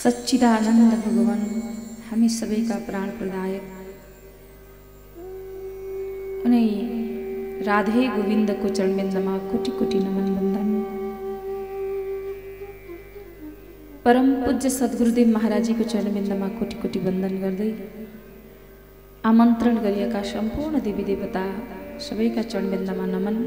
सच्चिदानंद भगवान हामी सबैका प्राण प्रदायक उन्हीं राधे गोविंद को चरणबिन्दमा कोटि कोटि नमन वंदन। परम पूज्य सद्गुरुदेव महाराजी को चरणबिन्दमा कोटि कोटि वंदन गर्दै आमन्त्रण गरिएका सम्पूर्ण देवी देवता सबैका चरणबिन्दमा नमन।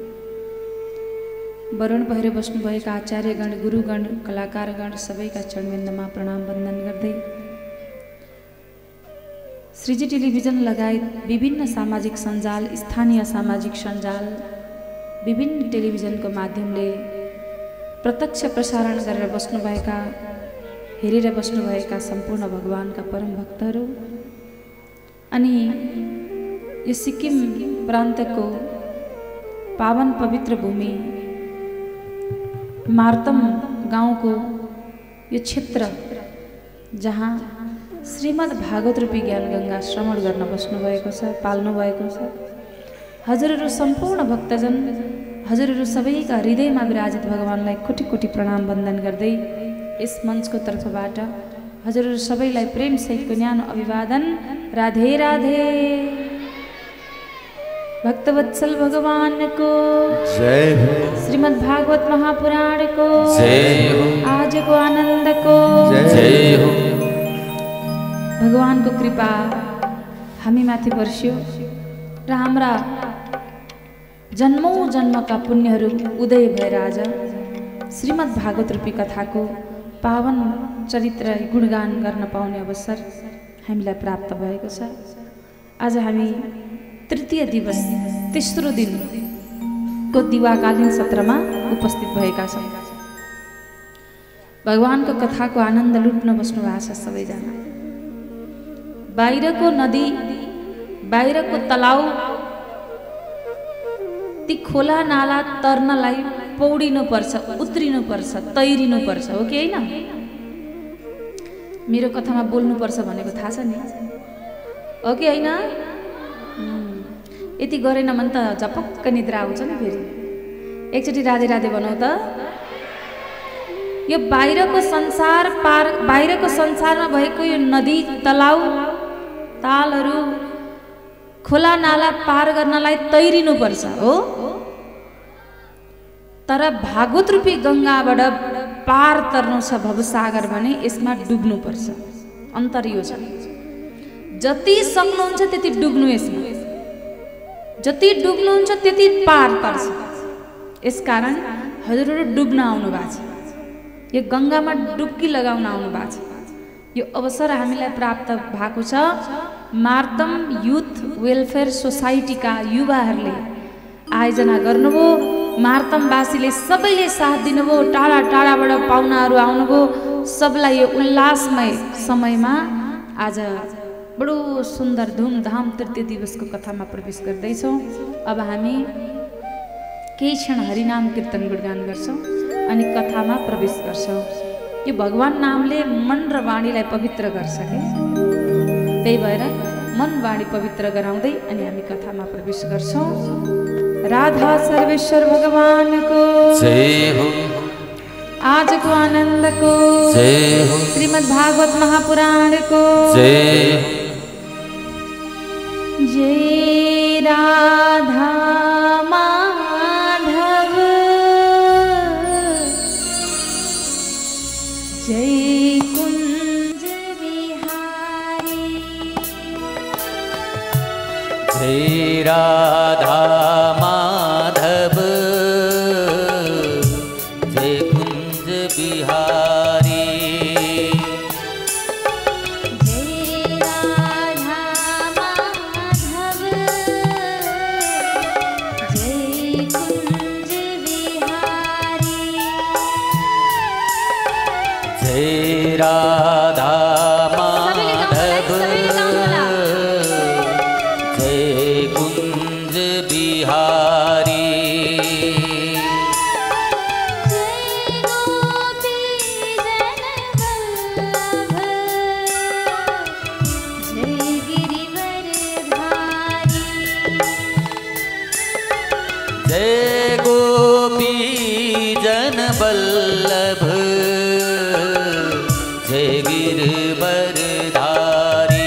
वरण भएर बस्नुभएका आचार्यगण गुरुगण कलाकारगण सबैका चरणबिन्दमा प्रणाम वन्दन गर्दै श्रीजी टेलिभिजन लगायत विभिन्न सामाजिक सञ्जाल स्थानीय सामाजिक सञ्जाल विभिन्न टेलिभिजनको माध्यमले प्रत्यक्ष प्रसारण गरेर बस्नुभएका हेरेर बस्नुभएका सम्पूर्ण भगवानका परम भक्तहरू अनि यो सिक्किम प्रान्तको पावन पवित्र भूमि मार्तम गाउँको यो क्षेत्र जहाँ श्रीमद् भागवत रूपी ज्ञान गंगा श्रवण गर्न बस्नुभएको छ पाल्नु भएको छ। हजुरहरू सम्पूर्ण भक्तजन हजुरहरू सबैका हृदयमा विराजित भगवानलाई कोटि कोटि प्रणाम वन्दन गर्दै यस मञ्चको तर्फबाट हजुरहरू सबैलाई प्रेम सहितको न्यानो अभिवादन। राधे राधे। भक्तवत्सल भगवान को जय हो। श्रीमद् भागवत महापुराण को जय हो। आज को आनंद को जय हो। भगवान को कृपा हामी माथि बर्स्यो र हाम्रा जन्मौं जन्मका पुण्यहरू उदय भएर आज श्रीमद् भागवत रूपी कथाको पावन चरित्र गुणगान गर्न पाउने अवसर हामीलाई प्राप्त भएको छ। आज हामी तृतीय दिवस तेस्रो दिनको दिवाकालीन सत्रमा उपस्थित भएका छौँ। भगवानको कथाको आनन्द लुट्न बस्नु भएको छ सबैजना। बाहिरको नदी बाहिरको तलाउ ती खोला नाला तर्नलाई पौडिनुपर्छ उत्रिनुपर्छ तैरिनुपर्छ हो कि होइन? मेरो कथामा बोल्नुपर्छ भनेको थाहा छ नि हो कि होइन? यति गरेन भने त झपक्क निद्रा आउँछ नि फेरि। एकचोटि राधे राधे भनौँ त। यो बाहिरको संसार पार बाहिरको संसारमा भएको यो नदी तलाउ तालहरू खोला नाला पार गर्नलाई तैरिनुपर्छ हो। तर भागवत रूपी गंगाबाट पार तर्नु छ भवसागर भने यसमा डुब्नुपर्छ। अन्तर यो छ। जति सक्नुहुन्छ त्यति डुब्नु यसमा, जति डुब्नुहुन्छ त्यति पार पर्छ। यसकारण हजुरहरू डुब्न आउनु भएको छ, यो गंगामा डुब्की लगाउन आउनु भएको छ। यो अवसर हामीलाई प्राप्त भएको छ मार्तम युथ वेलफेयर सोसाइटीका युवाहरूले आयोजना गर्नुभयो। मार्तमवासीले सबैले साथ दिनुभयो। टाढा टाढाबाट पाहुनाहरू आउनुभयो। सबलाई यो उल्लासमय समयमा आज बडो सुन्दर धुमधाम तृतीय दिवसको कथामा प्रवेश गर्दैछौँ। अब हामी केही क्षण हरिनाम कीर्तन गुणगान गर्छौँ अनि कथामा प्रवेश गर्छौँ। यो भगवान नामले मन र वाणीलाई पवित्र गर्छ के, त्यही भएर मन वाणी पवित्र गराउँदै अनि हामी कथामा प्रवेश गर्छौँ। राधा सर्वेश्वर भगवान को जय हो। आज को आनंद को जय हो। श्रीमद् भागवत महापुराण को जय हो। जय राधा माधव जय कुंज बिहारी। जय राधा माधव जय कुंज बिहारी। जय राधा माधव जय कुंज बिहारी। जय राधा माधव जय कुंज बिहारी। जय गोपी जन वल्लभ जय गिरवरधारी।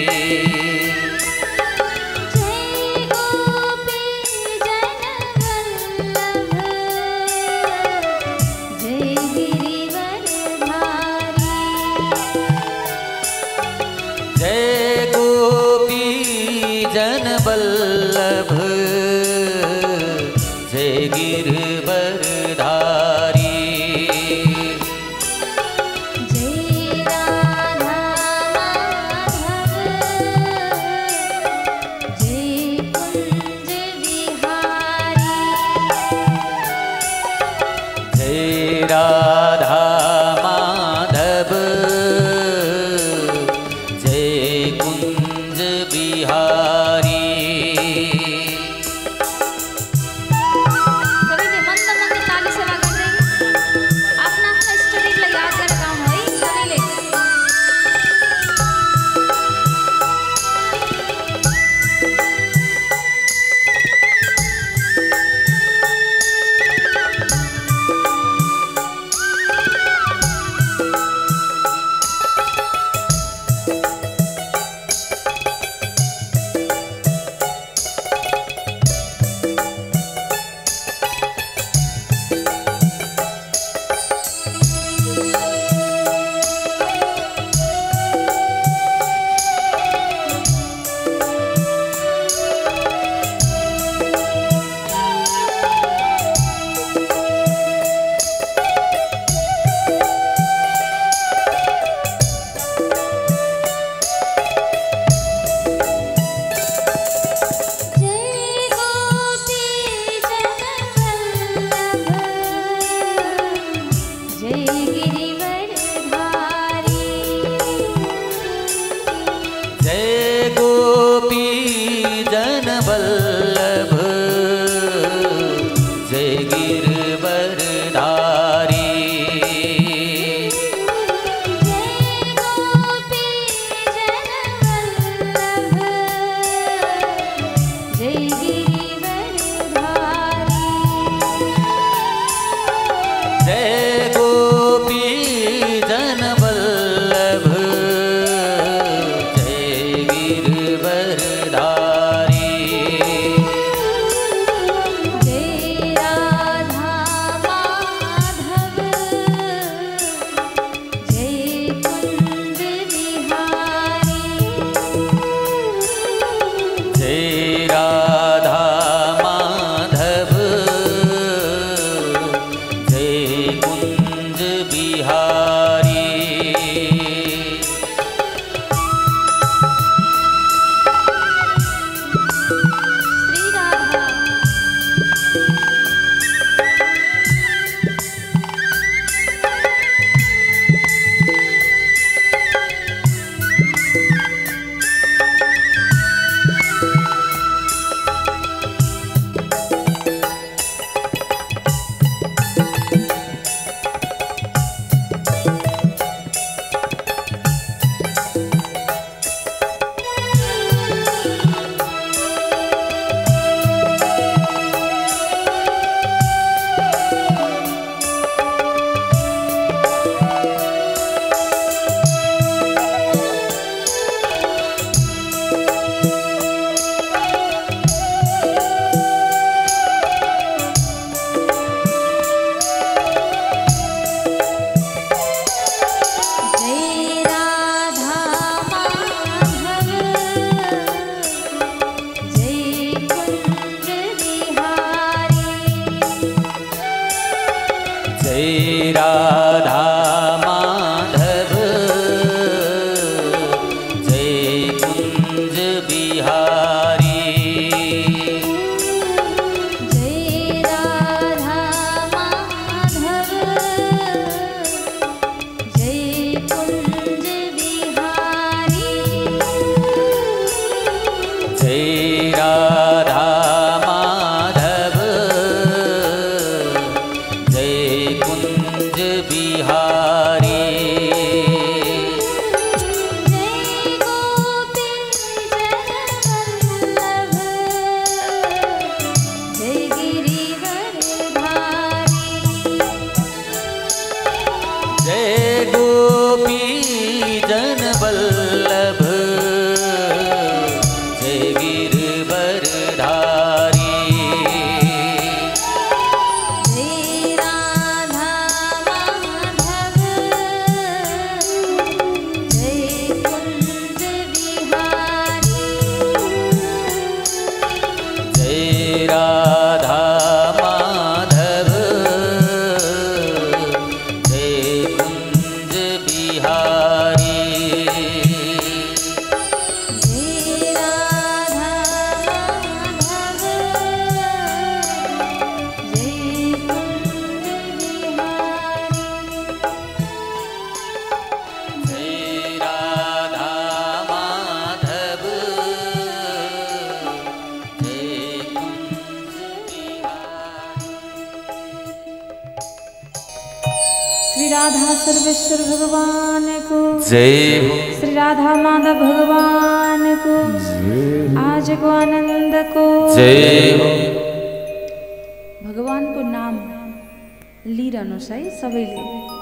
वल्लभ जय गिरवरधारी। जय राधा राधा सर्वेश्वर भगवान को जय हो, श्री राधा माधव भगवान को आज को आनंद को जय हो। भगवानको नाम लिइरहनुहोस् है सबैले।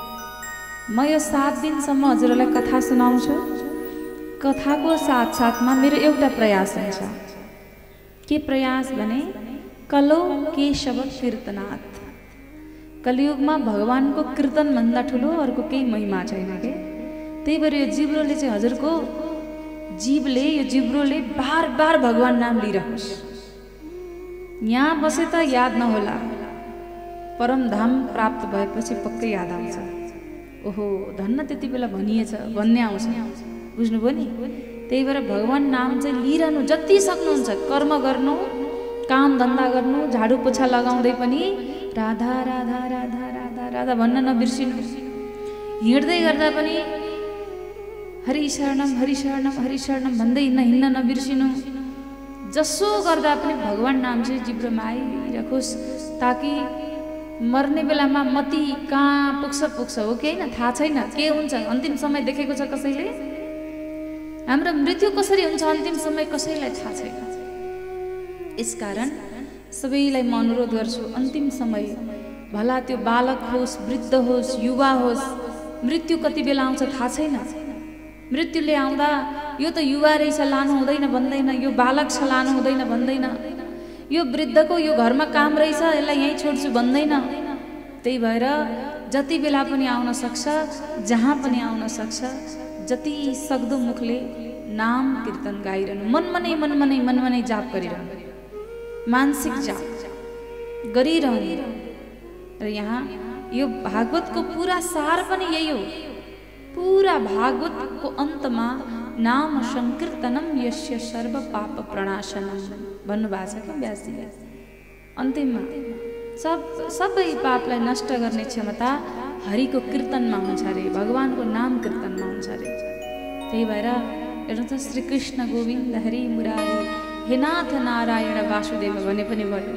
म यो 7 दिनसम्म हजुरहरूलाई कथा सुनाउँछु। कथाको साथसाथमा मेरो एउटा प्रयास हुन्छ। के प्रयास भने कलो केशव कीर्तनाथ। कलियुगमा भगवानको कीर्तन भन्दा ठुलो अर्को केही महिमा छैन के। त्यही भएर यो जिब्रोले चाहिँ हजुरको जिब्रोले बार बार भगवान नाम लिइरहोस्। यहाँ बसे त याद नहोला, परमधाम प्राप्त भएपछि पक्कै याद आउँछ। ओहो धन्न त्यति बेला भनिएछ भन्ने आउँछ, बुझ्नुभयो नि। त्यही भएर भगवान नाम चाहिँ लिइरहनु जति सक्नुहुन्छ। कर्म गर्नु, काम धन्दा गर्नु, झाडु पोछा लगाउँदै पनि राधा राधा राधा राधा राधा भन्न नबिर्सिनु। हिँड्दै गर्दा पनि हरि शरणम हरि शरणम हरि शरणम भन्दै हिँड्न नबिर्सिनु। जसो गर्दा पनि भगवान नाम चाहिँ जिब्रोमा आइरहोस्, ताकि मर्ने बेलामा मती कहाँ पुग्छ हो कि होइन थाहा छैन। के हुन्छ अन्तिम समय देखेको छ कसैले? हाम्रो मृत्यु कसरी हुन्छ अन्तिम समय कसैलाई थाहा छैन। यसकारण सबैलाई म अनुरोध गर्छु, अन्तिम समय भला त्यो बालक होस्, वृद्ध होस्, युवा होस्, मृत्यु कति बेला आउँछ थाहा छैन। मृत्युले आउँदा यो त युवा रहेछ लानु हुँदैन भन्दैन, यो बालक छ लानु हुँदैन भन्दैन, यो वृद्धको यो घरमा काम रहेछ यसलाई यहीँ छोड्छु भन्दैन। त्यही भएर जति बेला पनि आउन सक्छ, जहाँ पनि आउन सक्छ, जति सक्दो मुखले नाम कीर्तन गाइरहनु, मनमनै जाप गरिरहनु, मानसिक जाप गरिरहनु। र यहाँ यो भागवतको पुरा सार पनि यही हो। पूरा भागवतको अन्तमा नाम संकीर्तनम यस्य सर्व पाप प्रणाशनम भन्नुभएको छ क्या व्यासजीले। अन्तिममा सबै पापलाई नष्ट गर्ने क्षमता हरिको कीर्तनमा हुन्छ अरे, भगवानको नाम कीर्तनमा हुन्छ अरे। त्यही भएर हेर्नु त श्रीकृष्ण गोविन्द हरि मुरारी हे नाथ नारायण वासुदेव भने पनि भयो,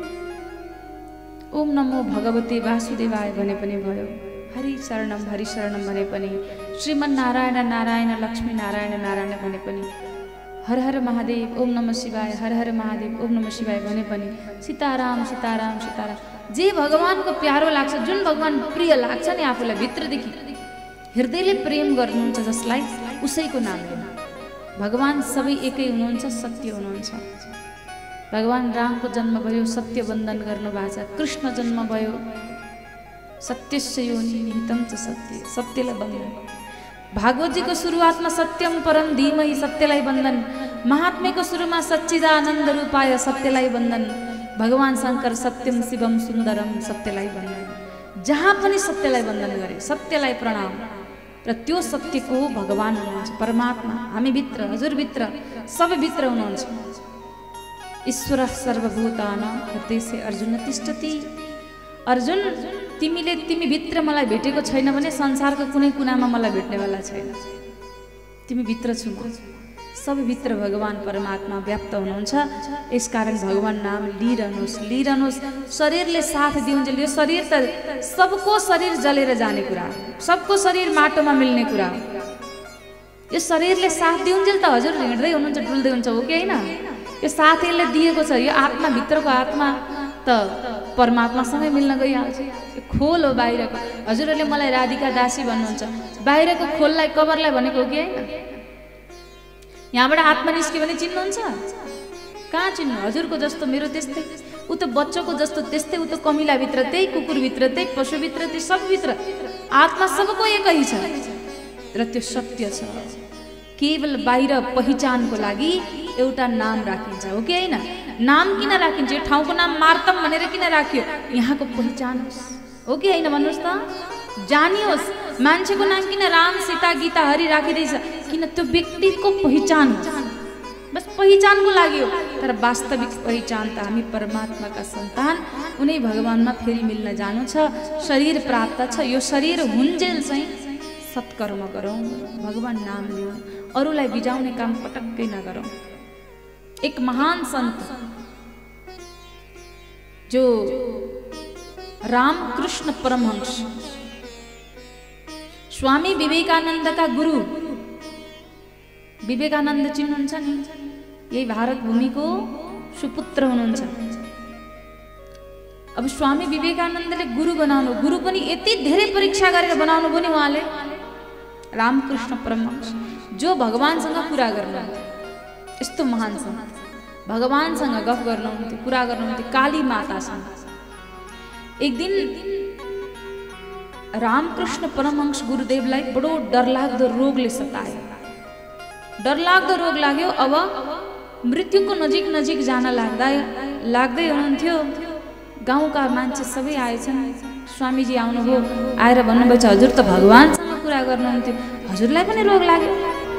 ओम नमो भगवते वासुदेवाय भने पनि भयो, हरि शरणम भने पनि, श्रीमन नारायण नारायण लक्ष्मी नारायण नारायण भने पनि, हर हर महादेव ओम नमः शिवाय हर हर महादेव ओम नमः शिवाय भने पनि, सीताराम सीताराम सीताराम जे भगवानको प्यारो लाग्छ, जुन भगवान प्रिय लाग्छ नि आफूलाई भित्रदेखि हृदयले प्रेम गर्नुहुन्छ जसलाई, उसैको नाम लिनु। भगवान सबै एकै हुनुहुन्छ, सत्य हुनुहुन्छ। भगवान रामको जन्म भयो, सत्य बन्धन गर्नुभएको छ। कृष्ण जन्म भयो, सत्यस्य योनि निहितं च सत्य, सत्यलाई बन्धन। भागवतजीको सुरुवातमा सत्यम परम धीमहि सत्यलाई बन्धन, महात्म्यको सुरुमा सच्चिदानन्द रूपाय सत्यलाई बन्धन, भगवान शङ्कर सत्यम शिवम सुन्दरम सत्यलाई बन्धन। जहाँ पनि सत्यलाई बन्धन गरे, सत्यलाई प्रणाम। र त्यो सत्यको भगवान हुनुहुन्छ, परमात्मा हामी भित्र, हजुरभित्र, सबैभित्र हुनुहुन्छ। ईश्वर सर्वभूतानां हृदयसे अर्जुन तिष्ठति। अर्जुन तिमी भित्र मलाई भेटेको छैन भने संसारको कुनै कुनामा मलाई भेट्नेवाला छैन। तिमी भित्र छु म, सबैभित्र भगवान परमात्मा व्याप्त हुनुहुन्छ। यसकारण भगवान नाम लिइरहनुहोस्। शरीरले साथ दिउन्जेल, यो शरीर त सबको शरीर जलेर जाने कुरा हो, सबको शरीर माटोमा मिल्ने कुरा हो। यो शरीरले साथ दिउन्जेल त हजुर हिँड्दै हुनुहुन्छ, डुल्दै हुन्छ हो कि होइन? यो साथ यसले दिएको छ। यो आत्मा भित्रको आत्मा त परमात्मासँगै मिल्न गइहाल्छ। खोल हो बाहिरको। हजुरहरूले मलाई राधिका दासी भन्नुहुन्छ, बाहिरको खोललाई कभरलाई भनेको हो कि होइन? यहाँबाट आत्मा निस्क्यो भने चिन्नुहुन्छ? कहाँ चिन्नु? हजुरको जस्तो मेरो त्यस्तै, ऊ त बच्चाको जस्तो त्यस्तै, ऊ त कमिलाभित्र त्यही, कुकुरभित्र त्यही, पशुभित्र त्यही, सबभित्र आत्मा सबको एकै छ। र त्यो सत्य छ। केवल बाहिर पहिचानको लागि एउटा नाम राखिन्छ हो कि होइन? नाम किन राखिन्छ? यो ठाउँको नाम मार्तम भनेर किन राखियो? यहाँको पहिचान हो कि होइन भन्नुहोस् त? जानियोस्। मान्छेको नाम किन राम सीता गीता हरि राखिँदैछ? किन त्यो व्यक्तिको पहिचान, बस पहिचानको लागि हो। तर वास्तविक पहिचान त हामी परमात्माका सन्तान, उनी भगवानमा फेरि मिल्न जानु छ। शरीर प्राप्त छ, यो शरीर हुन्जेल चाहिँ सत्कर्म गरौँ, भगवान नाम लिउँ, अरूलाई बिजाउने काम पटक्कै नगरौँ। एक महान संत जो रामकृष्ण परमहंस, स्वामी विवेकानन्दका गुरु विवेकानन्द चिन्नुहुन्छ नि, यही भारत भूमिको सुपुत्र हुनुहुन्छ। अब स्वामी विवेकानन्दले गुरु बनाउनु, गुरु पनि यति धेरै परीक्षा गरेर बनाउनु पनि उहाँले रामकृष्ण परमहंस, जो भगवानसँग कुरा गर्नुहुन्थ्यो। यस्तो महान सन्त, भगवानसँग गफ गर्नुहुन्थ्यो, कुरा गर्नुहुन्थ्यो, काली मातासँग। एक दिन रामकृष्ण परमहंस गुरुदेवलाई बडो डरलाग्दो रोगले सतायो। डरलाग्दो रोग लाग्यो। अब मृत्युको नजिक नजिक जान लाग्दै हुनुहुन्थ्यो। गाउँका मान्छे सबै आएछन्। स्वामीजी आउनुभयो, आएर भन्नुभयो हजुर त भगवानसँग कुरा गर्नुहुन्थ्यो, हजुरलाई पनि रोग लाग्यो?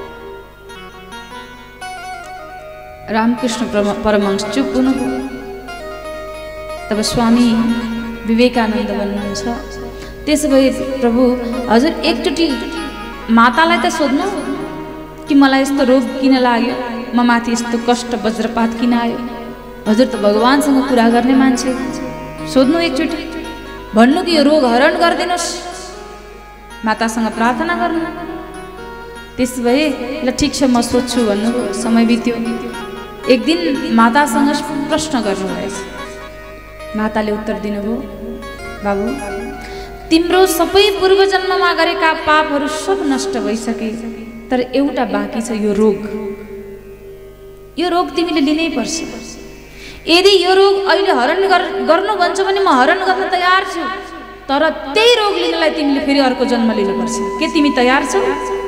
रामकृष्ण परमहंस चुप हुनुभयो। तब स्वामी विवेकानन्द भन्नुहुन्छ, त्यसो भए प्रभु हजुर एकचोटि मातालाई त सोध्नु कि मलाई यस्तो रोग किन लाग्यो, म माथि यस्तो कष्ट वज्रपात किन आयो? हजुर त भगवानसँग कुरा गर्ने मान्छे, सोध्नु एकचोटि, भन्नु कि यो रोग हरण गरिदिनुहोस्, मातासँग प्रार्थना गर्नु। त्यसो भए ल ठिक छ म सोध्छु भन्नुभयो। समय बित्यो। एक दिन मातासँग प्रश्न गर्नुभएछ। माताले उत्तर दिनुभयो, बाबु तिम्रो सबै पूर्व जन्ममा गरेका पापहरू सब नष्ट भइसके, तर एउटा बाँकी छ, यो रोग। यो रोग तिमीले लिनै पर्छ। यदि यो रोग अहिले हरण गर्नु भन्छ भने म हरण गर्न तयार छु, तर त्यही रोग लिनलाई तिमीले फेरि अर्को जन्म लिनुपर्छ। के तिमी तयार छौ?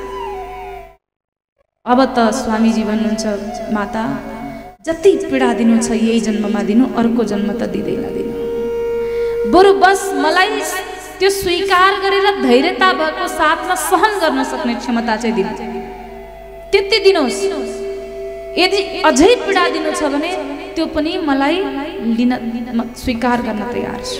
अब त स्वामीजी भन्नुहुन्छ, माता जति पीडा दिनु छ यही जन्ममा दिनु, अर्को जन्म त दिँदैन दिनु। बरु बस मलाई त्यो स्वीकार गरेर धैर्यता भएको साथमा सहन गर्न सक्ने क्षमता चाहिँ दिनु, त्यति दिनुहोस्। यदि अझै पीडा दिनु छ भने त्यो पनि मलाई लिन स्वीकार गर्न तयार छु।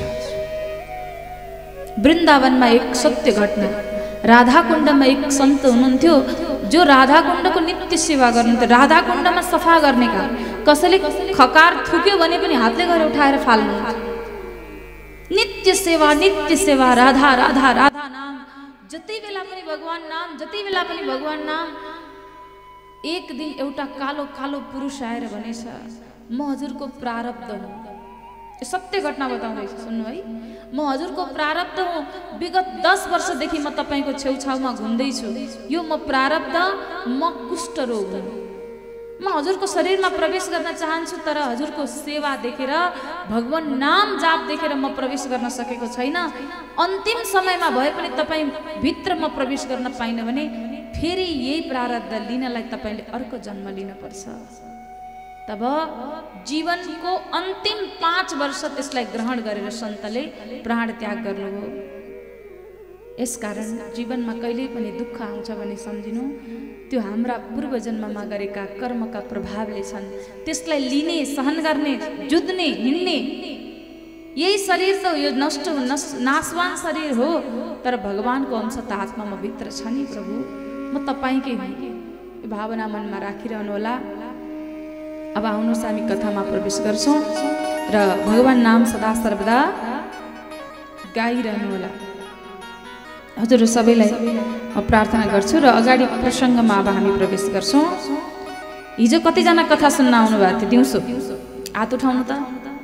वृन्दावनमा एक सत्य घटना, राधाकुण्डमा एक सन्त हुनुहुन्थ्यो जो राधाकुण्डको नित्य सेवा गर्नुहुन्थ्यो। राधाकुण्डमा सफा गर्ने काम, कसैले खकार थुक्यो भने पनि हातले गएर उठाएर फाल्नुहुन्थ्यो। नित्य सेवा, राधा राधा राधा नाम, जति बेला पनि भगवान नाम, जति बेला पनि भगवान नाम। एक दिन एउटा कालो कालो पुरुष आएर भनेछ, म हजुरको प्रारब्ध हुँ। यो सत्य घटना बताउँदैछु, सुन्नु है। म हजुरको प्रारब्ध हुँ। विगत 10 वर्षदेखि म तपाईँको छेउछाउमा घुम्दैछु। यो म प्रारब्ध, म कुष्ठ रोग हुँ। म हजुरको शरीरमा प्रवेश गर्न चाहन्छु, तर हजुरको सेवा देखेर, भगवान नाम जाप देखेर म प्रवेश गर्न सकेको छैन। अन्तिम समयमा भए पनि तपाईँ भित्र म प्रवेश गर्न पाइन भने फेरि यही प्रारब्ध लिनलाई तपाईँले अर्को जन्म लिनुपर्छ। तब जीवनको अन्तिम 5 वर्ष त्यसलाई ग्रहण गरेर सन्तले प्राण त्याग गर्नुभयो। यसकारण जीवनमा कहिल्यै पनि दुःख आउँछ भने सम्झिनु, त्यो हाम्रा पूर्व जन्ममा गरेका कर्मका प्रभावले छन्। त्यसलाई लिने, सहन गर्ने, जुझ्ने, हिँड्ने। यही शरीर त यो नष्ट नाशवान शरीर हो, तर भगवानको अंश त आत्मामा भित्र छ नि प्रभु, म तपाईँकै हुँ। यो भावना मनमा राखिरहनु होला। अब आउनुहोस् हामी कथामा प्रवेश गर्छौँ र भगवान नाम सदा सर्वदा गाइरहनु होला। हजुर सबैलाई म प्रार्थना गर्छु र अगाडि प्रसङ्गमा अब हामी प्रवेश गर्छौँ। हिजो कतिजना कथा सुन्न आउनु भएको थियो? दिउँसो हात उठाउनु त।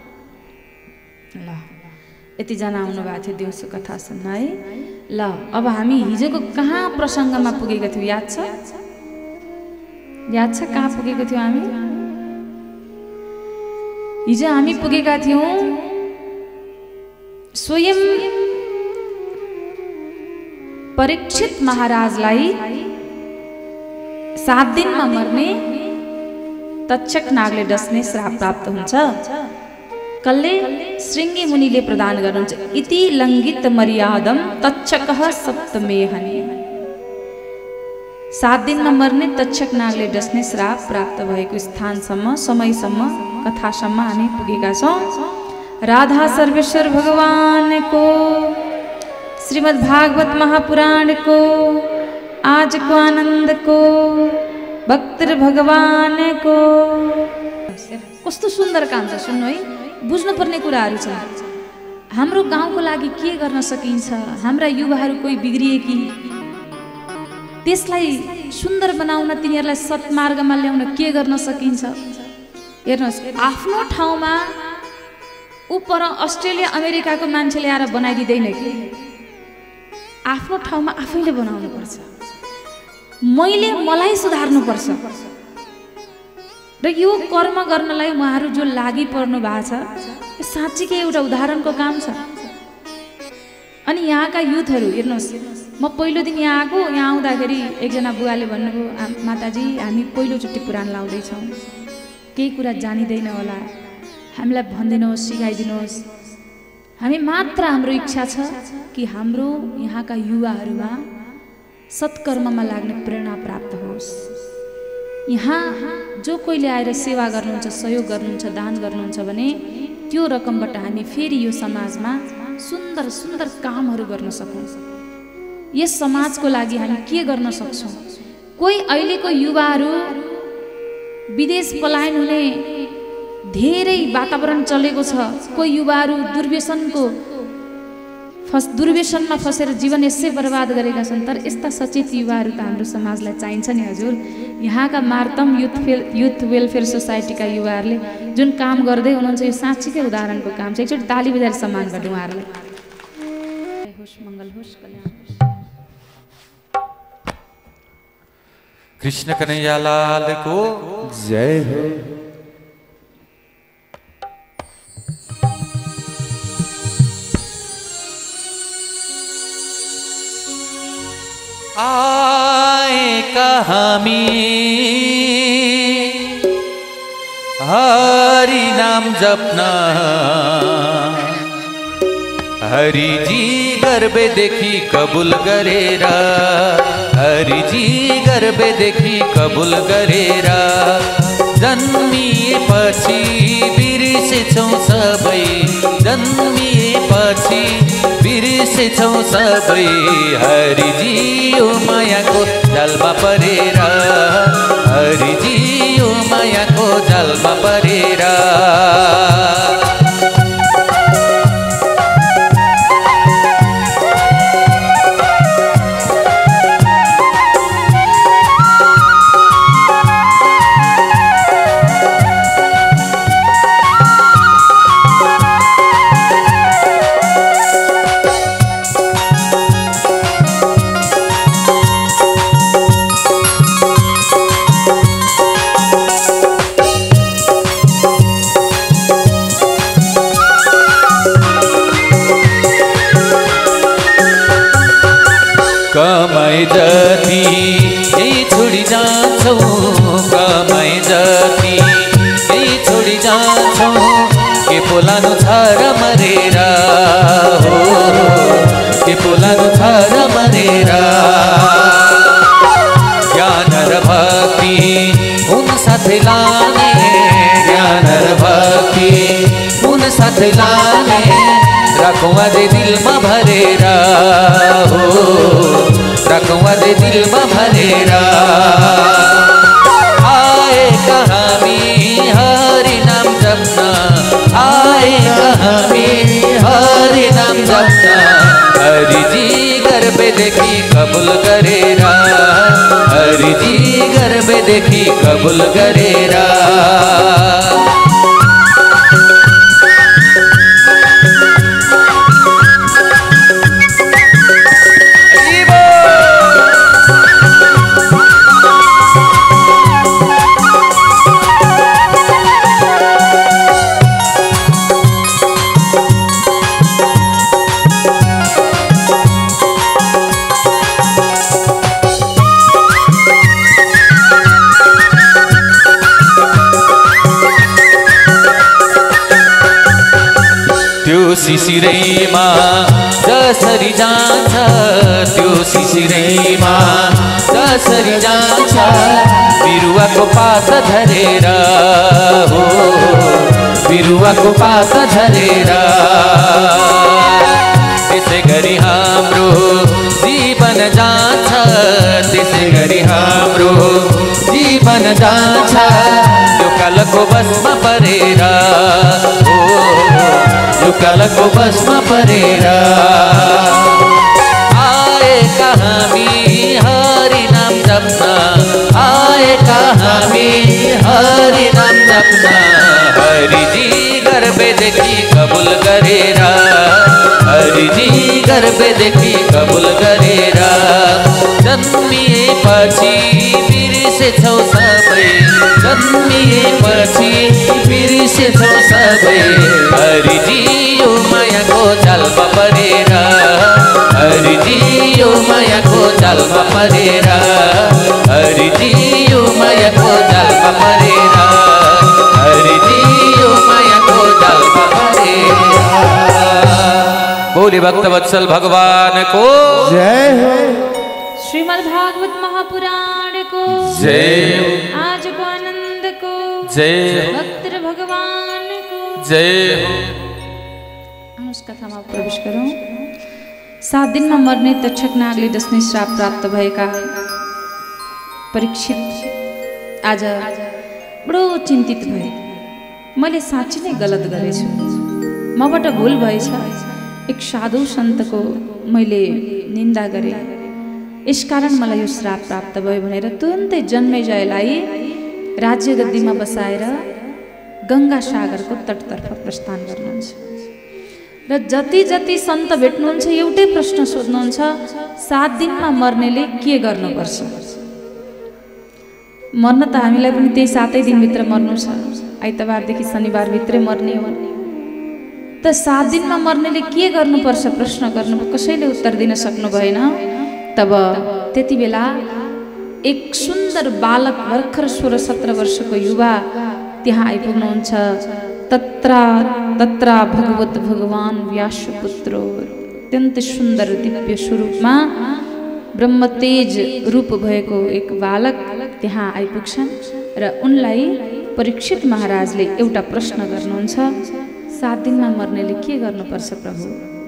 ल यतिजना आउनु भएको थियो दिउँसो कथा सुन्न है। ल अब हामी हिजोको कहाँ प्रसङ्गमा पुगेका थियौँ याद छ? याद छ कहाँ पुगेको थियौँ हामी? हिजो हामी पुगेका थियौँ स्वयं परीक्षित महाराजलाई 7 दिनमा मर्ने तक्षक नागले डस्ने श्राप प्राप्त हुन्छ। कल्ले श्रृंगी मुनिले प्रदान गर्नुहुन्छ, इति लङ्घित मर्यादम तक्षकः सप्तमेहनि। 7 दिनमा मर्ने तक्षक नागले डस्ने श्राप प्राप्त भएको स्थानसम्म, समयसम्म, कथासम्म हामी पुगेका छौँ। राधा सर्वेश्वर भगवानको श्रीमद् भागवत महापुराण को आज को आनंद को भक्तर भगवान को। कस्तो सुन्दर काम छ सुन्नु है। बुझ्नुपर्ने कुराहरू छ। हाम्रो गाउँको लागि के गर्न सकिन्छ? हाम्रा युवाहरू कोही बिग्रिए कि त्यसलाई सुन्दर बनाउन तिनीहरूलाई सत्मार्गमा ल्याउन के गर्न सकिन्छ? हेर्नुहोस्, आफ्नो ठाउँमा ऊ पर अस्ट्रेलिया अमेरिकाको मान्छेले आएर बनाइदिँदैन कि, आफ्नो ठाउँमा आफैले बनाउनुपर्छ। मैले मलाई सुधार्नुपर्छ र यो कर्म गर्नलाई उहाँहरू जो लागि पर्नु भएको छ, यो साँच्चीकै एउटा उदाहरणको काम छ। अनि यहाँका युथहरू हेर्नुहोस्, म पहिलो दिन यहाँ आएको, यहाँ आउँदाखेरि एकजना बुवाले भन्नुभयो, माताजी हामी पहिलोचोटि कुरान लाउँदैछौँ, केही कुरा जानिँदैन होला, हामीलाई भनिदिनुहोस्, सिकाइदिनुहोस्। हामी मात्र हाम्रो इच्छा छ कि हाम्रो यहाँका युवाहरूमा सत्कर्ममा लाग्ने प्रेरणा प्राप्त होस्। यहाँ जो कोहीले आएर सेवा गर्नुहुन्छ, सहयोग गर्नुहुन्छ, दान गर्नुहुन्छ भने त्यो रकमबाट हामी फेरि यो समाजमा सुन्दर सुन्दर कामहरू गर्न सकौँ। यस समाजको लागि हामी के गर्न सक्छौँ? कोही अहिलेको युवाहरू विदेश पलायन हुने धेरै वातावरण चलेको छ। कोही युवाहरू दुर्व्यसनमा फसेर जीवन यसै बर्बाद गरेका छन्। तर यस्ता सचेत युवाहरू त हाम्रो समाजलाई चाहिन्छ नि हजुर। यहाँका मार्तम युथ वेलफेयर सोसाइटीका युवाहरूले जुन काम गर्दै हुनुहुन्छ, यो साँच्चीकै उदाहरणको काम छ। एकचोटि ताली बजाएर सम्मान गर्नु उहाँहरूलाई। होस्, मङ्गल होस्, कल्याण होस्। कृष्ण कन्हैया लाल को जय हो। आए कहामी हरि नाम जपना, हरि जी गर्बे देखी कबूल गरेरा, हरि जी गर्बे देखी कबूल गरेरा। जन्मिएपछि बिर्सेछौँ सबै, जन्मिएपछि बिर्सेछौँ सबै, हरि जी यो मायाको जालमा परेर, हरि जी यो मायाको जालमा परेर। कमाई जति यही छोडी जान्छौँ, कमाई जति यही छोडी जान्छौँ, के पोलानु छ र मरेर हो, के पोलानु छ र मरेर। ज्ञान र भक्ति उन साथै लाने, ज्ञान र भक्ति उन साथै लाने, राखौँ अझै दिलमा भरेर हो, राखौँ अझै दिलमा भरेर। आए हामी हरि नाम जप्न, आए हामी हरि नाम जप्न, हरि जी गर्बेदेखि कबुल गरेर, हरि जी गर्बेदेखि कबुल गरेर। त्यो शिशिरैमा जसरी जान्छ, त्यो शिशिरैमा जसरी जान्छ, बिरुवाको पात झरेर हो, बिरुवाको पात झरेर। त्यसै गरी हाम्रो जीवन जान्छ, त्यसै गरी हाम्रो जीवन जान्छ, यो कालको बसमा परेर हो, यो कालको बसमा परेर। आए हामी हरि नाम देखि कबुल गरेर हरिजी गर्भदेखि कबुल गरेर जन्मिएपछि बिर्सेछौ सबै जन्मिएपछि बिर्सेछौ सबै हरिजी यो मायाको जालमा परेर हरिजी यो मायाको जालमा परेर हरिजी यो मायाको जालमा परेर हरिजी यो मायाको जालमा परेर। बोले भक्तवत्सल भगवान को जय हो। श्रीमद् भागवत महापुराण को जय हो। आज को आनंद को जय हो। भक्त भगवान को जय हो। हम उस कथामा प्रवेश करूं। 7 दिनमा मर्ने तक्षक नागले जसले श्राप प्राप्त भएका परीक्षित आज बडो चिन्तित भए। मैले साँच्चै नै गलत गरेछु, मबाट भुल भएछ। एक साधु सन्तको मैले निन्दा गरेँ, यसकारण मलाई यो श्राप प्राप्त भयो भनेर तुरुन्तै जन्मेजयलाई राज्य गद्दीमा बसाएर गङ्गा सागरको तटतर्फ प्रस्थान गर्नुहुन्छ र जति जति सन्त भेट्नुहुन्छ एउटै प्रश्न सोध्नुहुन्छ, 7 दिनमा मर्नेले के गर्नुपर्छ? मर्न त हामीलाई पनि त्यही 7 दिनभित्र मर्नु छ, आइतबारदेखि शनिबारभित्रै मर्ने हो। त 7 दिनमा मर्नेले के गर्नुपर्छ प्रश्न गर्नु कसैले उत्तर दिन सक्नु भएन। तब त्यति बेला एक सुन्दर बालक भर्खर 16-17 वर्षको युवा त्यहाँ आइपुग्नुहुन्छ। तत्र भगवत भगवान व्यासपुत्रो, अत्यन्त सुन्दर दिव्य स्वरूपमा ब्रह्मतेज रूप भएको एक बालक त्यहाँ आइपुग्छन् र उनलाई परीक्षित महाराजले एउटा प्रश्न गर्नुहुन्छ, 7 दिनमा मर्नेले के गर्नुपर्छ प्रभु?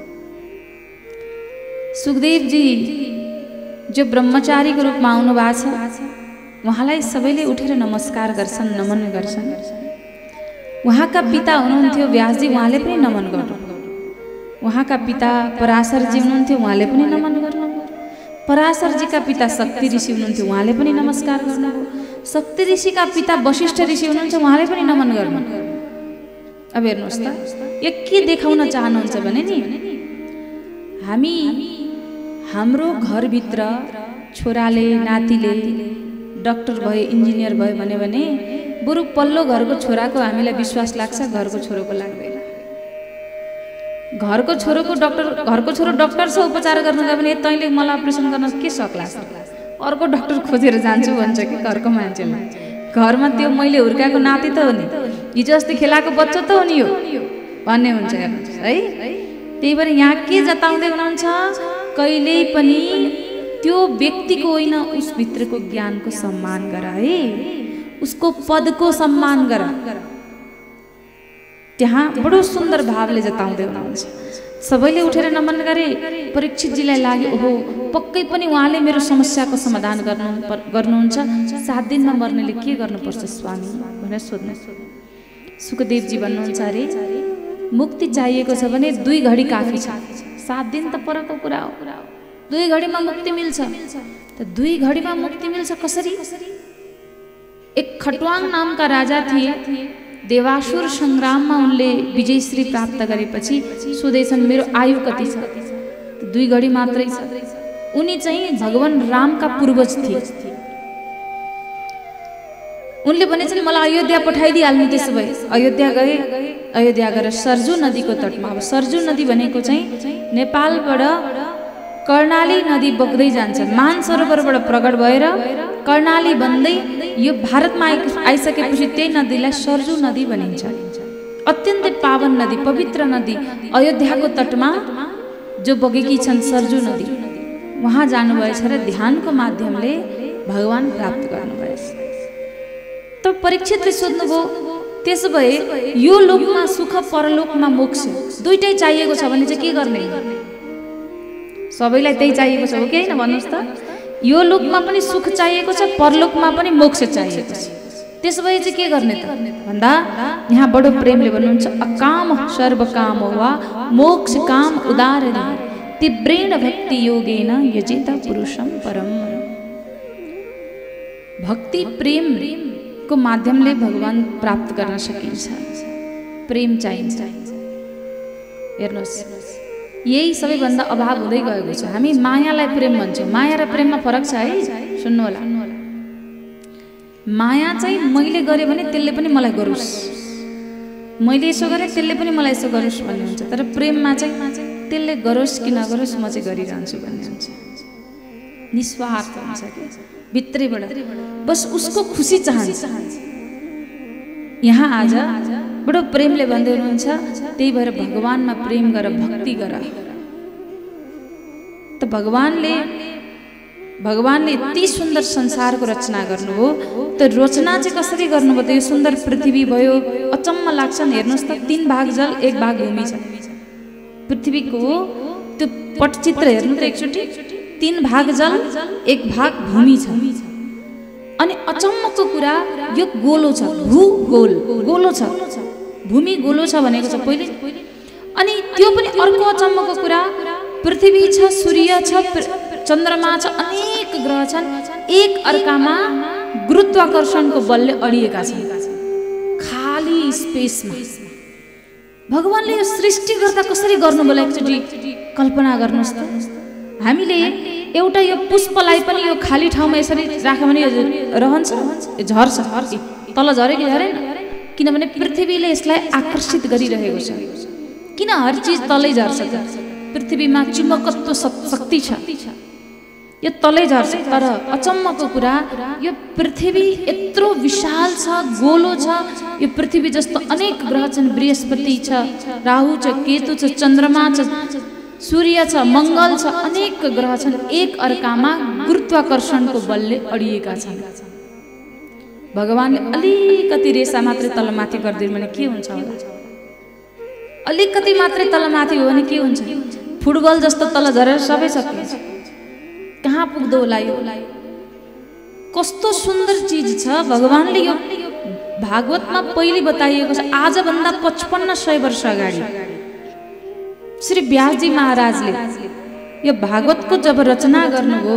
सुखदेवजी जो ब्रह्मचारीको रूपमा आउनु भएको छ, उहाँलाई सबैले उठेर नमस्कार गर्छन्, नमन गर्छन्। उहाँका पिता हुनुहुन्थ्यो व्यासजी, उहाँले पनि नमन गर्नु। उहाँका पिता पराशरजी हुनुहुन्थ्यो, उहाँले पनि नमन गर्नु। पराशरजीका पिता शक्ति ऋषि हुनुहुन्थ्यो, उहाँले पनि नमस्कार गर्नुभयो। शक्ति ऋषिका पिता वशिष्ठ ऋषि हुनुहुन्छ, उहाँले पनि नमन गर्नु। अब हेर्नुहोस् त, यो के देखाउन चाहनुहुन्छ भने नि, हामी हाम्रो घरभित्र छोराले नातिले डाक्टर भयो इन्जिनियर भयो भने बरु पल्लो घरको छोराको हामीलाई विश्वास लाग्छ, घरको छोरोको लाग्दैन। घरको छोरो डाक्टर छ, उपचार गर्न गयो भने तैँले मलाई अपरेसन गर्न के सक लाग्छ? अर्को डाक्टर खोजेर जान्छु भन्छ कि घरको मान्छेले। घरमा त्यो मैले हुर्काएको नाति त हो नि, हिजो अस्ति खेलाएको बच्चा त हो नि यो भन्ने हुन्छ है। त्यही भएर यहाँ के जताउँदै हुनुहुन्छ, कहिल्यै पनि त्यो व्यक्तिको होइन उसभित्रको ज्ञानको सम्मान गर है, उसको पदको सम्मान गर। त्यहाँ बडो सुन्दर भावले जताउँदै हुनुहुन्छ। सबैले उठेर नमन गरे। परीक्षितजीलाई लाग्यो, ओहो पक्कै पनि उहाँले मेरो समस्याको समाधान गर्नुहुन्छ, 7 दिनमा मर्नेले के गर्नुपर्छ स्वामी भनेर सोध्नु। सुखदेवजी भन्नुहुन्छ, अरे मुक्ति चाहिएको छ भने 2 घडी काफी छ, 7 दिन त परको कुरा हो। 2 घडीमा मुक्ति मिल्छ। त 2 घडीमा मुक्ति मिल्छ कसरी? एक खटवाङ नामका राजा थिए। देवासुर सङ्ग्राममा उनले विजयश्री प्राप्त गरेपछि सोधेछन्, मेरो आयु कति छ? 2 घडी मात्रै छ। उनी चाहिँ भगवान रामका पूर्वज थिए। उनले भनेछन्, मलाई अयोध्या पठाइदिइहाल्नु। त्यसो भए अयोध्या गए। अयोध्या गएर सरजू नदीको तटमा, अब सरजू नदी भनेको चाहिँ नेपालबाट कर्णाली नदी बग्दै जान्छ, मानसरोवरबाट प्रकट भएर कर्णाली बन्दै यो भारतमा आइसकेपछि त्यही नदीलाई सरजू नदी भनिन्छ। अत्यन्तै पावन नदी, पवित्र नदी, अयोध्याको तटमा जो बगेकी छन् सरजू नदी, वहाँ जानुभएछ र ध्यानको माध्यमले भगवान प्राप्त गर्नुभएछ। त परीक्षितले सोध्नुभयो, त्यसो भए यो लोकमा सुख परलोकमा मोक्ष दुईटै चाहिएको छ भने चाहिँ के गर्ने? सबैलाई त्यही चाहिएको छ हो कि हैन भन्नुस् त? यो लोकमा पनि सुख चाहिएको छ, परलोकमा पनि मोक्ष चाहिएको छ। त्यसो भए चाहिँ के गर्ने त भन्दा यहाँ बडो प्रेमले भन्नुहुन्छ, अकाम सर्वकाम वा मोक्ष काम उदारणे तीव्रेण भक्ति योगेन यजेत पुरुषम परम। भक्ति प्रेम को माध्यमले भगवान प्राप्त गर्न सकिन्छ। प्रेम चाहिन्छ। हेर्नुहोस्, यही सबैभन्दा अभाव हुँदै गएको छ। हामी मायालाई प्रेम भन्छौँ, माया र प्रेममा फरक छ है, सुन्नु होला। माया चाहिँ मैले गरेँ भने त्यसले पनि मलाई गरोस्, मैले यसो गरेँ त्यसले पनि मलाई यसो गरोस् भन्ने हुन्छ। तर प्रेममा चाहिँ त्यसले गरोस् कि नगरोस् म चाहिँ गरिरहन्छु भन्ने हुन्छ। निस्वार्थ हुन्छ कि भित्रैबाट बस उसको खुसी चाहन्छ। यहाँ आज बडो प्रेमले भन्दै हुनुहुन्छ, त्यही भएर भगवानमा प्रेम गर, भक्ति गर। त भगवानले यति सुन्दर संसारको रचना गर्नुभयो। त रचना चाहिँ कसरी गर्नुभयो? त यो सुन्दर पृथ्वी भयो, अचम्म लाग्छ नि। हेर्नुहोस् त, 3 भाग जल 1 भाग भूमि छ। पृथ्वीको त्यो पटचित्र हेर्नु त एकचोटि, 3 भाग जल 1 भाग भूमि छ। अनि अचम्मको कुरा यो गोलो छ, भूगोल गोलो छ, भूमि गोलो छ भनेको छ पहिले। अनि त्यो पनि अर्को अचम्मको कुरा, पृथ्वी छ, सूर्य छ, चन्द्रमा छ, अनेक ग्रह छन्, एक अर्कामा गुरुत्वाकर्षणको बलले अडिएका छन् खाली स्पेसमा। भगवानले यो सृष्टि गर्दा कसरी गर्नुभयो एकचोटि कल्पना गर्नुहोस् त। हामीले एउटा यो पुष्पलाई पनि यो खाली ठाउँमा यसरी राख्यो भने रहन्छ, झर्छ, तल झऱ्यो कि झरेन? किनभने पृथ्वीले यसलाई आकर्षित गरिरहेको छ। किन हर चिज तलै झर्छ त? पृथ्वीमा चुम्बकत्व शक्ति छ, यो तलै झर्छ। तर अचम्मको कुरा, यो पृथ्वी यत्रो विशाल छ, गोलो छ। यो पृथ्वी जस्तो अनेक ग्रह छन्, बृहस्पति छ, राहु छ, केतु छ, चन्द्रमा छ, सूर्य छ, मङ्गल छ, अनेक ग्रह छन्, एक अर्कामा गुरुत्वाकर्षणको बलले अडिएका छन्। भगवानले अलिकति रेसा मात्रै तलमाथि गरिदिनु भने के हुन्छ होला? अलिकति मात्रै तलमाथि हो भने के हुन्छ? फुटबल जस्तो तल झरेर सबै सकिन्छ। कहाँ पुग्दो होला यो? कस्तो सुन्दर चिज छ। भगवानले यो भागवतमा पहिले बताइएको छ, आजभन्दा 5500 वर्ष अगाडि श्री व्यासजी महाराजले यो भागवतको जब रचना गर्नुभयो,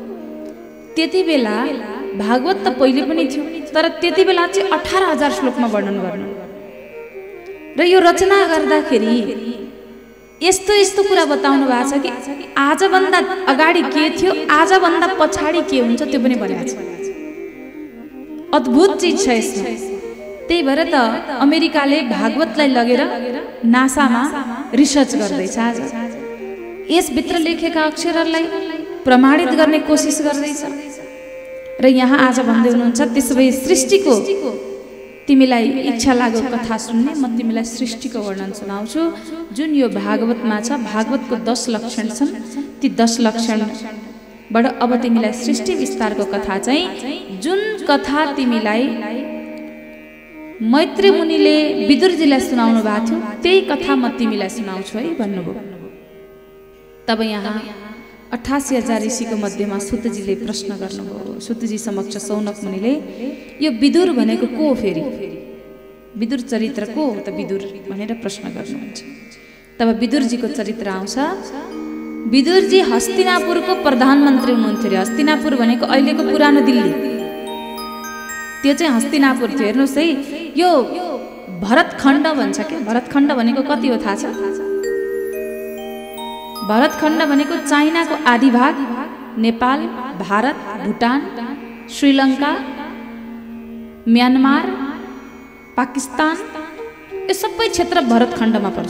त्यति बेला भागवत त पहिले पनि थियो, तर त्यति बेला चाहिँ 18,000 श्लोकमा वर्णन गर्नु। र यो रचना गर्दाखेरि यस्तो यस्तो कुरा बताउनु भएको छ कि आजभन्दा अगाडि के थियो, आजभन्दा पछाडि के हुन्छ त्यो पनि भनेको छ। अद्भुत चिज छ यसमा। त्यही भएर त अमेरिकाले भागवतलाई लगेर नासामा रिसर्च गर्दैछ आज। यसभित्र लेखेका अक्षरहरूलाई प्रमाणित गर्ने कोसिस गर्दैछ। र यहाँ आज भन्दै हुनुहुन्छ, त्यसो भए सृष्टिको तिमीलाई इच्छा लाग्यो कथा सुन्ने, म तिमीलाई सृष्टिको वर्णन सुनाउँछु जुन यो भागवतमा छ। भागवतको 10 लक्षण छन्, ती 10 लक्षणबाट अब तिमीलाई सृष्टि विस्तारको कथा चाहिँ, जुन कथा तिमीलाई मैत्री मुनिले विदुरजीलाई सुनाउनु भएको थियो, त्यही कथा म तिमीलाई सुनाउँछु है भन्नुभयो। तब यहाँ 88,000 ऋषिको मध्येमा सुतजीले प्रश्न गर्नुभयो। सुतजी समक्ष सौनक मुनिले यो विदुर भनेको को हो? फेरि विदुर चरित्र को हो त विदुर भनेर प्रश्न गर्नुहुन्छ। तब विदुरजीको चरित्र आउँछ। विदुरजी हस्तिनापुरको प्रधानमन्त्री हुनुहुन्थ्यो अरे। हस्तिनापुर भनेको अहिलेको पुरानो दिल्ली, त्यो चाहिँ हस्तिनापुर थियो। हेर्नुहोस् है, यो भरतखण्ड भन्छ क्या। भरतखण्ड भनेको कति हो थाहा छ? भरतखण्ड भनेको चाइनाको आधी भाग, नेपाल, भारत, भुटान, श्रीलङ्का, म्यानमार, पाकिस्तान, यो सबै क्षेत्र भरतखण्डमा पर्छ।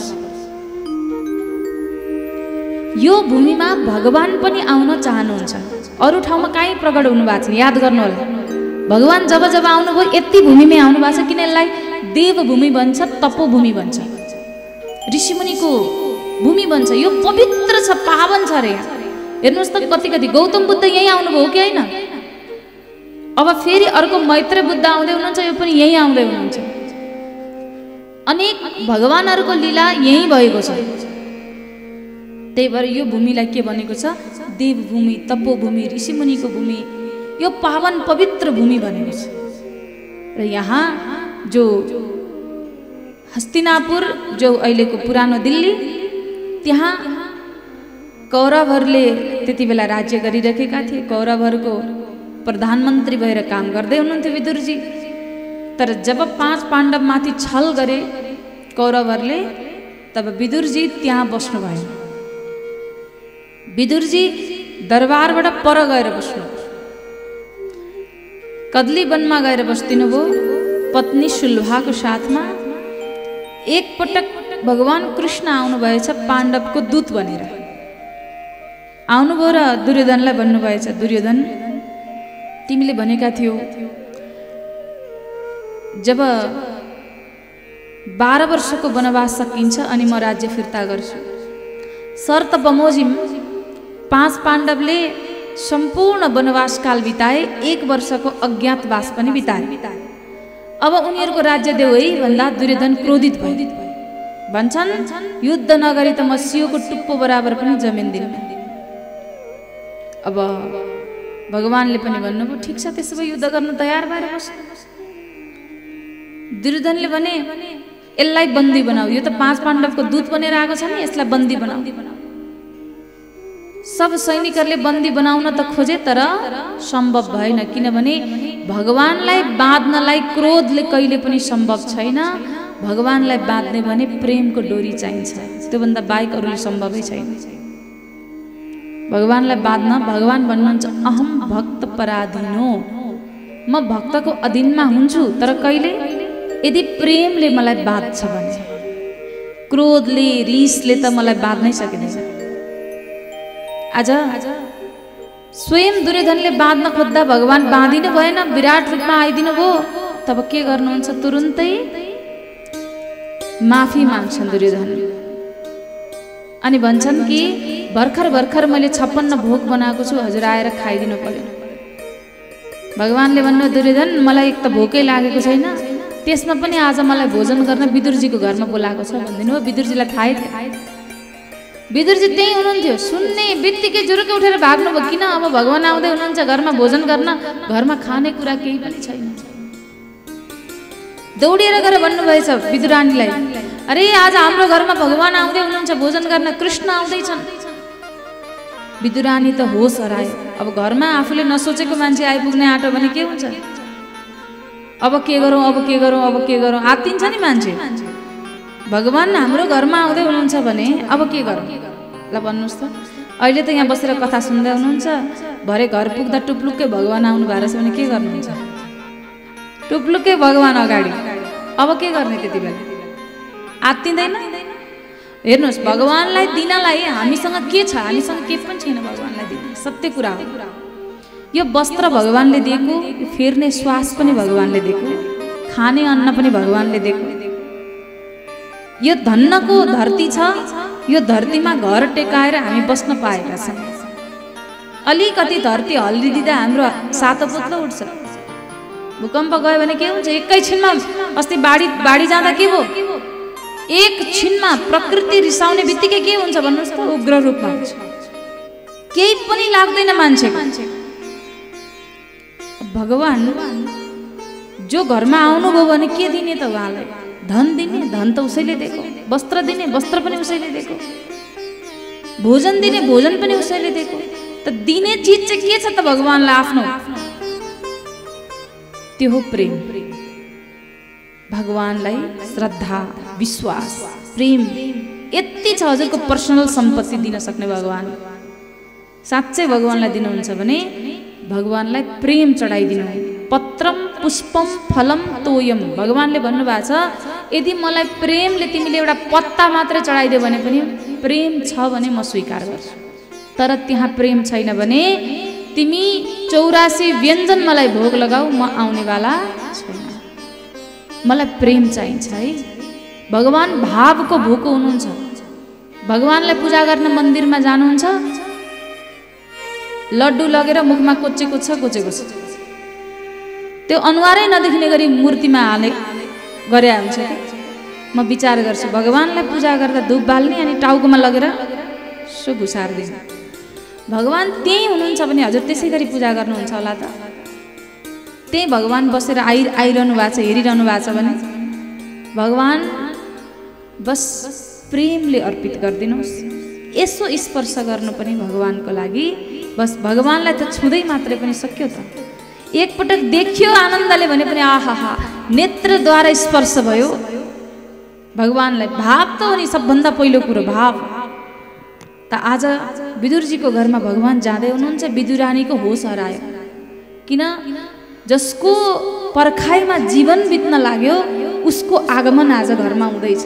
यो भूमिमा भगवान पनि आउन चाहनुहुन्छ। अरू ठाउँमा कहीँ प्रकट हुनु भएको छ, याद गर्नु होला। भगवान जब जब आउनुभयो यति भूमिमै आउनु भएको छ। किन यसलाई देवभूमि भन्छ, तपोभूमि भन्छ, ऋषिमुनिको भूमि भन्छ। यो पवित्र छ, पावन छ रे। हेर्नुहोस् त कति कति गौतम बुद्ध यहीँ आउनुभयो कि होइन? अब फेरि अर्को मैत्र बुद्ध आउँदै हुनुहुन्छ, यो पनि यहीँ आउँदै हुनुहुन्छ। अनेक भगवानहरूको लीला यहीँ भएको छ। त्यही भएर यो भूमिलाई के भनेको छ? देवभूमि, तपोभूमि, ऋषिमुनिको भूमि, यो पावन पवित्र भूमि भनेको छ। र यहाँ जो हस्तिनापुर, जो अहिलेको पुरानो दिल्ली, त्यहाँ कौरवहरूले त्यति बेला राज्य गरिरहेका थिए। कौरवहरूको प्रधानमन्त्री भएर काम गर्दै हुनुहुन्थ्यो विदुरजी। तर जब 5 पाण्डवमाथि छल गरे कौरवहरूले तब विदुरजी त्यहाँ बस्नुभयो। विदुरजी दरबारबाट पर गएर बस्नु, कदली वनमा गएर बस्दिनु भयो पत्नी शुल्भाको साथमा। एकपटक भगवान कृष्ण आउनुभएछ पाण्डवको दूत बनेर आउनुभयो र दुर्योधनलाई भन्नुभएछ, दुर्योधन तिमीले भनेका थियौ जब 12 वर्षको वनवास सकिन्छ अनि म राज्य फिर्ता गर्छु। शर्त बमोजिम 5 पाण्डवले सम्पूर्ण वनवास काल बिताए, 1 वर्षको अज्ञातवास पनि बिताए। अब उनीहरूको राज्य देऊ है भन्दा दुर्योधन क्रोधित भयो। भन्छन् युद्ध नगरी त म सियोको टुप्पो बराबर पनि जमिन दिन्न। अब भगवानले पनि भन्नुभयो ठिक छ, त्यसो भए युद्ध गर्न तयार भएर बस्नु। दुर्योधनले भने यसलाई बन्दी बनाऊ, यो त 5 पाण्डवको दूत बनेर आएको छ नि, यसलाई बन्दी बनाऊ। सब सैनिकहरूले बन्दी बनाउन त खोजे तर सम्भव भएन, किनभने भगवानलाई बाँध्नलाई क्रोधले कहिले पनि सम्भव छैन। भगवानलाई बाँध्ने भने प्रेमको डोरी चाहिन्छ, त्योभन्दा बाहेक अरूले सम्भवै छैन। भगवानलाई बाँध्न भगवान भन्नुहुन्छ अहम भक्त पराधीनो, म भक्तको अधीनमा हुन्छु तर कहिले यदि प्रेमले मलाई बाँध्छ भने। क्रोधले रिसले त मलाई बाँध्नै सकिँदैन। आज स्वयं दुर्योधनले बाँध्न खोज्दा भगवान बाँधिनु भएन, विराट रूपमा आइदिनु भयो। तब के गर्नुहुन्छ, तुरुन्तै माफी माग्छन् दुर्योधन अनि भन्छन् कि भर्खर भर्खर मैले 56 भोग बनाएको छु, हजुर आएर खाइदिनु पर्यो। भगवानले भन्नु दुर्योधन मलाई एक त भोकै लागेको छैन, त्यसमा पनि आज मलाई भोजन गर्न विदुरजीको घरमा बोलाएको छ भनिदिनु हो। विदुरजीलाई थाहै थियो, विदुरजी त्यही हुनुहुन्थ्यो। सुन्ने बित्तिकै जुरुकै उठेर भाग्नुभयो, किन अब भगवान आउँदै हुनुहुन्छ घरमा भोजन गर्न, घरमा खाने कुरा केही पनि छैन। दौडिएर गएर भन्नुभएछ विदुरानीलाई, अरे आज हाम्रो घरमा भगवान आउँदै हुनुहुन्छ भोजन गर्न, कृष्ण आउँदैछन्। विदुरानी त होस हरायो। अब घरमा आफूले नसोचेको मान्छे आइपुग्ने आँटो भने के हुन्छ, अब के गरौँ अब के गरौँ अब के गरौँ, आत्तिन्छ नि मान्छे। भगवान हाम्रो घरमा आउँदै हुनुहुन्छ भने अब के गरौँ, ल भन्नुहोस् त। अहिले त यहाँ बसेर कथा सुन्दै हुनुहुन्छ, भरे घर पुग्दा टुप्लुक्कै भगवान आउनु भएको रहेछ भने के गर्नुहुन्छ, टुप्लुक्कै भगवान अगाडि, अब के गर्ने त्यति बेला, आत्तिँदैन। हेर्नुहोस् भगवानलाई दिनलाई हामीसँग के छ, हामीसँग के पनि छैन भगवानलाई दिने, सत्य कुरा हो। यो वस्त्र भगवानले दिएको, फेर्ने श्वास पनि भगवानले दिएको, खाने अन्न पनि भगवानले दिएको। यो धन्नको धरती छ, यो धरतीमा घर टेकाएर हामी बस्न पाएका छौँ। अलिकति धरती हल्लिदिँदा हाम्रो सातो पुत्लो उठ्छ। भूकम्प गयो भने के हुन्छ, एकैछिनमा अस्ति बाढी जाँदा के भयो, एक छिनमा प्रकृति रिसाउने बित्तिकै के हुन्छ भन्नुहोस् त, उग्र रूपमा हुन्छ, केही पनि लाग्दैन मान्छेको। भगवान जो घरमा आउनुभयो भने के दिने त उहाँलाई, धन दिने, धन त उसैले दिएको, वस्त्र दिने, वस्त्र पनि उसैले दिएको, भोजन दिने, भोजन पनि उसैले दिएको। त दिने चिज चाहिँ के छ त भगवानलाई आफ्नो, त्यो हो प्रेम। भगवानलाई श्रद्धा, विश्वास, प्रेम यति छ हजुरको पर्सनल सम्पत्ति दिन सक्ने भगवान। साँच्चै भगवानलाई दिनुहुन्छ भने भगवानलाई प्रेम चढाइदिनु। पत्रम पुष्पम फलम तोयम, भगवानले भन्नुभएको छ यदि मलाई प्रेमले तिमीले एउटा पत्ता मात्रै चढाइदियो भने पनि प्रेम छ भने म स्वीकार गर्छु, तर त्यहाँ प्रेम छैन भने तिमी 84 व्यञ्जन मलाई भोग लगाऊ, म आउनेवाला छैन। मलाई प्रेम चाहिन्छ है। भगवान भावको भोको हुनुहुन्छ। भगवानलाई पूजा गर्न मन्दिरमा जानुहुन्छ, लड्डु लगेर मुखमा कोचेको छ, त्यो अनुहारै नदेख्ने गरी मूर्तिमा हाले गरे हुन्छ। म विचार गर्छु भगवानलाई पूजा गर्दा धुप बाल्ने अनि टाउकोमा लगेर सो घुसार्दिनु। भगवान त्यही हुनुहुन्छ भने हजुर त्यसै गरी पूजा गर्नुहुन्छ होला त। त्यही भगवान बसेर आइरहनु भएको छ, हेरिरहनु भएको छ भने भगवान बस प्रेमले अर्पित गरिदिनुहोस्। यसो स्पर्श गर्नु पनि भगवानको लागि, बस भगवानलाई त छुँदै मात्रै पनि सक्यो त। एकपटक देखियो आनन्दले भने पनि आहा, नेत्रद्वारा स्पर्श भयो, भगवानलाई भाव त हो नि सबभन्दा पहिलो कुरो भाव। त आज विदुरजीको घरमा भगवान जाँदै हुनुहुन्छ, विदुरानीको होस हरायो। किन? जसको पर्खाइमा जीवन बित्न लाग्यो उसको आगमन आज घरमा हुँदैछ।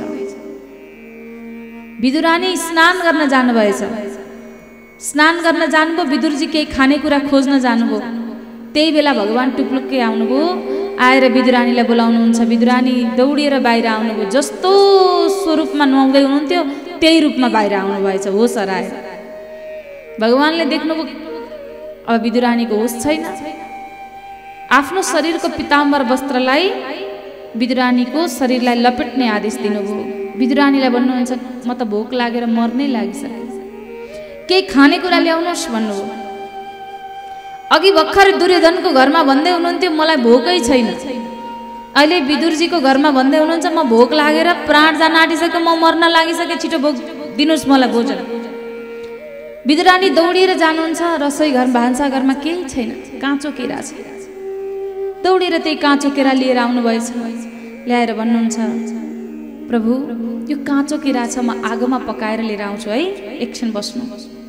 विदुरानी स्नान गर्न जानुभएछ, स्नान गर्न जानुभयो, विदुरजी केही खानेकुरा खोज्न जानुभयो। त्यही बेला भगवान टुप्लुक्कै आउनुभयो, आएर विदुरानीलाई बोलाउनुहुन्छ। विदुरानी दौडिएर बाहिर आउनुभयो, जस्तो स्वरूपमा नुहाउँदै हुनुहुन्थ्यो त्यही रूपमा बाहिर आउनुभएछ, होस हराएर। भगवानले देख्नुभयो अब विदुरानीको होस छैन। आफ्नो शरीरको पिताम्बर वस्त्रलाई विदुरानीको शरीरलाई लपेट्ने आदेश दिनुभयो। विदुरानीलाई भन्नुहुन्छ म त भोक लागेर मर्नै लागिसक्यो, केही खानेकुरा ल्याउनुहोस् भन्नुभयो। अघि भर्खर दुर्योधनको घरमा भन्दै हुनुहुन्थ्यो मलाई भोकै छैन, अहिले विदुरजीको घरमा भन्दै हुनुहुन्छ म भोक लागेर प्राण जान आँटिसक्यो, म मर्न लागिसकेँ, छिटो भोक दिनुहोस् मलाई भोजन। विदुरानी दौडिएर जानुहुन्छ, रसोई घर भान्साघरमा केही छैन, काँचो केरा छ। दौडेर त्यही काँचो केरा लिएर आउनुभएछ, ल्याएर भन्नुहुन्छ प्रभु यो काँचो केरा छ, म आगोमा पकाएर लिएर आउँछु है, एकछिन बस्नु।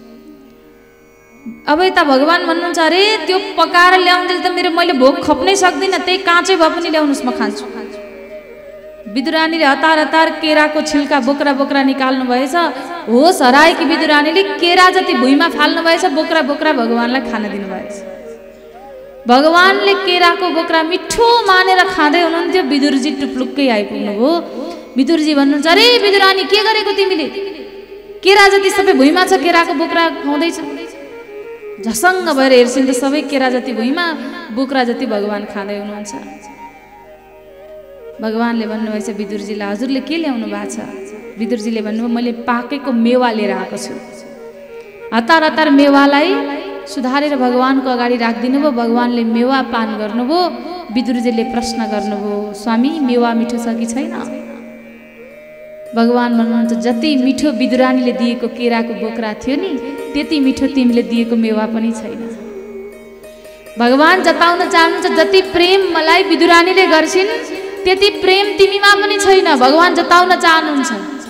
अब यता भगवान भन्नुहुन्छ अरे त्यो पकाएर ल्याउँदै त मैले भोक खप्नै सक्दिनँ, त्यही काँचै भए पनि ल्याउनुहोस् म खान्छु। विदुरानीले हतार हतार केराको छिल्का बोक्रा बोक्रा निकाल्नु भएछ। होस हराएकी विदुरानीले केरा जति भुइँमा फाल्नु भएछ, बोक्रा बोक्रा भगवानलाई खान दिनुभएछ। भगवानले केराको बोक्रा मिठो मानेर खाँदै हुनुहुन्थ्यो, विदुरजी टुप्लुक्कै आइपुग्नुभयो। विदुरजी भन्नुहुन्छ अरे विदुरानी के गरेको तिमीले, केरा जति सबै भुइँमा छ, केराको बोक्रा खुवाउँदैछ। झसङ्ग भएर हेर्छिन् त सबै केरा जति भुइँमा, बोक्रा जति भगवान खाँदै हुनुहुन्छ। भगवानले भन्नुभएछ विदुरजीलाई हजुरले के ल्याउनु भएको छ? विदुरजीले भन्नुभयो मैले पाकेको मेवा लिएर आएको छु। हतार हतार मेवालाई सुधारेर भगवानको अगाडि राखिदिनु भयो। भगवानले मेवा पान गर्नुभयो। विदुरजीले प्रश्न गर्नुभयो स्वामी मेवा मिठो छ कि छैन? भगवान भन्नुहुन्छ जति मिठो विदुरानीले दिएको केराको बोक्रा थियो नि, त्यति मिठो तिमीले दिएको मेवा पनि छैन। भगवान जताउन चाहनुहुन्छ जति प्रेम मलाई विदुरानीले गर्छिन् त्यति प्रेम तिमीमा पनि छैन। भगवान जताउन चाहनुहुन्छ।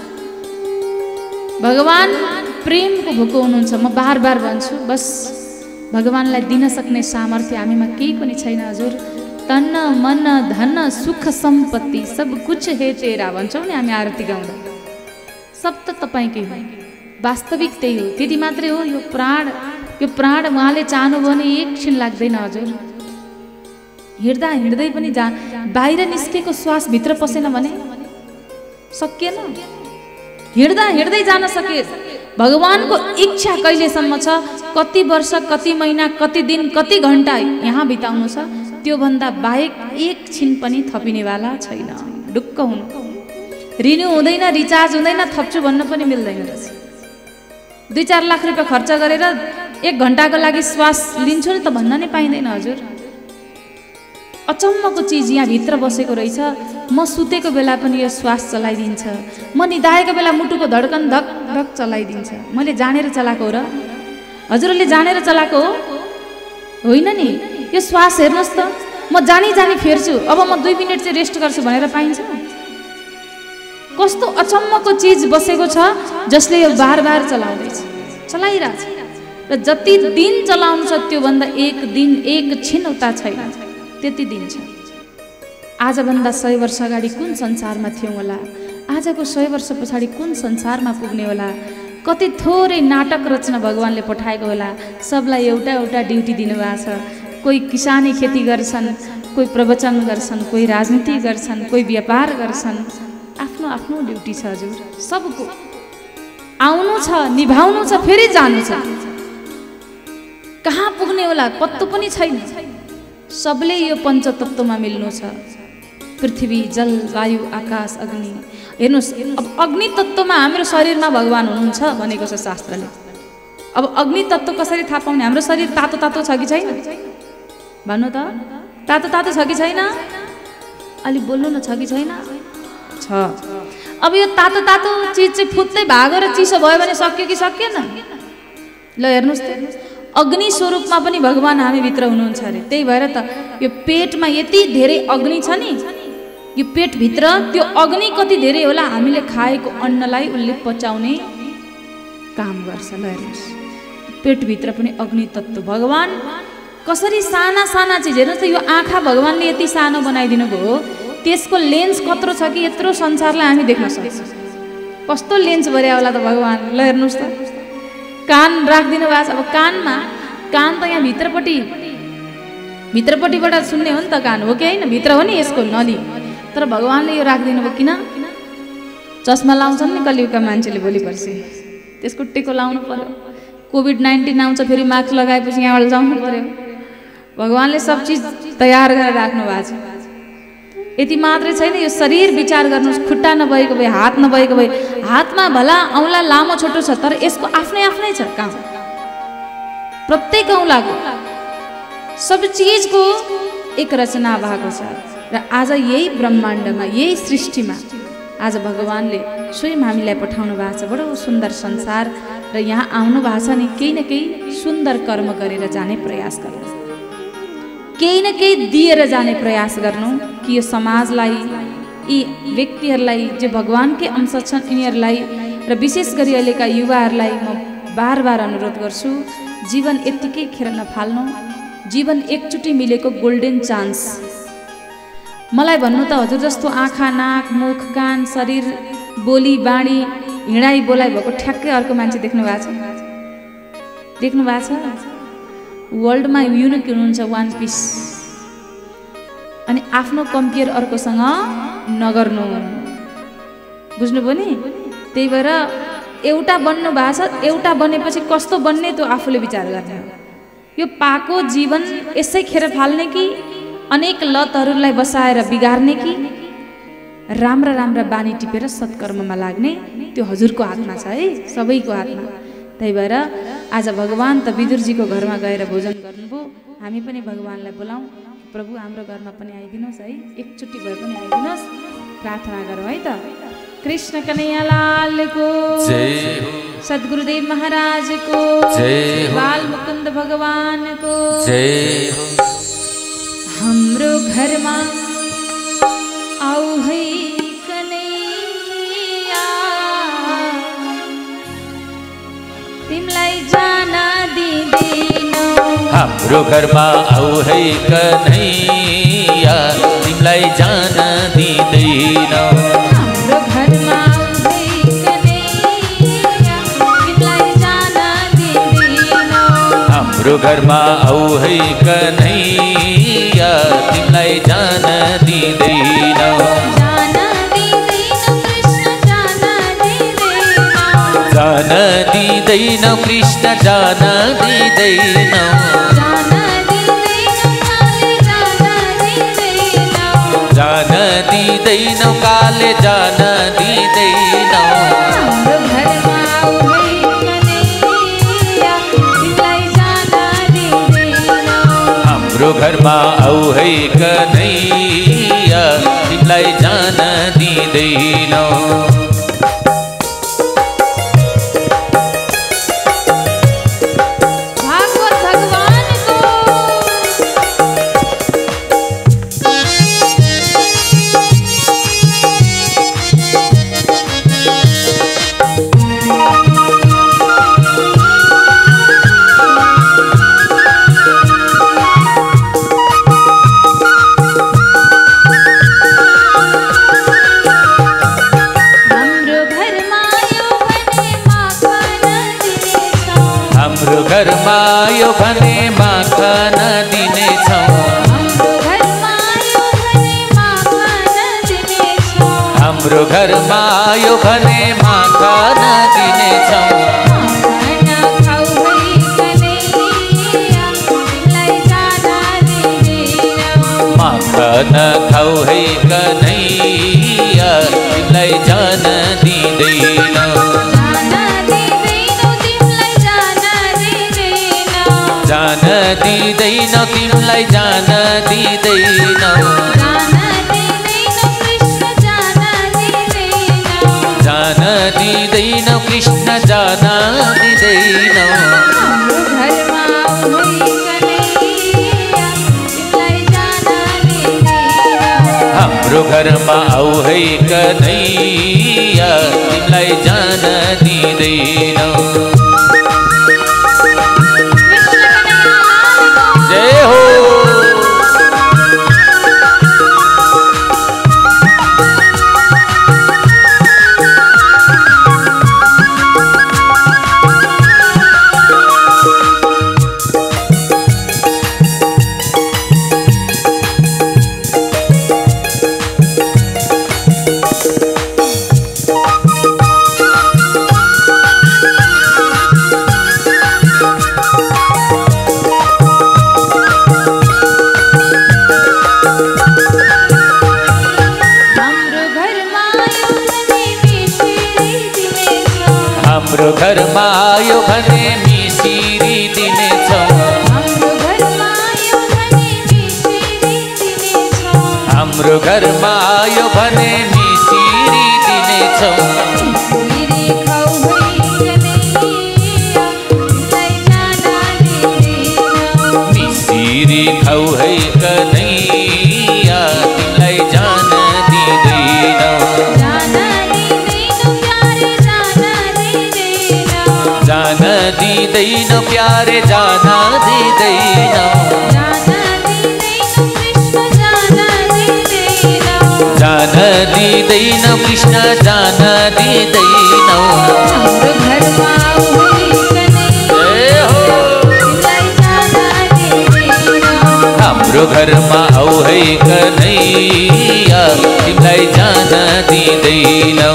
भगवान प्रेमको भोको हुनुहुन्छ। म बार बार भन्छु बस भगवानलाई दिन सक्ने सामर्थ्य हामीमा केही पनि छैन हजुर। तन मन धन सुख सम्पत्ति सब कुछ है तेरा भन्छौँ नि हामी आरती गाउँदा। सब त तपाईँकै हो, वास्तविक त्यही हो। त्यति मात्रै हो। यो प्राण उहाँले चाहनुभयो भने एकछिन लाग्दैन हजुर। हिँड्दा हिँड्दै पनि बाहिर निस्केको श्वास भित्र पसेन भने सकिएन। हिँड्दा हिँड्दै जान सके। भगवानको इच्छा कहिलेसम्म छ, कति वर्ष कति महिना कति दिन कति घन्टा यहाँ बिताउनु छ, त्योभन्दा बाहेक एकछिन पनि थपिनेवाला छैन। ढुक्क हुनु। रिन्यू हुँदैन, रिचार्ज हुँदैन, थप्छु भन्न पनि मिल्दैन रहेछ। 2-4 लाख रुपियाँ खर्च गरेर 1 घन्टाको लागि श्वास लिन्छु नि त भन्न नै पाइँदैन हजुर। अचम्मको चिज यहाँ भित्र बसेको रहेछ। म सुतेको बेला पनि यो श्वास चलाइदिन्छ। म निदाएको बेला मुटुको धड्कन धक धक चलाइदिन्छ। मैले जानेर चलाएको हो र? हजुरहरूले जानेर चलाएको हो होइन नि? यो श्वास हेर्नुहोस् त, म जानी फेर्छु, अब म 2 मिनट चाहिँ रेस्ट गर्छु भनेर पाइन्छ? कस्तो अचम्मको चिज बसेको छ जसले यो बार बार चलाउँदैछ, चलाइरहेछ। र जति दिन चलाउनु छ त्योभन्दा 1 दिन 1 क्षण उता छैन, त्यति दिन छ। आजभन्दा 100 वर्ष अगाडि कुन संसारमा थियौँ होला, आजको 100 वर्ष पछाडि कुन संसारमा पुग्ने होला। कति थोरै नाटक रचना भगवानले पठाएको होला। सबलाई एउटा एउटा ड्युटी दिनुभएको छ। कोही किसानी खेती गर्छन्, कोही प्रवचन गर्छन्, कोही राजनीति गर्छन्, कोही व्यापार गर्छन्। आफ्नो आफ्नो ड्युटी छ हजुर। सबको आउनु छ, निभाउनु छ, फेरि जानु छ। कहाँ पुग्ने होला पत्तो पनि छैन। सबले यो पञ्चतत्त्वमा मिल्नु छ। पृथ्वी जल वायु आकाश अग्नि। हेर्नुहोस् अब अग्नि तत्त्वमा हाम्रो शरीरमा भगवान हुनुहुन्छ भनेको छ शास्त्रले। अब अग्नि तत्त्व कसरी थाहा पाउने? हाम्रो शरीर तातो तातो छ कि छैन भन्नु त? तातो तातो छ कि छैन? अलि बोल्नु न, छ कि छैन? छ। अब यो तातो तातो चिज चाहिँ फुत्तै भागो र चिसो भयो भने सक्यो कि सकिएन? ल हेर्नुहोस् त, अग्नि स्वरूपमा पनि भगवान हामी भित्र हुनुहुन्छ अरे। त्यही भएर त यो पेटमा यति धेरै अग्नि छ नि, यो पेटभित्र त्यो अग्नि कति धेरै होला, हामीले खाएको अन्नलाई उसले पचाउने काम गर्छ। ल हेर्नुहोस्, पेटभित्र पनि अग्नि तत्त्व। भगवान कसरी साना साना चिज, हेर्नुहोस् त यो आँखा भगवानले यति सानो बनाइदिनु भयो, त्यसको लेन्स कत्रो छ कि यत्रो संसारलाई हामी देख्न सक्छौँ। कस्तो लेन्स भर्या होला त भगवान। ल हेर्नुहोस् त, कान राखिदिनु भएको छ। अब कानमा, कान त यहाँ भित्रपट्टिबाट सुन्ने हो नि त कान, हो कि होइन? भित्र हो नि यसको नली, तर भगवानले यो राखिदिनु भयो किन? चस्मा लाउँछन् नि कलियुगका मान्छेले भोलि पर्सि, त्यसको टेको लाउनु पर्यो। कोभिड-19 आउँछ, फेरि मास्क लगाएपछि यहाँबाट जानु पर्यो। भगवानले सब चिज तयार गरेर राख्नु भएको छ। यति मात्रै छैन, यो शरीर विचार गर्नुहोस्, खुट्टा नभएको भए, हात नभएको भए, हातमा भला औँला लामो छोटो छ, तर यसको आफ्नै आफ्नै छ काम। प्रत्येक औँलाको सब चिजको एक रचना भएको छ। र आज यही ब्रह्माण्डमा, यही सृष्टिमा आज भगवानले स्वयं हामीलाई पठाउनु भएको छ। बडो सुन्दर संसार, र यहाँ आउनु भएको छ नि केही न केही सुन्दर कर्म गरेर जाने प्रयास गर्नु, केही न केही दिएर जाने प्रयास गर्नु, कि यो समाजलाई, यी व्यक्तिहरूलाई जो भगवानकै अंश छन् यिनीहरूलाई, र विशेष गरी अहिलेका युवाहरूलाई म बार बार अनुरोध गर्छु, जीवन यत्तिकै खेर नफाल्नु। जीवन एकचोटि मिलेको गोल्डन चान्स। मलाई भन्नु त हजुर जस्तो आँखा, नाक, मुख, कान, शरीर, बोली बाणी, हिँडाइ बोलाइ भएको ठ्याक्कै अर्को मान्छे देख्नु भएको छ? देख्नु भएको छ? वर्ल्डमा युनिक हुनुहुन्छ, वान पिस। अनि आफ्नो कम्पेयर अर्कोसँग नगर्नु, बुझ्नुभयो नि? त्यही भएर एउटा बन्नु भएको छ, एउटा बनेपछि कस्तो बन्ने त्यो आफूले विचार गर्ने हो। यो पाको जीवन यसै खेर फाल्ने कि अनेक लतहरूलाई बसाएर बिगार्ने कि राम्रा राम्रा बानी टिपेर सत्कर्ममा लाग्ने, त्यो हजुरको हातमा छ है, सबैको हातमा। त्यही भएर आज भगवान त विदुरजीको घरमा गएर भोजन गर्नुभयो, हामी पनि भगवानलाई बोलाउँ, प्रभु हाम्रो घरमा पनि आइदिनुहोस् है, एकचोटि भए पनि आइदिनुहोस्, प्रार्थना गरौँ है त। कृष्ण कन्हैया लाल को जय, सद्गुरुदेव महाराज को जय, बाल मुकुंद भगवान को जय। हाम्रो घरमा आऊ है कन्हैया, तिमीलाई जान दिँदैनौ। हाम्रो घरमा आऊ है कन्हैया, तिमीलाई जान दिँदैनौ। हाम्रो घरमा आऊ है कन्हैया, तिमीलाई जान दिँदैनौ। हाम्रो घरमा आऊ है कन्हैया, तिमीलाई जान दिँदैनौ। जान दिँदैनौ कृष्ण, जान दिँदैनौ। जान दिँदैनौ कृष्ण, जान दिँदैनौ। जान दिँदैनौ काले, जान दिँदैनौ। हाम्रो घरमा आऊ है कन्हैया, तिमीलाई जान दिँदैनौ। घरमा यो भने माखन दिनेछौँ। हाम्रो घरमा यो भने माखन दिनेछौँ। माखन खाऊ है कन्हैया, तिमीलाई जान दिँदैनौ। जान दिँदैनौ तिमीलाई, जान दिँदैनौ। जान दिँदैनौ कृष्ण, जान दिँदैनौ। हाम्रो घरमा आऊ है कन्हैया, तिमीलाई जान दिँदैनौ। जय हो। हाम्रो घरमा आयो भने मिसिरी दिनेछौँ। हाम्रो घरमा आयो भने मिसिरी दिनेछौँ। मिसिरी खाऊ है कन्हैया, तिमीलाई जान दिँदैनौ। जान दिँदैनौ प्यारे, जान दिँदैनौ। जान दिँदैनौ कृष्ण, जान दिँदैनौ। हाम्रो घरमा आऊ है कन्हैया, तिमीलाई जान दिँदैनौ।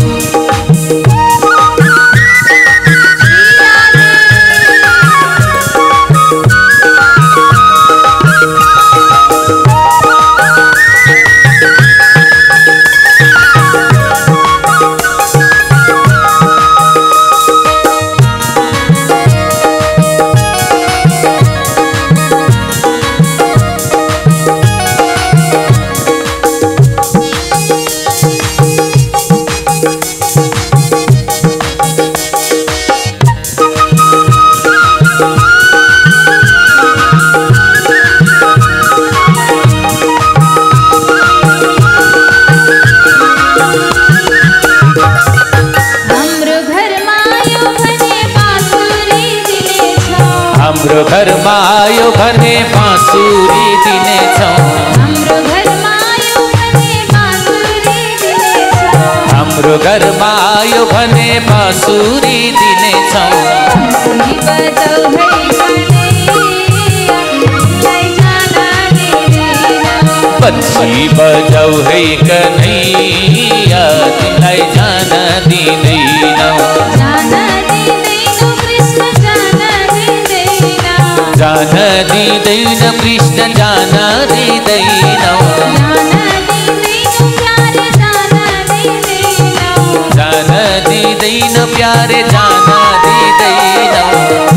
हाम्रो घरमा आयो भने बाँसुरी दिनेछौँ। हाम्रो घरमा आयो भने बाँसुरी दिनेछौँ। बंसी बजाऊ है कन्हैया, तिमीलाई जान दिँदैनौ। जान दिँदैनौ कृष्ण, जान दिँदैनौ। जान दिँदैनौ प्यारे, जान दिँदैनौ।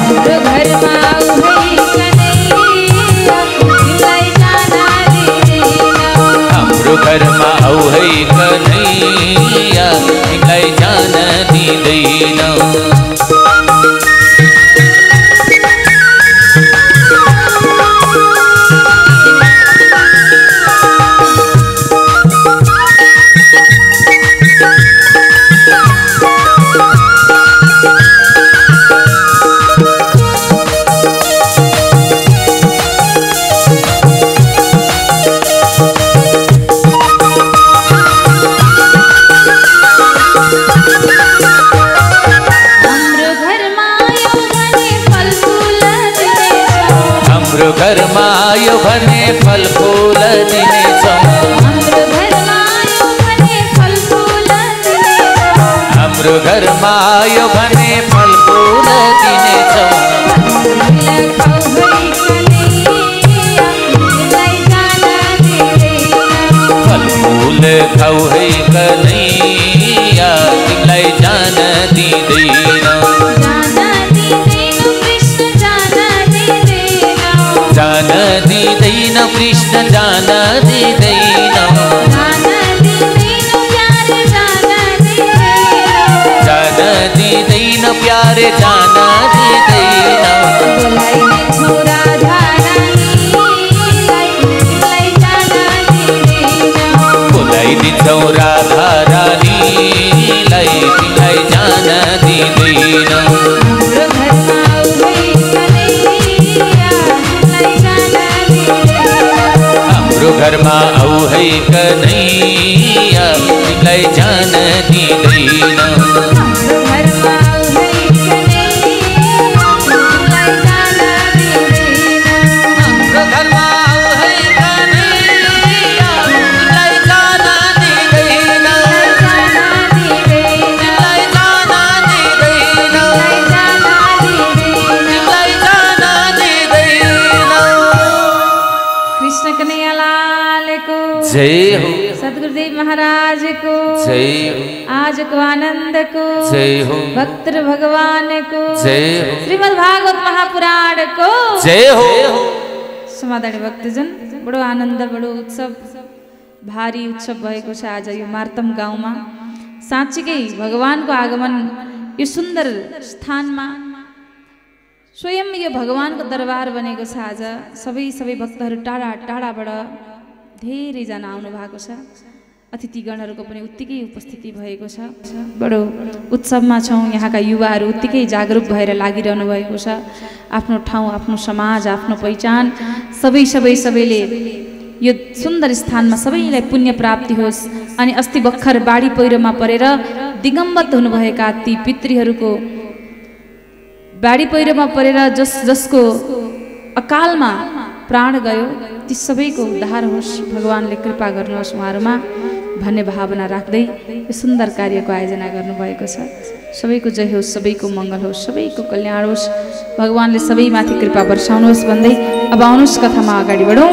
हाम्रो घरमा आऊ है कन्हैया, तिमीलाई जान दिँदैनौ। हाम्रो घरमा आयो भने फल फूल दिनेछौँ। हाम्रो घरमा आयो भने फल फूल दिनेछौँ। फल फूल खाऊ है कन्हैया, तिमीलाई जान दिँदैनौ। जान दिँदैनौ कृष्ण, जान दिँदैनौ। जान दिँदैनौ प्यारे, जान दिँदैनौ। तिम्रौ राधा रानीलाई तिमीलाई जान दिँदैन। हाम्रो घरमा आऊ है कन्हैया तिमीलाई जान दिँदैन। जय हो सद्गुरुदेव महाराज को जय हो, आज को आनंद को जय हो, भक्त भगवान को जय हो, श्रीमद् भागवत महापुराण को जय हो। समाधानी भक्तजन बडो आनन्द बडो उत्सव भारी उत्सव भएको छ आज यो मार्तम गाउँमा। साँच्चीकै भगवानको आगमन यो सुन्दर स्थानमा स्वयं यो भगवानको दरबार बनेको छ। आज सबै भक्तहरू टाढा टाढाबाट धेरैजना आउनु भएको छ। अतिथिगणहरूको पनि उत्तिकै उपस्थिति भएको छ। बडो उत्सवमा छौँ। यहाँका युवाहरू उत्तिकै जागरुक भएर लागिरहनु भएको छ। आफ्नो ठाउँ, आफ्नो समाज, आफ्नो पहिचान सबैले यो सुन्दर स्थानमा सबैलाई पुण्य प्राप्ति होस्। अनि अस्ति भर्खर बाढी पहिरोमा परेर दिगम्बत हुनुभएका ती पितृहरूको बाढी पहिरोमा परेर जसको अकालमा प्राण गयो ती सबैको उद्धार होस्, भगवानले कृपा गर्नुहोस् उहाँहरूमा भन्ने भावना राख्दै यो सुन्दर कार्यको आयोजना गर्नुभएको छ। सबैको जय होस्, सबैको मङ्गल होस्, सबैको कल्याण होस्, भगवानले सबैमाथि कृपा वर्षाउनुहोस् भन्दै अब आउनुहोस् कथामा अगाडि बढौँ।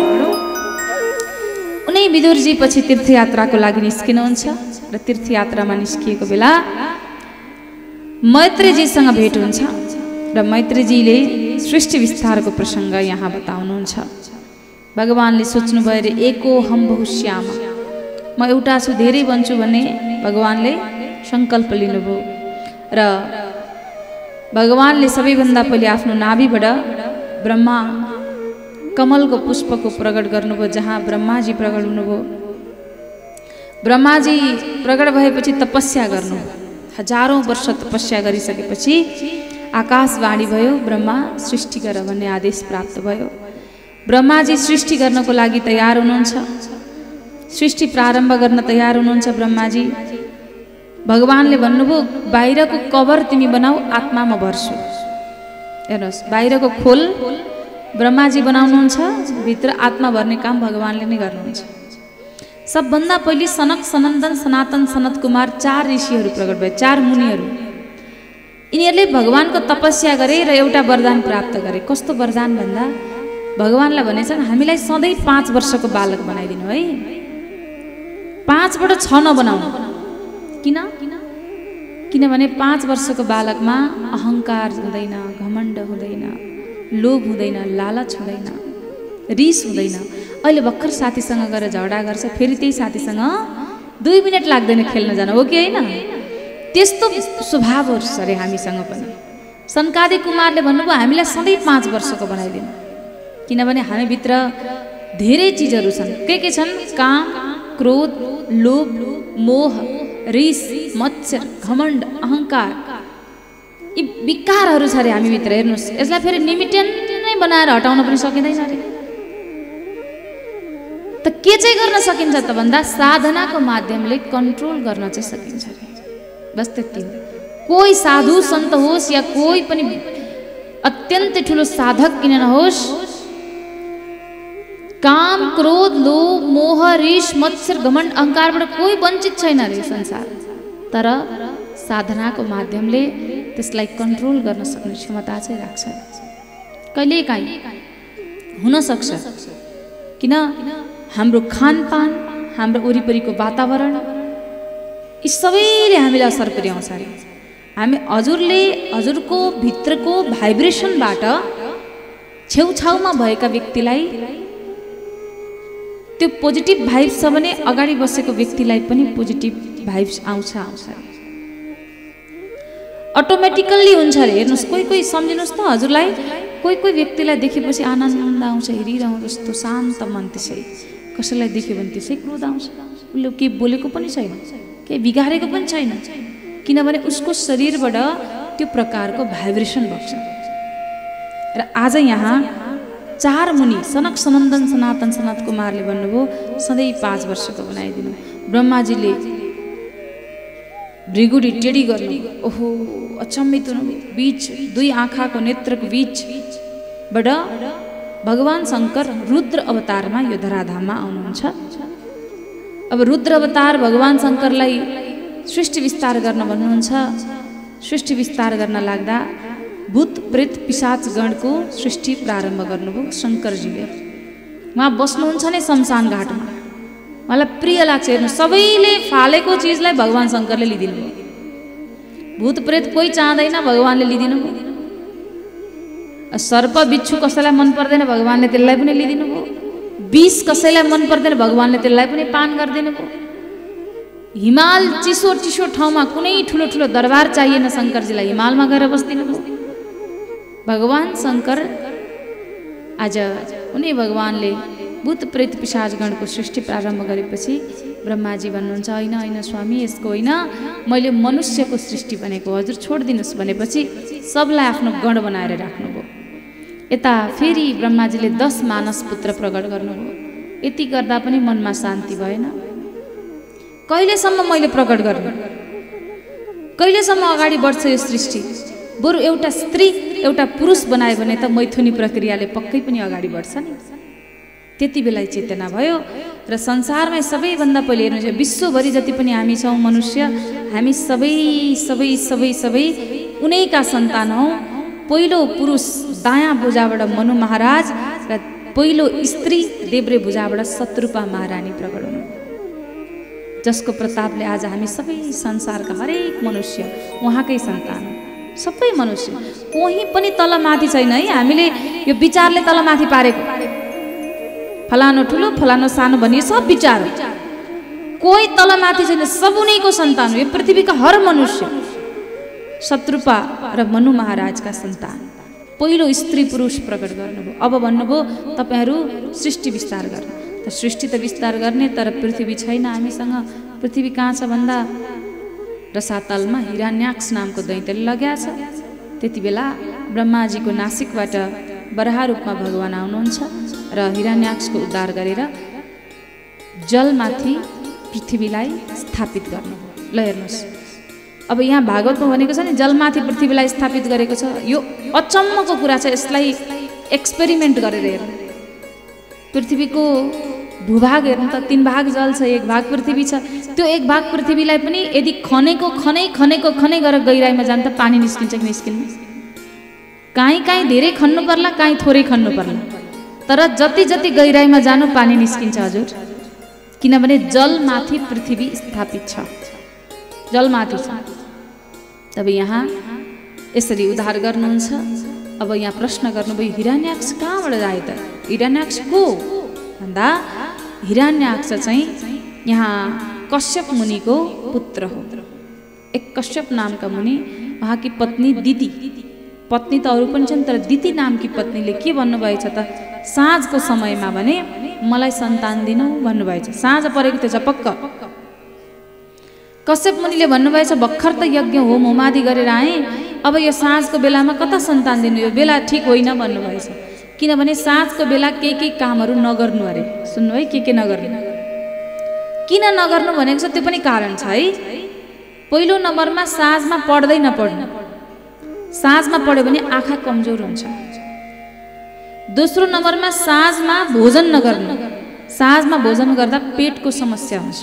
उनै विदुरजी पछि तीर्थयात्राको लागि निस्किनुहुन्छ र तीर्थयात्रामा निस्किएको बेला मैत्रेयजीसँग भेट हुन्छ र मैत्रेयजीले सृष्टि विस्तारको प्रसङ्ग यहाँ बताउनुहुन्छ। भगवानले सोच्नुभयो रे एको हम बहुश्यामा, म एउटा छु धेरै बन्छु भन्ने भगवानले सङ्कल्प लिनुभयो र भगवानले सबैभन्दा पहिले आफ्नो नाभिबाट ब्रह्मा कमलको पुष्पको प्रकट गर्नुभयो, जहाँ ब्रह्माजी प्रकट हुनुभयो। ब्रह्माजी प्रकट भएपछि तपस्या गर्नु, हजारौँ वर्ष तपस्या गरिसकेपछि आकाशवाणी भयो, ब्रह्मा सृष्टि गर भन्ने आदेश प्राप्त भयो। ब्रह्माजी सृष्टि गर्नको लागि तयार हुनुहुन्छ, सृष्टि प्रारम्भ गर्न तयार हुनुहुन्छ ब्रह्माजी। भगवानले भन्नुभयो बाहिरको कभर तिमी बनाऊ, आत्मामा भर्छु। हेर्नुहोस्, बाहिरको खोल ब्रह्माजी बनाउनुहुन्छ, भित्र आत्मा भर्ने काम भगवानले नै गर्नुहुन्छ। सबभन्दा पहिले सनक, सनन्दन, सनातन, सनत कुमार 4 ऋषिहरू प्रकट भए, 4 मुनिहरू। यिनीहरूले भगवानको तपस्या गरे र एउटा वरदान प्राप्त गरे। कस्तो वरदान भन्दा भगवानलाई भनेछन् हामीलाई सधैँ 5 वर्षको बालक बनाइदिनु है, 5बाट 6 नबनाउनु। किनभने 5 वर्षको बालकमा अहङ्कार हुँदैन, घमण्ड हुँदैन, लोभ हुँदैन, लालच हुँदैन, रिस हुँदैन। अहिले भर्खर साथीसँग गएर झगडा गर्छ, फेरि त्यही साथीसँग 2 मिनट लाग्दैन खेल्न जान, हो कि होइन? त्यस्तो स्वभाव होस् अरे हामीसँग पनि। सनकादि कुमारले भन्नुभयो हामीलाई सधैँ 5 वर्षको बनाइदिनु, किनभने हामीभित्र धेरै चिजहरू छन्। के छन्? काम, क्रोध, लोभ, मोह, रिस, मत्सर, घमण्ड, अहङ्कार, यी विकारहरू छ अरे हामीभित्र। हेर्नुहोस्, यसलाई फेरि लिमिटेड नै बनाएर हटाउन पनि सकिँदैन अरे। त के चाहिँ गर्न सकिन्छ त भन्दा साधनाको माध्यमले कन्ट्रोल गर्न चाहिँ सकिन्छ अरे। बस त्यति हो। कोही साधु सन्त होस् या कोही पनि अत्यन्तै ठुलो साधक किन नहोस्, काम, क्रोध, लोभ, मोह, रिस, मत्सर, घमण्ड, अहङ्कारबाट कोही वञ्चित छैन रे संसार। तर साधनाको माध्यमले त्यसलाई कन्ट्रोल गर्न सक्ने क्षमता चाहिँ राख्छ। कहिलेकाहीँ हुन सक्छ, किन हाम्रो खानपान, हाम्रो वरिपरिको वातावरण, यी सबैले हामीलाई असर पुर्याउँछ अरे। हामी हजुरको भित्रको भाइब्रेसनबाट छेउछाउमा भएका व्यक्तिलाई त्यो पोजिटिभ भाइब्स छ भने अगाडि बसेको व्यक्तिलाई पनि पोजिटिभ भाइब्स आउँछ अटोमेटिकल्ली हुन्छ अरे। हेर्नुहोस्, कोही सम्झिनुहोस् त हजुरलाई कोही व्यक्तिलाई देखेपछि आनन्द आउँछ, हेरिरहँ जस्तो शान्त मन, त्यसै कसैलाई देख्यो भने त्यसै क्रोध आउँछ, उसले केही बोलेको पनि छैन, केही बिगारेको पनि छैन, किनभने उसको शरीरबाट त्यो प्रकारको भाइब्रेसन बग्छ। र आज यहाँ 4 मुनि सनक सनन्दन सनातन सनत कुमारले भन्नुभयो सधैँ 5 वर्षको बनाइदिनु। ब्रह्माजीले भृगुडी टेडी गर्नु, ओहो अचम्मित हुनु, बीच 2 आँखाको नेत्रको बीचबाट भगवान शङ्कर रुद्र अवतारमा यो धराधाममा आउनुहुन्छ। अब रुद्र अवतार भगवान शङ्करलाई सृष्टि विस्तार गर्न भन्नुहुन्छ। सृष्टि विस्तार गर्न लाग्दा भूत प्रेत पिशाचगणको सृष्टि प्रारम्भ गर्नुभयो शङ्करजीले। उहाँ बस्नुहुन्छ नै शमशान घाटमा। मलाई प्रिय लाग्छ हेर्नु, सबैले फालेको चिजलाई भगवान शङ्करले लिदिनु भयो। भूत प्रेत कोही चाहँदैन, भगवानले लिदिनु भयो। सर्प बिच्छू कसैलाई मन पर्दैन, भगवानले त्यसलाई पनि लिदिनु भयो। विष कसैलाई मन पर्दैन, भगवानले त्यसलाई पनि पान गरिदिनु भयो। हिमाल चिसो चिसो ठाउँमा कुनै ठुलो ठुलो दरबार चाहिएन शङ्करजीलाई, हिमालमा गएर बस्दिनु भयो। भगवान शङ्कर आज उनी भगवानले भूत प्रेत पिशाचगणको सृष्टि प्रारम्भ गरेपछि ब्रह्माजी भन्नुहुन्छ होइन होइन स्वामी, यसको होइन, मैले मनुष्यको सृष्टि भनेको, हजुर छोडिदिनुहोस् भनेपछि सबलाई आफ्नो गण बनाएर राख्नुभयो। यता फेरि ब्रह्माजीले 10 मानस पुत्र प्रकट गर्नुभयो। यति गर्दा पनि मनमा शान्ति भएन। कहिलेसम्म मैले प्रकट गर्ने, कहिलेसम्म अगाडि बढ्छ यो सृष्टि? बरु एउटा स्त्री एउटा पुरुष बनायो भने त मैथुनी प्रक्रियाले पक्कै पनि अगाडि बढ्छ नि। त्यति बेला चेतना भयो र संसारमै सबैभन्दा पहिले हेर्नुहोस्, विश्वभरि जति पनि हामी छौँ मनुष्य, हामी सबै सबै सबै सबै उनैका सन्तान हौँ। पहिलो पुरुष दायाँ भुजाबाट मनु महाराज र पहिलो स्त्री देब्रे भुजाबाट शत्रुपा महारानी प्रकट हुनु, जसको प्रतापले आज हामी सबै संसारका हरेक मनुष्य उहाँकै सन्तान, सबै मनुष्य। कोही पनि तलमाथि छैन है। हामीले यो विचारले तलमाथि पारेको, फलानो ठुलो फलानो सानो भन्ने सब विचार हो। कोही तलमाथि छैन, सब उनैको सन्तान हो। यो पृथ्वीका हर मनुष्य शत्रुपा र मनु महाराजका सन्तान। पहिलो स्त्री पुरुष प्रकट गर्नुभयो। अब भन्नुभयो तपाईँहरू सृष्टि विस्तार गर्नु। त सृष्टि त विस्तार गर्ने, तर पृथ्वी छैन हामीसँग। पृथ्वी कहाँ छ भन्दा रसातलमा हिरण्याक्ष नामको दैत्यले लगाएको छ। त्यति बेला ब्रह्माजीको नासिकबाट वराह रूपमा भगवान आउनुहुन्छ र हिरण्याक्षको उद्धार गरेर जलमाथि पृथ्वीलाई स्थापित गर्नुभयो। ल हेर्नुहोस्, अब यहाँ भागवतमा भनेको छ नि जलमाथि पृथ्वीलाई स्थापित गरेको छ। यो अचम्मको कुरा छ, यसलाई एक्सपेरिमेन्ट गरेर हेर्नु। पृथ्वीको भूभाग हेर्नु त 3 भाग जल छ, 1 भाग पृथ्वी छ। त्यो 1 भाग पृथ्वीलाई पनि यदि खनेको खनै गरेर गहिराइमा जान्छ त पानी निस्किन्छ कि निस्किन्न? काहीँ काहीँ धेरै खन्नु पर्ला, काहीँ थोरै खन्नु पर्ला, तर जति जति गहिराइमा जानु पानी निस्किन्छ हजुर। किनभने जलमाथि पृथ्वी स्थापित छ, जलमाथि छ। तब यहाँ यसरी उद्धार गर्नुहुन्छ। अब यहाँ प्रश्न गर्नुभयो हिरण्याक्ष कहाँबाट आयो त? हिरण्याक्ष को भन्दा हिरण्याक्ष चाहिँ यहाँ कश्यप मुनिको पुत्र हो। एक कश्यप नामका मुनि, उहाँकी पत्नी दिति, पत्नी त अरू पनि छन् तर दिति नामकी पत्नीले के भन्नुभएछ त? साँझको समयमा भने मलाई सन्तान दिनु भन्नुभएछ। साँझ परेको थियो झपक्क। कश्यप मुनिले भन्नुभएछ भर्खर त यज्ञ होम होमादि गरेर आएँ, अब यो साँझको बेलामा कता सन्तान दिनु, यो बेला ठिक होइन भन्नुभएछ। किनभने साँझको बेला के कामहरू नगर्नु अरे। सुन्नु है, के नगर्नु, किन नगर्नु भनेको छ त्यो पनि कारण छ है। पहिलो नम्बरमा साँझमा पढ्दै नपढ्नु। साँझमा पढ्यो भने आँखा कमजोर हुन्छ। दोस्रो नम्बरमा साँझमा भोजन नगर्नु। साँझमा भोजन गर्दा पेटको समस्या हुन्छ।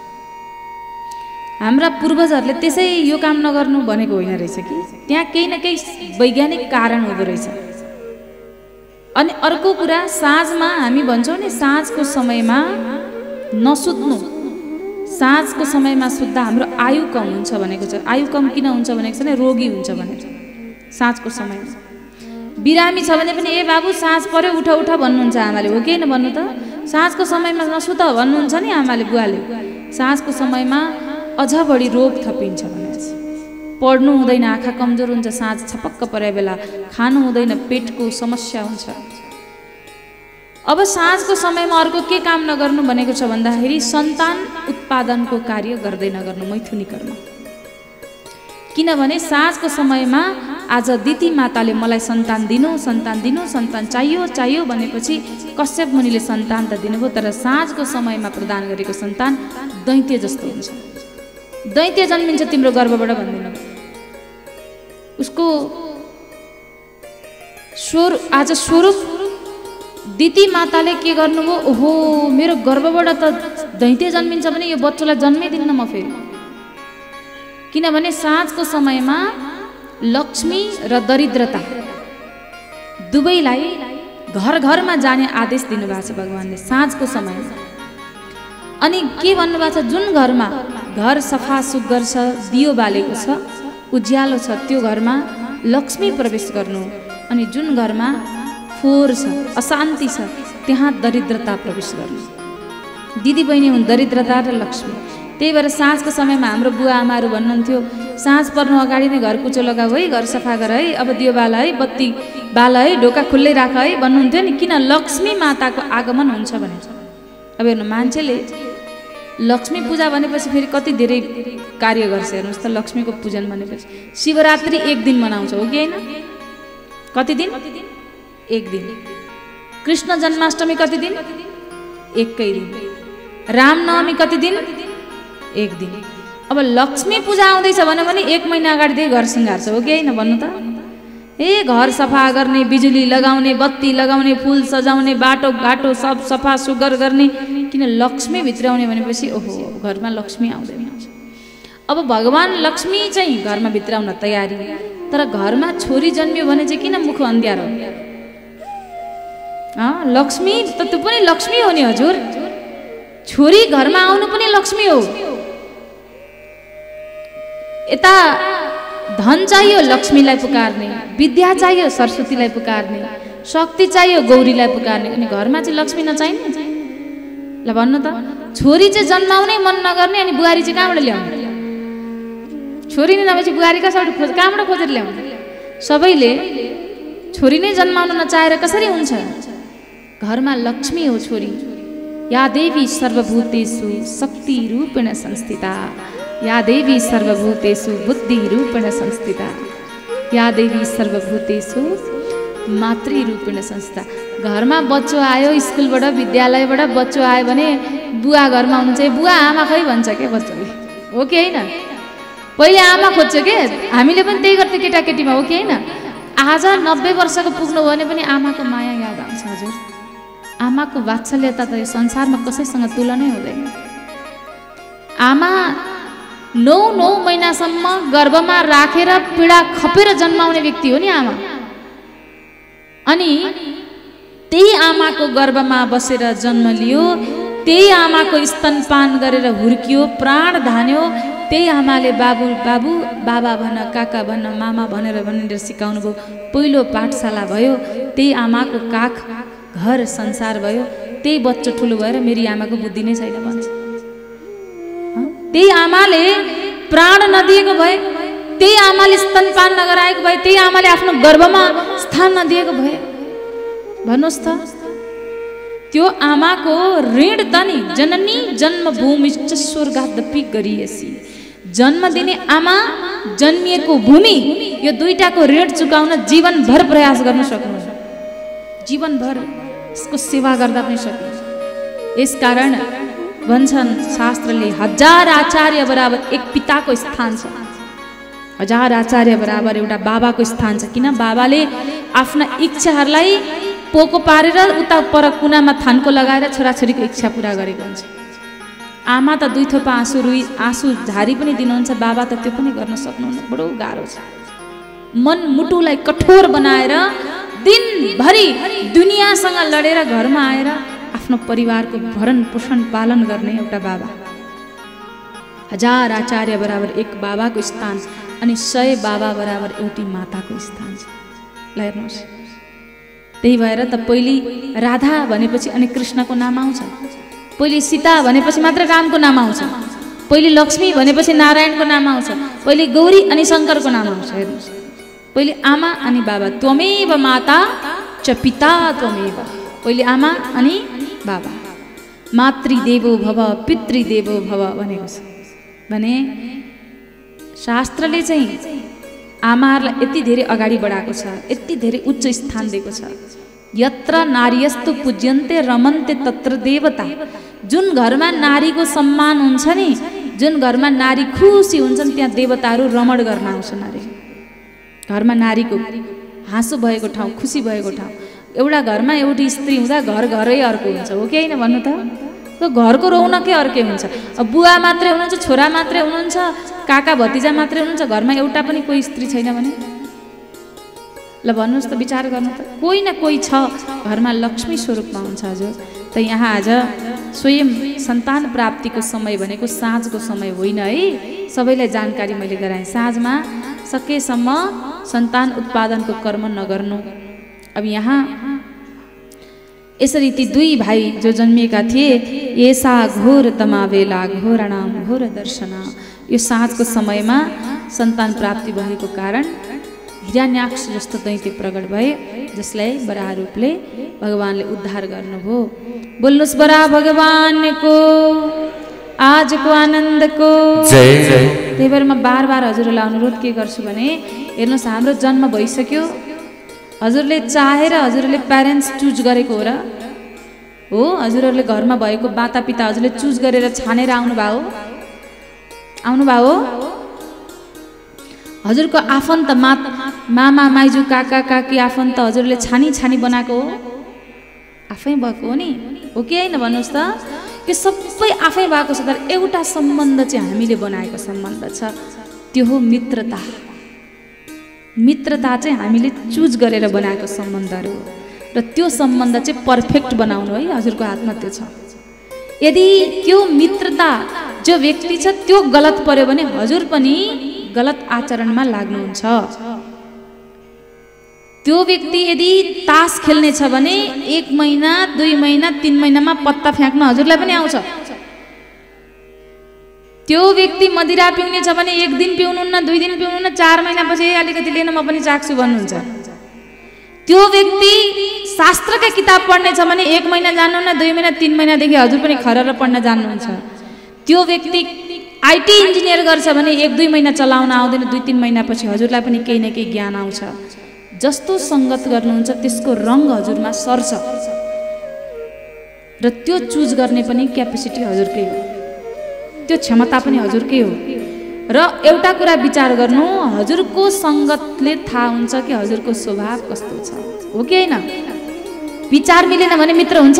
हाम्रा पूर्वजहरूले त्यसै यो काम नगर्नु भनेको होइन रहेछ कि, त्यहाँ केही न केही वैज्ञानिक कारण हुँदो रहेछ। अनि अर्को कुरा, साँझमा हामी भन्छौँ नि साँझको समयमा नसुत्नु। साँझको समयमा सुत्दा हाम्रो आयु कम हुन्छ भनेको छ। आयु कम किन हुन्छ भनेको छ भने रोगी हुन्छ भनेको छ। साँझको समयमा बिरामी छ भने पनि ए बाबु साँझ पर्यो उठ उठ भन्नुहुन्छ आमाले, हो कि भन्नु त? साँझको समयमा नसुत भन्नुहुन्छ नि आमाले, बुवाले। साँझको समयमा अझ बढी रोग थपिन्छ भनेपछि पढ्नु हुँदैन, आँखा कमजोर हुन्छ। साँझ छपक्क परे बेला खानु हुँदैन, पेटको समस्या हुन्छ। अब साँझको समयमा अर्को के काम नगर्नु भनेको छ भन्दाखेरि सन्तान उत्पादनको कार्य गर्दै नगर्नु, मैथुनी कर्म। किनभने साँझको समयमा आज दिति माताले मलाई सन्तान दिनु, सन्तान दिनु, सन्तान चाहियो चाहियो भनेपछि कश्यप मुनिले सन्तान त दिनुभयो, तर साँझको समयमा प्रदान गरेको सन्तान दैत्य जस्तो हुन्छ। दैत्य जन्मिन्छ तिम्रो गर्भबाट भन्दैन। उसको आज स्वरूप दिति माताले के गर्नुभयो, ओहो मेरो गर्भबाट त दैत्य जन्मिन्छ भने यो बच्चालाई जन्मै दिन्न म फेरि। किनभने साँझको समयमा लक्ष्मी र दरिद्रता दुवैलाई घर घरमा जाने आदेश दिनुभएको छ भगवानले साँझको समयमा। अनि के भन्नुभएको छ, जुन घरमा घर सफा सुग्घर छ, दियो बालेको छ, उज्यालो छ, त्यो घरमा लक्ष्मी प्रवेश गर्नु। अनि जुन घरमा फोहोर छ, अशान्ति छ, त्यहाँ दरिद्रता प्रवेश गर्नु। दिदी बहिनी हुन् दरिद्रता र लक्ष्मी। त्यही भएर साँझको समयमा हाम्रो बुवा आमाहरू भन्नुहुन्थ्यो, साँझ पर्नु अगाडि नै घर कुचो लगाऊ है, घर सफा गर है, अब दियो बाल है, बत्ती बाल है, ढोका खुल्लै राख है भन्नुहुन्थ्यो नि। किन? लक्ष्मी माताको आगमन हुन्छ भनेर। अब हेर्नु मान्छेले लक्ष्मी पूजा भनेपछि फेरि कति धेरै कार्य गर्छ हेर्नुहोस् त। लक्ष्मीको पूजन भनेपछि शिवरात्रि एक दिन मनाउँछ हो कि होइन? कति दिन? एक दिन। कृष्ण जन्माष्टमी कति दिन? एकै दिन। रामनवमी कति दिन? एक दिन। अब लक्ष्मी पूजा आउँदैछ भने 1 महिना अगाडिदेखि घर सृङ्गार्छ हो कि होइन भन्नु त? घर सफा गर्ने, बिजुली लगाउने, बत्ती लगाउने, फुल सजाउने, बाटो घाटो सब सफा सुग्घर गर्ने। किन? लक्ष्मी भित्राउने भनेपछि ओहो घरमा लक्ष्मी आउँदैन। अब भगवान लक्ष्मी चाहिँ घरमा भित्राउन तयारी, तर घरमा छोरी जन्मियो भने चाहिँ किन मुख अन्ध्यारो? लक्ष्मी त त्यो पनि लक्ष्मी हो नि हजुर। छोरी घरमा आउनु पनि लक्ष्मी हो। यता धन चाहियो लक्ष्मीलाई पुकार्ने, विद्या चाहियो सरस्वतीलाई पुकार्ने, शक्ति चाहियो गौरीलाई पुकार्ने। अनि घरमा चाहिँ लक्ष्मी नचाहिने? ल भन्नु त। छोरी चाहिँ जन्माउनै मन नगर्ने, अनि बुहारी चाहिँ कहाँबाट ल्याउने? छोरी नै नभएपछि बुहारी कहाँबाट खोजेर ल्याउने? सबैले छोरी नै जन्माउन नचाहेर कसरी हुन्छ? घरमा लक्ष्मी हो छोरी। या देवी सर्वभूतेषु शक्ति रूपेण संस्थिता, या देवी सर्वभूतेषु बुद्धि रूपेण संस्थिता, या देवी सर्वभूतेषु मातृ रूपेण संस्थिता। घरमा बच्चो आयो स्कुलबाट विद्यालयबाट बच्चो आयो भने बुवा घरमा हुनुहुन्छ, बुवा आमा खै भन्छ के बच्चोले हो कि होइन? पहिले आमा खोज्छ के? हामीले पनि त्यही गर्थ्यौँ केटाकेटीमा हो कि होइन? आज 90 वर्षको पुग्नुभयो भने पनि आमाको माया याद आउँछ हजुर। आमाको वात्सल्यता त यो संसारमा कसैसँग तुलनै हुँदैन। आमा 9 महिनासम्म गर्भमा राखेर पीडा खपेर जन्माउने व्यक्ति हो नि आमा। अनि त्यही आमाको गर्भमा बसेर जन्म लियो, त्यही आमाको स्तनपान गरेर हुर्कियो, प्राण धान्यो। त्यही आमाले बाबु बाबु, बाबा भन, काका भन, मामा भनेर सिकाउनु भयो। पहिलो पाठशाला भयो। त्यही आमाको काख घर संसार भयो। त्यही बच्चो ठुलो भएर मेरी आमाको बुद्धि नै छैन भन्छ। त्यही आमाले प्राण नदिएको भए, त्यही आमाले स्तनपान नगराएको भए, त्यही आमाले आफ्नो गर्भमा स्थान नदिएको भए भन्नुहोस् त। त्यो आमाको ऋण त नि जननी जन्मभूमि स्वर्गादपि गरिएसी। जन्म दिने आमा, जन्मिएको भूमि, यो दुईटाको ऋण चुकाउन जीवनभर प्रयास गर्न सक्नुहुन्छ। जीवनभर यसको सेवा गर्दा पनि सकिन्छ। यसकारण भन्छन् शास्त्रले 1000 आचार्य बराबर एक पिताको स्थान छ। 1000 आचार्य बराबर एउटा बाबाको स्थान छ। किन? बाबाले आफ्ना इच्छाहरूलाई पोको पारेर उता पर कुनामा थानको लगाएर छोराछोरीको इच्छा पुरा गरेको हुन्छ। आमा त 2 थोपा आँसु झारी पनि दिनुहुन्छ, बाबा त त्यो पनि गर्न सक्नुहुन्न। बडो गाह्रो छ। मन मुटुलाई कठोर बनाएर दिनभरि दुनियासँग लडेर घरमा आएर आफ्नो परिवारको भरण पोषण पालन गर्ने एउटा बाबा। 1000 आचार्य बराबर एक बाबाको स्थान, अनि 100 बाबा बराबर एउटी माताको स्थान छ। ल हेर्नुहोस्, त्यही भएर त पहिले राधा भनेपछि अनि कृष्णको नाम आउँछ, पहिले सीता भनेपछि मात्र रामको नाम आउँछ, पहिले लक्ष्मी भनेपछि नारायणको नाम आउँछ, पहिले गौरी अनि शङ्करको नाम आउँछ। हेर्नुहोस्, पहिले आमा अनि बाबा। त्वमेव माता च पिता त्वमेव। पहिले आमा अनि बाबा। मातृदेवो भव पितृदेवो भव भनेको छ भने शास्त्रले चाहिँ आमाहरूलाई यति धेरै अगाडि बढाएको छ, यति धेरै उच्च स्थान दिएको छ। यत्र नारीयस्तु पूज्यन्ते रमन्ते तत्र देवता। जुन घरमा नारीको सम्मान हुन्छ नि, जुन घरमा नारी खुसी हुन्छन् त्यहाँ देवताहरू रमण गर्न आउँछन् अरे। घरमा नारीको हाँसो भएको ठाउँ, खुसी भएको ठाउँ। एउटा घरमा एउटी स्त्री हुँदा घर घरै अर्को हुन्छ, हो कि होइन भन्नु त? त्यो घरको रौनकै अर्कै हुन्छ। अब बुवा मात्रै हुनुहुन्छ, छोरा मात्रै हुनुहुन्छ, काका भतिजा मात्रै हुनुहुन्छ, घरमा एउटा पनि कोही स्त्री छैन भने ल भन्नुहोस् त, विचार गर्नु त। कोही न कोही छ घरमा, लक्ष्मी स्वरूपमा हुन्छ हजुर। त यहाँ आज स्वयं सन्तान प्राप्तिको समय भनेको साँझको समय होइन है, सबैलाई जानकारी मैले गराएँ। साँझमा सकेसम्म सन्तान उत्पादनको कर्म नगर्नु। अब यहाँ यसरी ती दुई भाइ जो जन्मिएका थिए, येसा घोर तमावेला घोरणाम घोर दर्शना। यो साँझको समयमा सन्तान प्राप्ति भएको कारण हिरण्याक्ष जस्तो दैत्य प्रकट भए, जसलाई बराह रूपले भगवानले उद्धार गर्नुभयो। बोल्नुहोस् बराह भगवानको आजको आनन्दको जय। त्यही भएर म बार बार हजुरहरूलाई अनुरोध के गर्छु भने, हेर्नुहोस् हाम्रो जन्म भइसक्यो, हजुरले चाहेर हजुरले प्यारेन्ट्स चुज गरेको हो र हो? हजुरहरूले घरमा भएको मातापिता हजुरले चुज गरेर छानेर आउनुभयो हो? हजुरको आफन्त मामा माइजू काका काकी आफन्त हजुरले छानी बनाएको हो? आफै भएको हो नि, हो कि होइन भन्नुहोस् त? यो सबै आफै भएको छ, तर एउटा सम्बन्ध चाहिँ हामीले बनाएको सम्बन्ध छ, त्यो हो मित्रता। मित्रता चाहिँ हामीले चुज गरेर बनाएको सम्बन्धहरू हो, र त्यो सम्बन्ध चाहिँ पर्फेक्ट बनाउनु है हजुरको हातमा त्यो छ। यदि त्यो मित्रता जो व्यक्ति छ त्यो गलत पर्यो भने हजुर पनि गलत आचरणमा लाग्नुहुन्छ। त्यो व्यक्ति यदि तास खेल्ने छ भने 1 महिना 2 महिना 3 महिनामा पत्ता फ्याँक्न हजुरलाई पनि आउँछ। त्यो व्यक्ति मदिरा पिउने छ भने 1 दिन पिउनुहुन्न, 2 दिन पिउनुहुन्न, 4 महिनापछि अलिकति लिन म पनि चाख्छु भन्नुहुन्छ। त्यो व्यक्ति शास्त्रका किताब पढ्ने छ भने 1 महिना जान्नुहुन्न, 2 महिना 3 महिनादेखि हजुर पनि खरेर पढ्न जान्नुहुन्छ। त्यो व्यक्ति आइटी इन्जिनियर गर्छ भने 1-2 महिना चलाउन आउँदैन, 2-3 महिनापछि हजुरलाई पनि केही न केही ज्ञान आउँछ। जस्तो सङ्गत गर्नुहुन्छ त्यसको रङ हजुरमा सर्छ, र त्यो चुज गर्ने पनि क्यापेसिटी हजुरकै हो, त्यो क्षमता पनि हजुरकै हो। र एउटा कुरा विचार गर्नु, हजुरको सङ्गतले थाहा हुन्छ कि हजुरको स्वभाव कस्तो छ, हो कि होइन? विचार मिलेन भने मित्र हुन्छ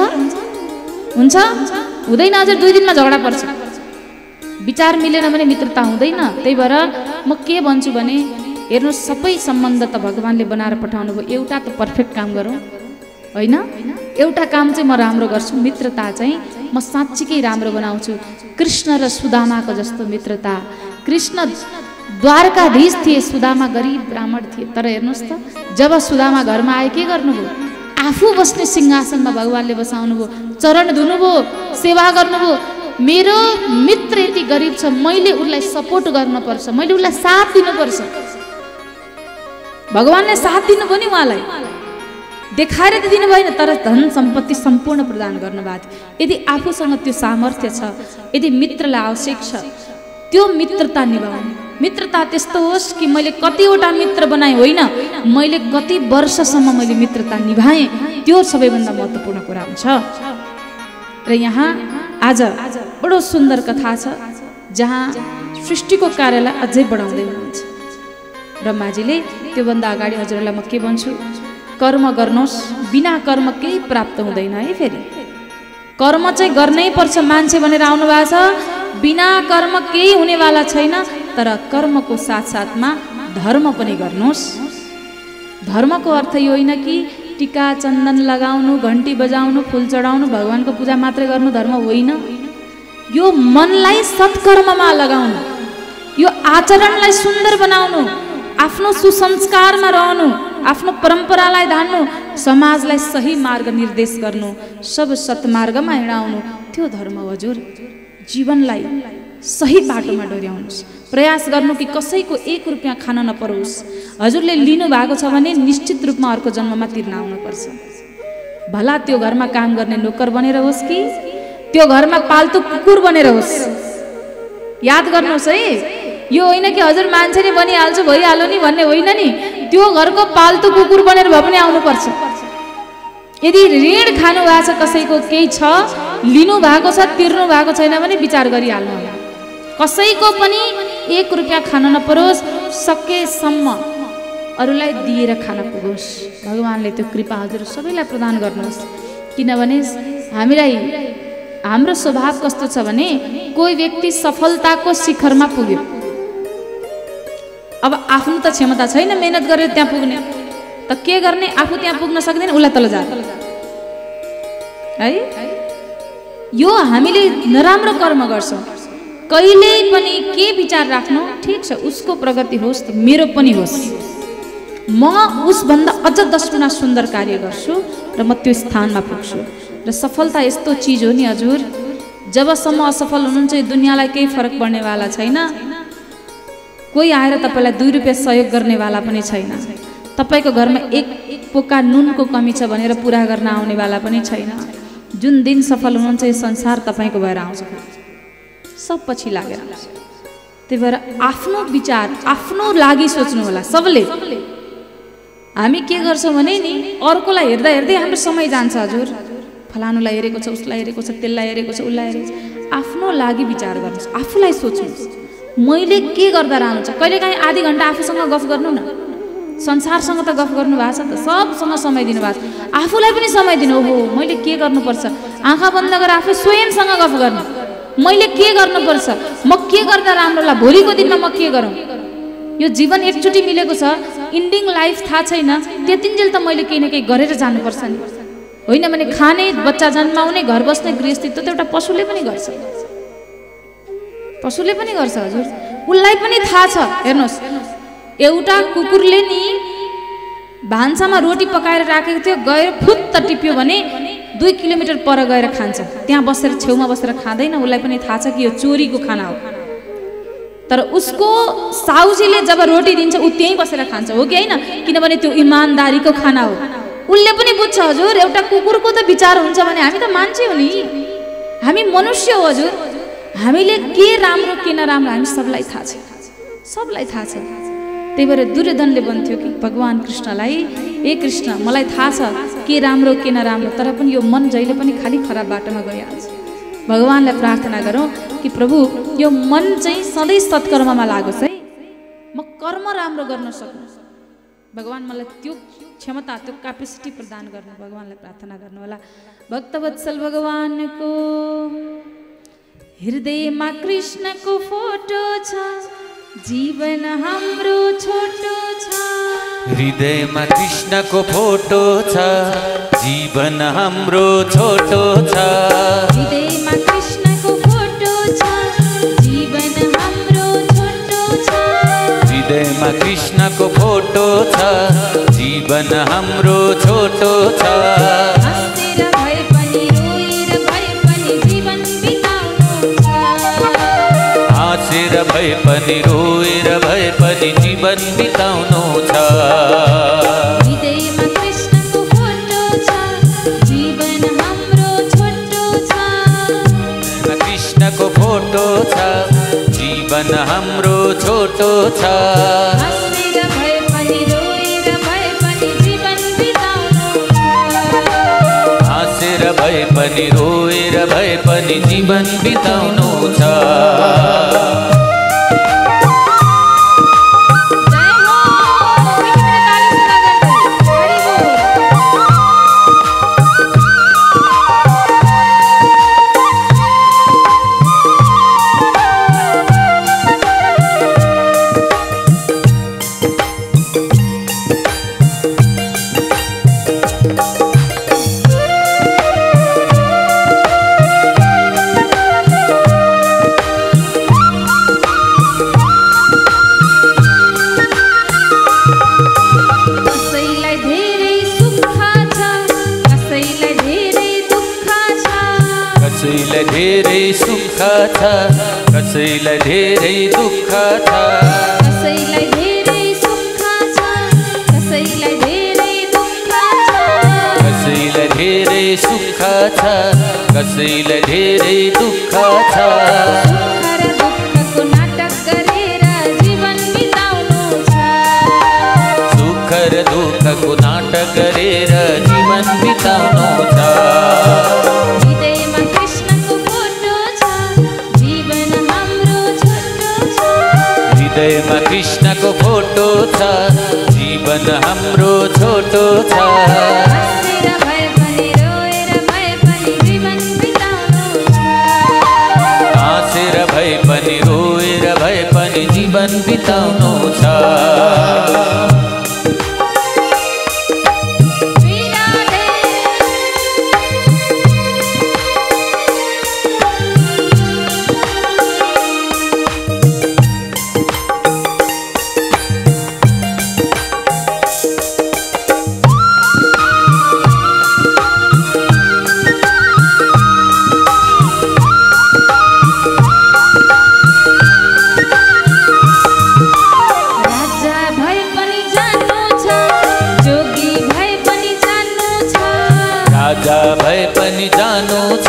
हुँदैन। हजुर 2 दिनमा झगडा पर्छ। विचार मिलेन भने मित्रता हुँदैन। त्यही भएर म के भन्छु भने, हेर्नुहोस् सबै सम्बन्ध त भगवानले बनाएर पठाउनु भयो, एउटा त पर्फेक्ट काम गरौँ होइन? एउटा काम चाहिँ म राम्रो गर्छु, मित्रता चाहिँ म साँच्चीकै राम्रो बनाउँछु। कृष्ण र सुदामाको जस्तो मित्रता। कृष्ण द्वारकाधीश थिए, सुदामा गरिब ब्राह्मण थिए, तर हेर्नुहोस् त जब सुदामा घरमा आए के गर्नुभयो? आफू बस्ने सिंहासनमा भगवानले बसाउनु भयो, चरण धुनुभयो, सेवा गर्नुभयो। मेरो मित्र यति गरिब छ, मैले उसलाई सपोर्ट गर्नुपर्छ, मैले उसलाई साथ दिनुपर्छ। भगवानले साथ दिनुभयो नि, उहाँलाई देखाएर त दिनु भएन, तर धन सम्पत्ति सम्पूर्ण प्रदान गर्नुभएको थियो। यदि आफूसँग त्यो सामर्थ्य छ, यदि मित्रलाई आवश्यक छ, त्यो मित्रता निभाउनु। मित्रता त्यस्तो होस् कि मैले कतिवटा मित्र बनाएँ होइन, मैले कति वर्षसम्म मैले मित्रता निभाएँ, त्यो सबैभन्दा महत्त्वपूर्ण कुरा हुन्छ। र यहाँ आज बडो सुन्दर कथा छ, जहाँ सृष्टिको कार्यलाई अझै बढाउँदै हुनुहुन्छ। ब्रह्माजीले त्योभन्दा अगाडि हजुरहरूलाई म के भन्छु, कर्म गर्नुहोस्, बिना कर्म केही प्राप्त हुँदैन है। फेरि कर्म चाहिँ गर्नै पर्छ मान्छे भनेर आउनु भएको छ, बिना कर्म केही हुनेवाला छैन। तर कर्मको साथसाथमा धर्म पनि गर्नुहोस्। धर्मको अर्थ यो होइन कि टिका चन्दन लगाउनु, घन्टी बजाउनु, फुल चढाउनु, भगवानको पूजा मात्रै गर्नु धर्म होइन। यो मनलाई सत्कर्ममा लगाउनु, यो आचरणलाई सुन्दर बनाउनु, आफ्नो सुसंस्कारमा रहनु, आफ्नो परम्परालाई धान्नु, समाजलाई सही मार्ग निर्देश गर्नु, सब सत्मार्गमा हिँडाउनु, त्यो धर्म हो हजुर। जीवनलाई सही बाटोमा डोर्याउनुहोस्। प्रयास गर्नु कि कसैको 1 रुपियाँ खान नपरोस्। हजुरले लिनु भएको छ भने निश्चित रूपमा अर्को जन्ममा तिर्न आउनुपर्छ। भला त्यो घरमा काम गर्ने नोकर बनेर होस् कि त्यो घरमा पाल्तु कुकुर बनेर होस्। याद गर्नुहोस् है, यो होइन कि हजुर मान्छे नै बनिहाल्छु भइहाल्यो नि भन्ने होइन नि, त्यो घरको पाल्तु कुकुर बनेर भए पनि आउनुपर्छ। यदि ऋण खानु भएको छ, कसैको केही छ, लिनु भएको छ, तिर्नु भएको छैन भने विचार गरिहाल्नु होला। कसैको पनि 1 रुपियाँ खान नपरोस्, सकेसम्म अरूलाई दिएर खान पुगोस्। भगवानले त्यो कृपा हजुर सबैलाई प्रदान गर्नुहोस्। किनभने हामीलाई हाम्रो स्वभाव कस्तो छ भने कोही व्यक्ति सफलताको शिखरमा पुग्यो, अब आफ्नो त क्षमता छैन मेहनत गरेर त्यहाँ पुग्ने, त के गर्ने, आफू त्यहाँ पुग्न सक्दैन, उसलाई तल जा है। यो हामीले नराम्रो कर्म गर्छौँ। कहिल्यै पनि के विचार राख्नु, ठिक छ उसको प्रगति होस् त मेरो पनि होस्, म उसभन्दा अझ 10 गुणा सुन्दर कार्य गर्छु र म त्यो स्थानमा पुग्छु। र सफलता यस्तो चिज हो नि हजुर, जबसम्म असफल हुनुहुन्छ यो दुनियाँलाई केही फरक पर्नेवाला छैन। कोही आएर तपाईँलाई 2 रुपियाँ सहयोग गर्नेवाला पनि छैन। तपाईँको घरमा 1 पोका नुनको कमी छ भनेर पुरा गर्न आउनेवाला पनि छैन। जुन दिन सफल हुनुहुन्छ यो संसार तपाईँको भएर आउँछ, सब पछि लागेर आउँछ। त्यही भएर आफ्नो विचार आफ्नो लागि सोच्नु होला सबले। हामी के गर्छौँ भने नि अर्कोलाई हेर्दा हेर्दै हाम्रो समय जान्छ हजुर। फलानुलाई हेरेको छ, उसलाई हेरेको छ, त्यसलाई हेरेको छ, उसलाई हेरेको छ। आफ्नो लागि विचार गर्नुहोस्, आफूलाई सोच्नुहोस् मैले के गर्दा राम्रो छ। कहिलेकाहीँ आधी घन्टा आफूसँग गफ गर्नु न, संसारसँग त गफ गर्नु भएको छ त, सबसँग समय दिनुभएको छ, आफूलाई पनि समय दिनु। ओहो मैले के गर्नुपर्छ, आँखा बन्द गरेर आफै स्वयंसँग गफ गर्नु, मैले के गर्नुपर्छ, म के गर्दा राम्रो होला, भोलिको दिनमा म के गरौँ। यो जीवन एकचोटि मिलेको छ, इन्डिङ लाइफ थाहा छैन, त्यतिन्जेल त मैले केही न केही गरेर जानुपर्छ नि। होइन भने खाने, बच्चा जन्माउने, घर बस्ने गृहस्थी त एउटा पशुले पनि गर्छ, पशुले पनि गर्छ हजुर। उसलाई पनि थाहा छ। हेर्नुहोस्, एउटा कुकुरले नि भान्सामा रोटी पकाएर राखेको थियो, गएर फुत्त टिप्यो भने 2 किलोमिटर पर गएर खान्छ। त्यहाँ बसेर छेउमा बसेर खाँदैन, उसलाई पनि थाहा छ कि यो चोरीको खाना हो। तर उसको साउजीले जब रोटी दिन्छ ऊ त्यहीँ बसेर खान्छ, हो कि होइन? किनभने त्यो इमान्दारीको खाना हो। उसले पनि बुझ्छ हजुर, एउटा कुकुरको त विचार हुन्छ भने हामी त मान्छे हो नि, हामी मनुष्य हो हजुर। हामीले के राम्रो के नराम्रो हामी सबलाई थाहा छ, सबलाई थाहा छ। त्यही भएर दुर्योधनले भन्थ्यो कि भगवान कृष्णलाई, ए कृष्ण मलाई थाहा छ के राम्रो के नराम्रो, तर पनि यो मन जहिले पनि खालि खराब बाटोमा गइहाल्छ। भगवानलाई प्रार्थना गरौँ कि प्रभु यो मन चाहिँ सधैँ सत्कर्ममा लागोस् है, म कर्म राम्रो गर्न सकूँ। भगवान मलाई त्यो क्षमता, त्यो क्यापेसिटी प्रदान गर्नु, भगवानलाई प्रार्थना गर्नु होला। भक्तवत्सल भगवानको हृदयमा कृष्णको फोटो छ, जीवन हाम्रो छोटो छ। हृदयमा कृष्णको फोटो छ, जीवन हाम्रो छोटो छ। हृदयमा कृष्णको फोटो छ, जीवन हाम्रो छोटो छ। हृदयमा कृष्णको फोटो छ, जीवन हाम्रो छोटो छ। हँसेर भए पनि रोएर भए पनि जीवन बिताउनु छ। हाँसेर भए पनि रोएर भए पनि जीवन बिताउनु छ। हृदयमा कृष्णको फोटो छ, जीवन हाम्रो छोटो छ। कृष्णको फोटो छ, जीवन हाम्रो छोटो छ। हँसेर भए पनि रोएर भए पनि जीवन बिताउनु छ। हाँसेर भए पनि रोएर भए पनि जीवन बिताउनु छ। कसैलाई धेरै दुःख छ, कसैलाई धेरै सुख छ, कसैलाई धेरै दुःख छ। कसैलाई धेरै सुख छ कसैलाई धेरै दुःख छ। सुख र दुःखको नाटक गरेर जीवन बिताउनु छ। हृदयमा कृष्णको फोटो छ जीवन हाम्रो छोटो छ। हृदयमा कृष्णको फोटो छ जीवन हाम्रो छोटो छ। हाँसेर भए पनि रोएर भए पनि जीवन बिताउनु छ। हाँसेर भए पनि रोएर भए पनि जीवन बिताउनु छ। राजा भए पनि जानु छ।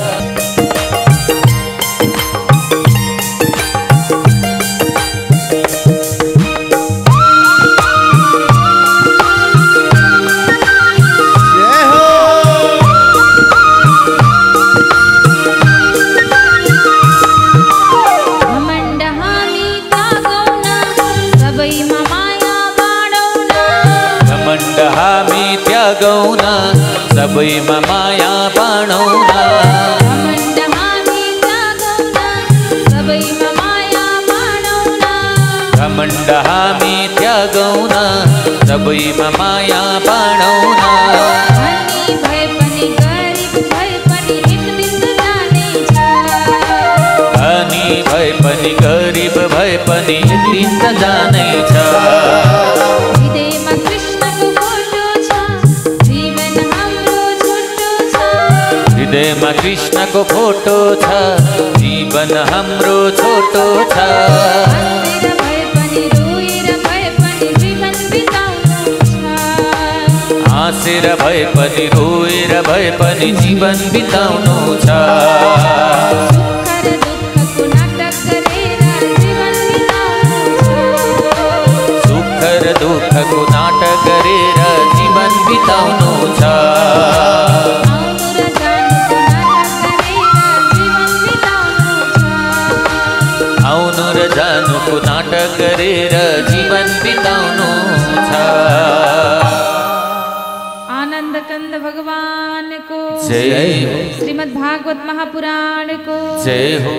घमण्ड हामी त्यागौन सबैमा माया बाँडौन। घमण्ड हामी त्यागौन सबैमा माया बाँडौन। घमण्ड हामी त्यागौन सबैमा माया बाँडौन। घमण्ड हामी त्यागौन सबैमा माया बाँडौन। धनी भए पनि गरिब भए पनि एक दिन त जानेछ। धनी भए पनि गरिब भए पनि एक दिन त जानेछ। हृदयमा कृष्णको फोटो छ जीवन हाम्रो छोटो छ। हृदयमा कृष्णको फोटो छ जीवन हाम्रो छोटो छ। हाँसेर भए पनि रोएर भए पनि जीवन बिताउनु छ। हाँसेर भए पनि रोएर भए पनि जीवन बिताउनु छ। सुख र दुःखको नाटक गरेर जीवन बिताउनु छ। सुख र दुःखको नाटक गरेर जीवन बिताउनु छ। आउनु र जानुको नाटक गरेर जीवन बिताउनु छ। आउनु र जानुको नाटक गरेर जीवन बिताउनु छ। आनंद कंद भगवान को जय हो। श्रीमद् भागवत महापुराण को जय हो।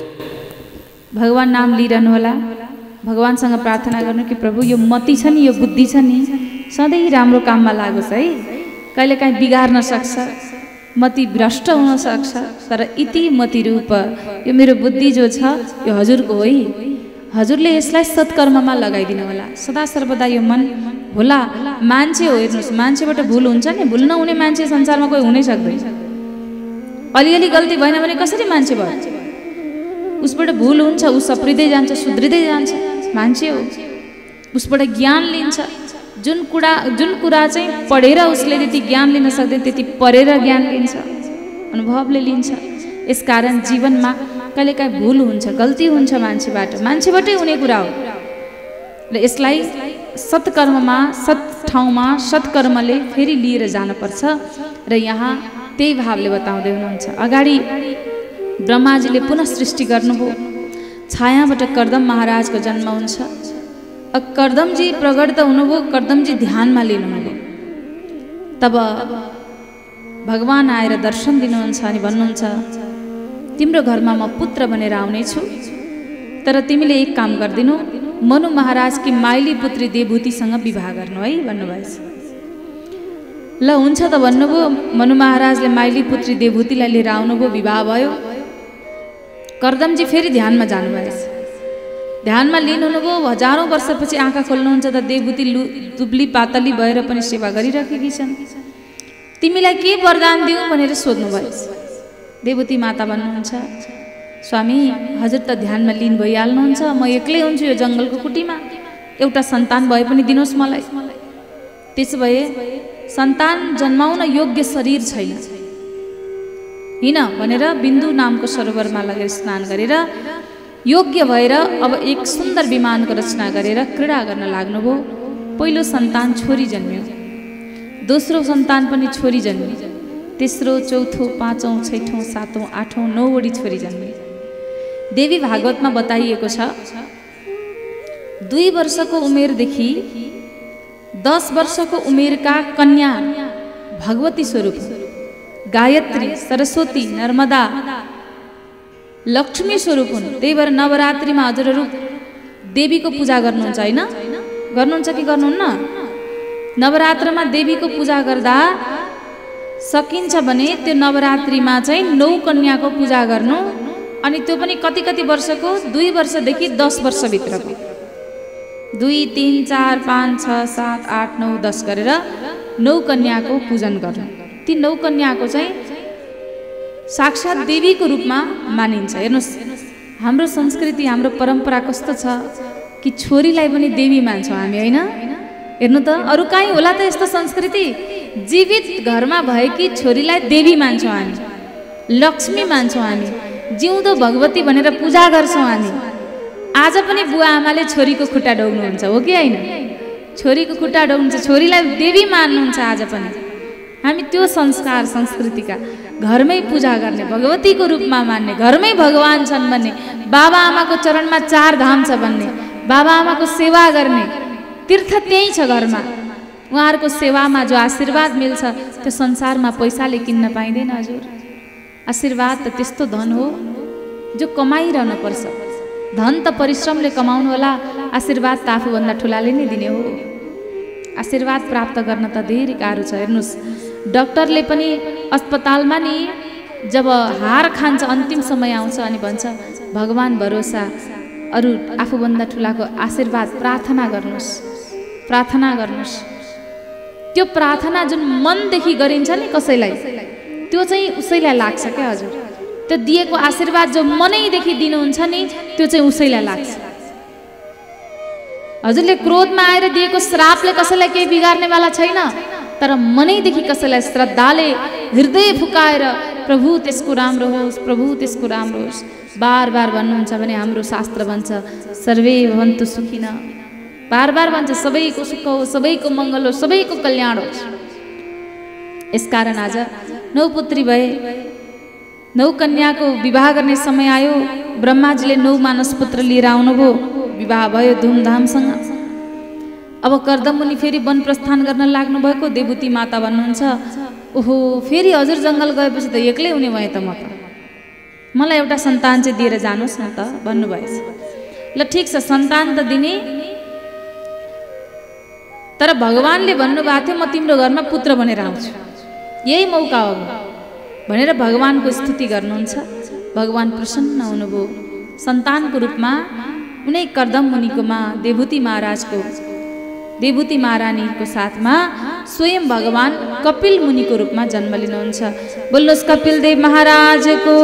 भगवान नाम लिइरहनु होला। भगवानसँग प्रार्थना गर्नु कि प्रभु यो मति छ नि यो बुद्धि छ नि सधैँ राम्रो काममा लागोस् है। कहिलेकाहीँ बिगार्न सक्छ मति भ्रष्ट हुन सक्छ तर इति मति रूप यो मेरो बुद्धि जो छ यो हजुरको हो है। हजुरले यसलाई सत्कर्ममा लगाइदिनु होला। सदा सर्वदा यो मन होला मान्छे हो हेर्नुहोस् मान्छेबाट भुल हुन्छ नि भुल नहुने मान्छे संसारमा कोही हुनै सक्दैन। अलिअलि गल्ती भएन भने कसरी मान्छे भयो। उसबाट भुल हुन्छ ऊ सप्रिँदै जान्छ सुध्रिँदै जान्छ मान्छे हो। उसबाट ज्ञान लिन्छ जुन कुरा चाहिँ पढेर उसले त्यति ज्ञान लिन सक्दैन त्यति पढेर ज्ञान लिन्छ अनुभवले लिन्छ। यसकारण जीवनमा कहिलेकाहीँ भुल हुन्छ गल्ती हुन्छ मान्छेबाटै हुने कुरा हो र यसलाई सत्कर्ममा सत् ठाउँमा सत्कर्मले फेरि लिएर जानुपर्छ र यहाँ त्यही भावले बताउँदै हुनुहुन्छ। अगाडि ब्रह्माजीले पुनः सृष्टि गर्नुभयो छायाबाट कर्दम महाराजको जन्म हुन्छ। कर्दमजी प्रगट त हुनुभयो कर्दमजी ध्यानमा लिनुभयो। तब भगवान आएर दर्शन दिनुहुन्छ अनि भन्नुहुन्छ तिम्रो घरमा म पुत्र बनेर आउनेछु तर तिमीले एक काम गरिदिनु मनु महाराजकी माइली पुत्री देवभूतिसँग विवाह गर्नु है भन्नुभएछ। ल हुन्छ त भन्नुभयो। मनु महाराजले माइली पुत्री देवभूतिलाई लिएर आउनुभयो विवाह भयो। कर्दमजी फेरि ध्यानमा जानुभएछ। ध्यानमा लिनुहुनुभयो हजारौँ वर्षपछि आँखा खोल्नुहुन्छ त देवभूति दुब्ली पातली भएर पनि सेवा गरिराखेकी छन्। तिमीलाई के वरदान दिउँ भनेर सोध्नुभएछ। देवभूति माता भन्नुहुन्छ स्वामी हजुर त ध्यानमा लिन भइहाल्नुहुन्छ म एक्लै हुन्छु यो जङ्गलको कुटीमा एउटा सन्तान भए पनि दिनुहोस् मलाई। त्यसो भए सन्तान जन्माउन योग्य शरीर छैन हिँड भनेर बिन्दु नामको सरोवरमा लगेर स्नान गरेर योग्य भएर अब एक सुन्दर विमानको रचना गरेर क्रीडा गर्न लाग्नुभयो। पहिलो सन्तान छोरी जन्मियो, दोस्रो सन्तान पनि छोरी जन्मियो, तेस्रो, चौथो, पाँचौँ, छैठौँ, सातौँ, आठौँ, 9 वटी छोरी जन्मिए। देवी भागवतमा बताइएको छ 2 वर्षको उमेरदेखि 10 वर्षको उमेरका कन्या भगवती स्वरूप गायत्री, सरस्वती, नर्मदा, लक्ष्मी स्वरूप हुन्। त्यही भएर नवरात्रिमा हजुरहरू देवीको पूजा गर्नुहुन्छ होइन? गर्नुहुन्छ कि गर्नुहुन्न? नवरात्रमा देवीको पूजा गर्दा सकिन्छ भने त्यो नवरात्रिमा चाहिँ 9 कन्याको पूजा गर्नु, अनि त्यो पनि कति कति वर्षको? 2 वर्षदेखि 10 वर्षभित्रको। 2, 3, 4, 5, 6, 7, 8, 9, 10 गरेर 9 कन्याको पूजन गर्नु। ती 9 कन्याको चाहिँ साक्षात् देवीको रूपमा मानिन्छ। हेर्नुहोस्, हाम्रो संस्कृति, हाम्रो परम्परा कस्तो छ कि छोरीलाई पनि देवी मान्छौँ हामी होइन? हेर्नु त, अरू कहीँ होला त यस्तो संस्कृति? जीवित घरमा भएकी छोरीलाई देवी मान्छौँ हामी, लक्ष्मी मान्छौँ हामी, जिउँदो भगवती भनेर पूजा गर्छौँ हामी। आज पनि बुवा आमाले छोरीको खुट्टा ढोग्नुहुन्छ हो कि होइन? छोरीको खुट्टा ढोग्नुहुन्छ, छोरीलाई देवी मान्नुहुन्छ आज पनि। हामी त्यो संस्कार संस्कृतिका, घरमै पूजा गर्ने, भगवतीको रूपमा मान्ने, घरमै भगवान छन् भन्ने, बाबा आमाको चरणमा 4 धाम छ भन्ने, बाबा आमाको सेवा गर्ने, तीर्थ त्यही छ घरमा। उहाँहरूको सेवामा जो आशीर्वाद मिल्छ त्यो संसारमा पैसाले किन्न पाइँदैन हजुर। आशीर्वाद त त्यस्तो धन हो जो कमाइरहनु पर्छ। धन त परिश्रमले कमाउनु होला, आशीर्वाद त आफूभन्दा ठुलाले नै दिने हो। आशीर्वाद प्राप्त गर्न त धेरै गाह्रो छ। हेर्नुहोस्, डाक्टरले पनि अस्पतालमा नि जब हार खान्छ, अन्तिम समय आउँछ अनि भन्छ भगवान भरोसा, अरू आफूभन्दा ठुलाको आशीर्वाद प्रार्थना गर्नुहोस्, प्रार्थना गर्नुहोस्। त्यो प्रार्थना जुन मनदेखि गरिन्छ नि कसैलाई, त्यो चाहिँ उसैलाई लाग्छ क्या हजुर। त्यो दिएको आशीर्वाद जो मनैदेखि दिनुहुन्छ नि त्यो चाहिँ उसैलाई लाग्छ। हजुरले क्रोधमा आएर दिएको श्रापले कसैलाई केही बिगार्नेवाला छैन, तर मनैदेखि कसैलाई श्रद्धाले हृदय फुकाएर प्रभु त्यसको राम्रो होस्, प्रभु त्यसको राम्रो होस् बार बार भन्नुहुन्छ भने हाम्रो शास्त्र भन्छ सर्वे भवन्तु सुखिनः, बार बार भन्छ सबैको सुख होस्, सबैको मङ्गल होस्, सबैको कल्याण होस्। यसकारण आज 9 पुत्री भए, 9 कन्याको विवाह गर्ने समय आयो। ब्रह्माजीले 9 मानस पुत्र लिएर आउनुभयो, विवाह भयो धुमधामसँग। अब कर्दमुनि फेरि वन प्रस्थान गर्न लाग्नु भएको। देवती माता भन्नुहुन्छ ओहो फेरि हजुर जङ्गल गएपछि त एक्लै हुने भएँ त, म त मलाई एउटा सन्तान चाहिँ दिएर जानुहोस् न त भन्नुभएछ। ल ठिक छ, सन्तान त दिने, तर भगवानले भन्नुभएको थियो म तिम्रो घरमा पुत्र बनेर आउँछु, यही मौका हो भनेर भगवानको स्तुति गर्नुहुन्छ। भगवान प्रसन्न हुनुभयो। सन्तानको रूपमा उनै कर्दम मुनिकोमा देवहूति महाराजको, देवहूति महारानीको साथमा स्वयं भगवान कपिल मुनिको रूपमा जन्म लिनुहुन्छ। बोल्नुहोस् कपिल देव महाराजको।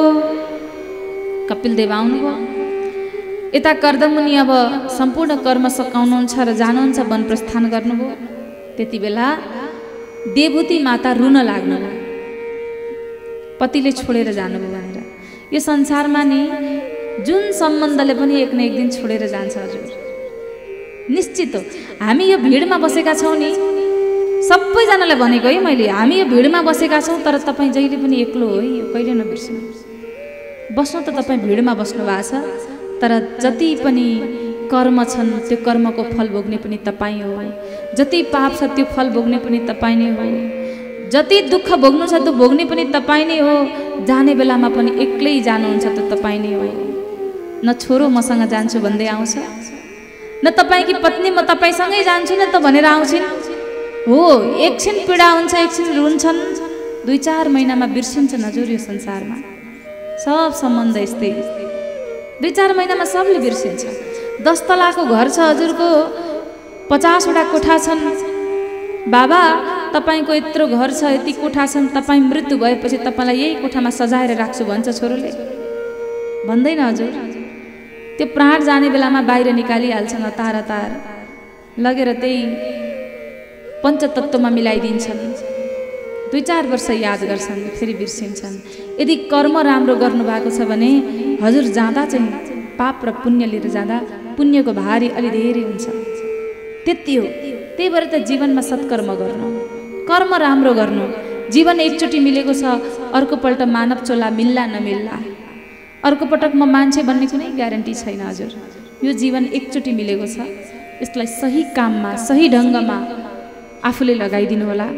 कपिल देव आउनुभयो। यता कर्दम मुनि अब सम्पूर्ण कर्म सकाउनुहुन्छ र जानुहुन्छ, वन प्रस्थान गर्नुभयो। त्यति बेला देवहूति माता रुन लाग्नुभयो, पतिले छोडेर जानुभयो भनेर। यो संसारमा नि जुन सम्बन्धले पनि एक न एक दिन छोडेर जान्छ हजुर, निश्चित हो। हामी यो भिडमा बसेका छौँ नि, सबैजनालाई भनेको है मैले, हामी यो भिडमा बसेका छौँ, तर तपाईँ जहिले पनि एक्लो हो है, यो कहिले नबिर्सनु। बस्नु त तपाईँ भिडमा बस्नु भएको छ, तर जति पनि कर्म छन् त्यो कर्मको फल भोग्ने पनि तपाईँ हो, जति पाप छ त्यो फल भोग्ने पनि तपाईँ नै हो, जति दुःख भोग्नु छ त्यो भोग्ने पनि तपाईँ नै हो, जाने बेलामा पनि एक्लै जानुहुन्छ त्यो तपाईँ नै हो। न छोरो मसँग जान्छु भन्दै आउँछ, न तपाईँकी पत्नी म तपाईँसँगै जान्छु न त भनेर आउँछिन्। हो, एकछिन पीडा हुन्छ, एकछिन रुन्छन्, 2-4 महिनामा बिर्सिन्छन् हजुर। यो संसारमा सब सम्बन्ध यस्तै, 2-4 महिनामा सबले बिर्सिन्छ। 10 तलाको घर छ हजुरको, 50 वटा कोठा छन्। बाबा तपाईँको यत्रो घर छ, यति कोठा छन्, तपाईँ मृत्यु भएपछि तपाईँलाई यही कोठामा सजाएर राख्छु भन्छ छोरोले? भन्दैन हजुर। त्यो प्राण जाने बेलामा बाहिर निकालिहाल्छन्, अतार अतार लगेर त्यही पञ्चतत्त्वमा मिलाइदिन्छन्। 2-4 वर्ष याद गर्छन् फेरि बिर्सिन्छन्। यदि कर्म राम्रो गर्नुभएको छ भने हजुर जाँदा चाहिँ पाप र पुण्य लिएर जाँदा पुण्यको भारी अलि धेरै हुन्छ, त्यति हो। त्यही भएर त जीवनमा सत्कर्म गर्नु, कर्म राम्रो गर्नु। जीवन एकचोटि मिलेको छ, अर्कोपल्ट मानव चोला मिल्ला नमिल्ला, अर्कोपटक म मान्छे बन्ने कुनै ग्यारेन्टी छैन हजुर। यो जीवन एकचोटि मिलेको छ, यसलाई सही काममा सही ढङ्गमा आफूले लगाइदिनु होला।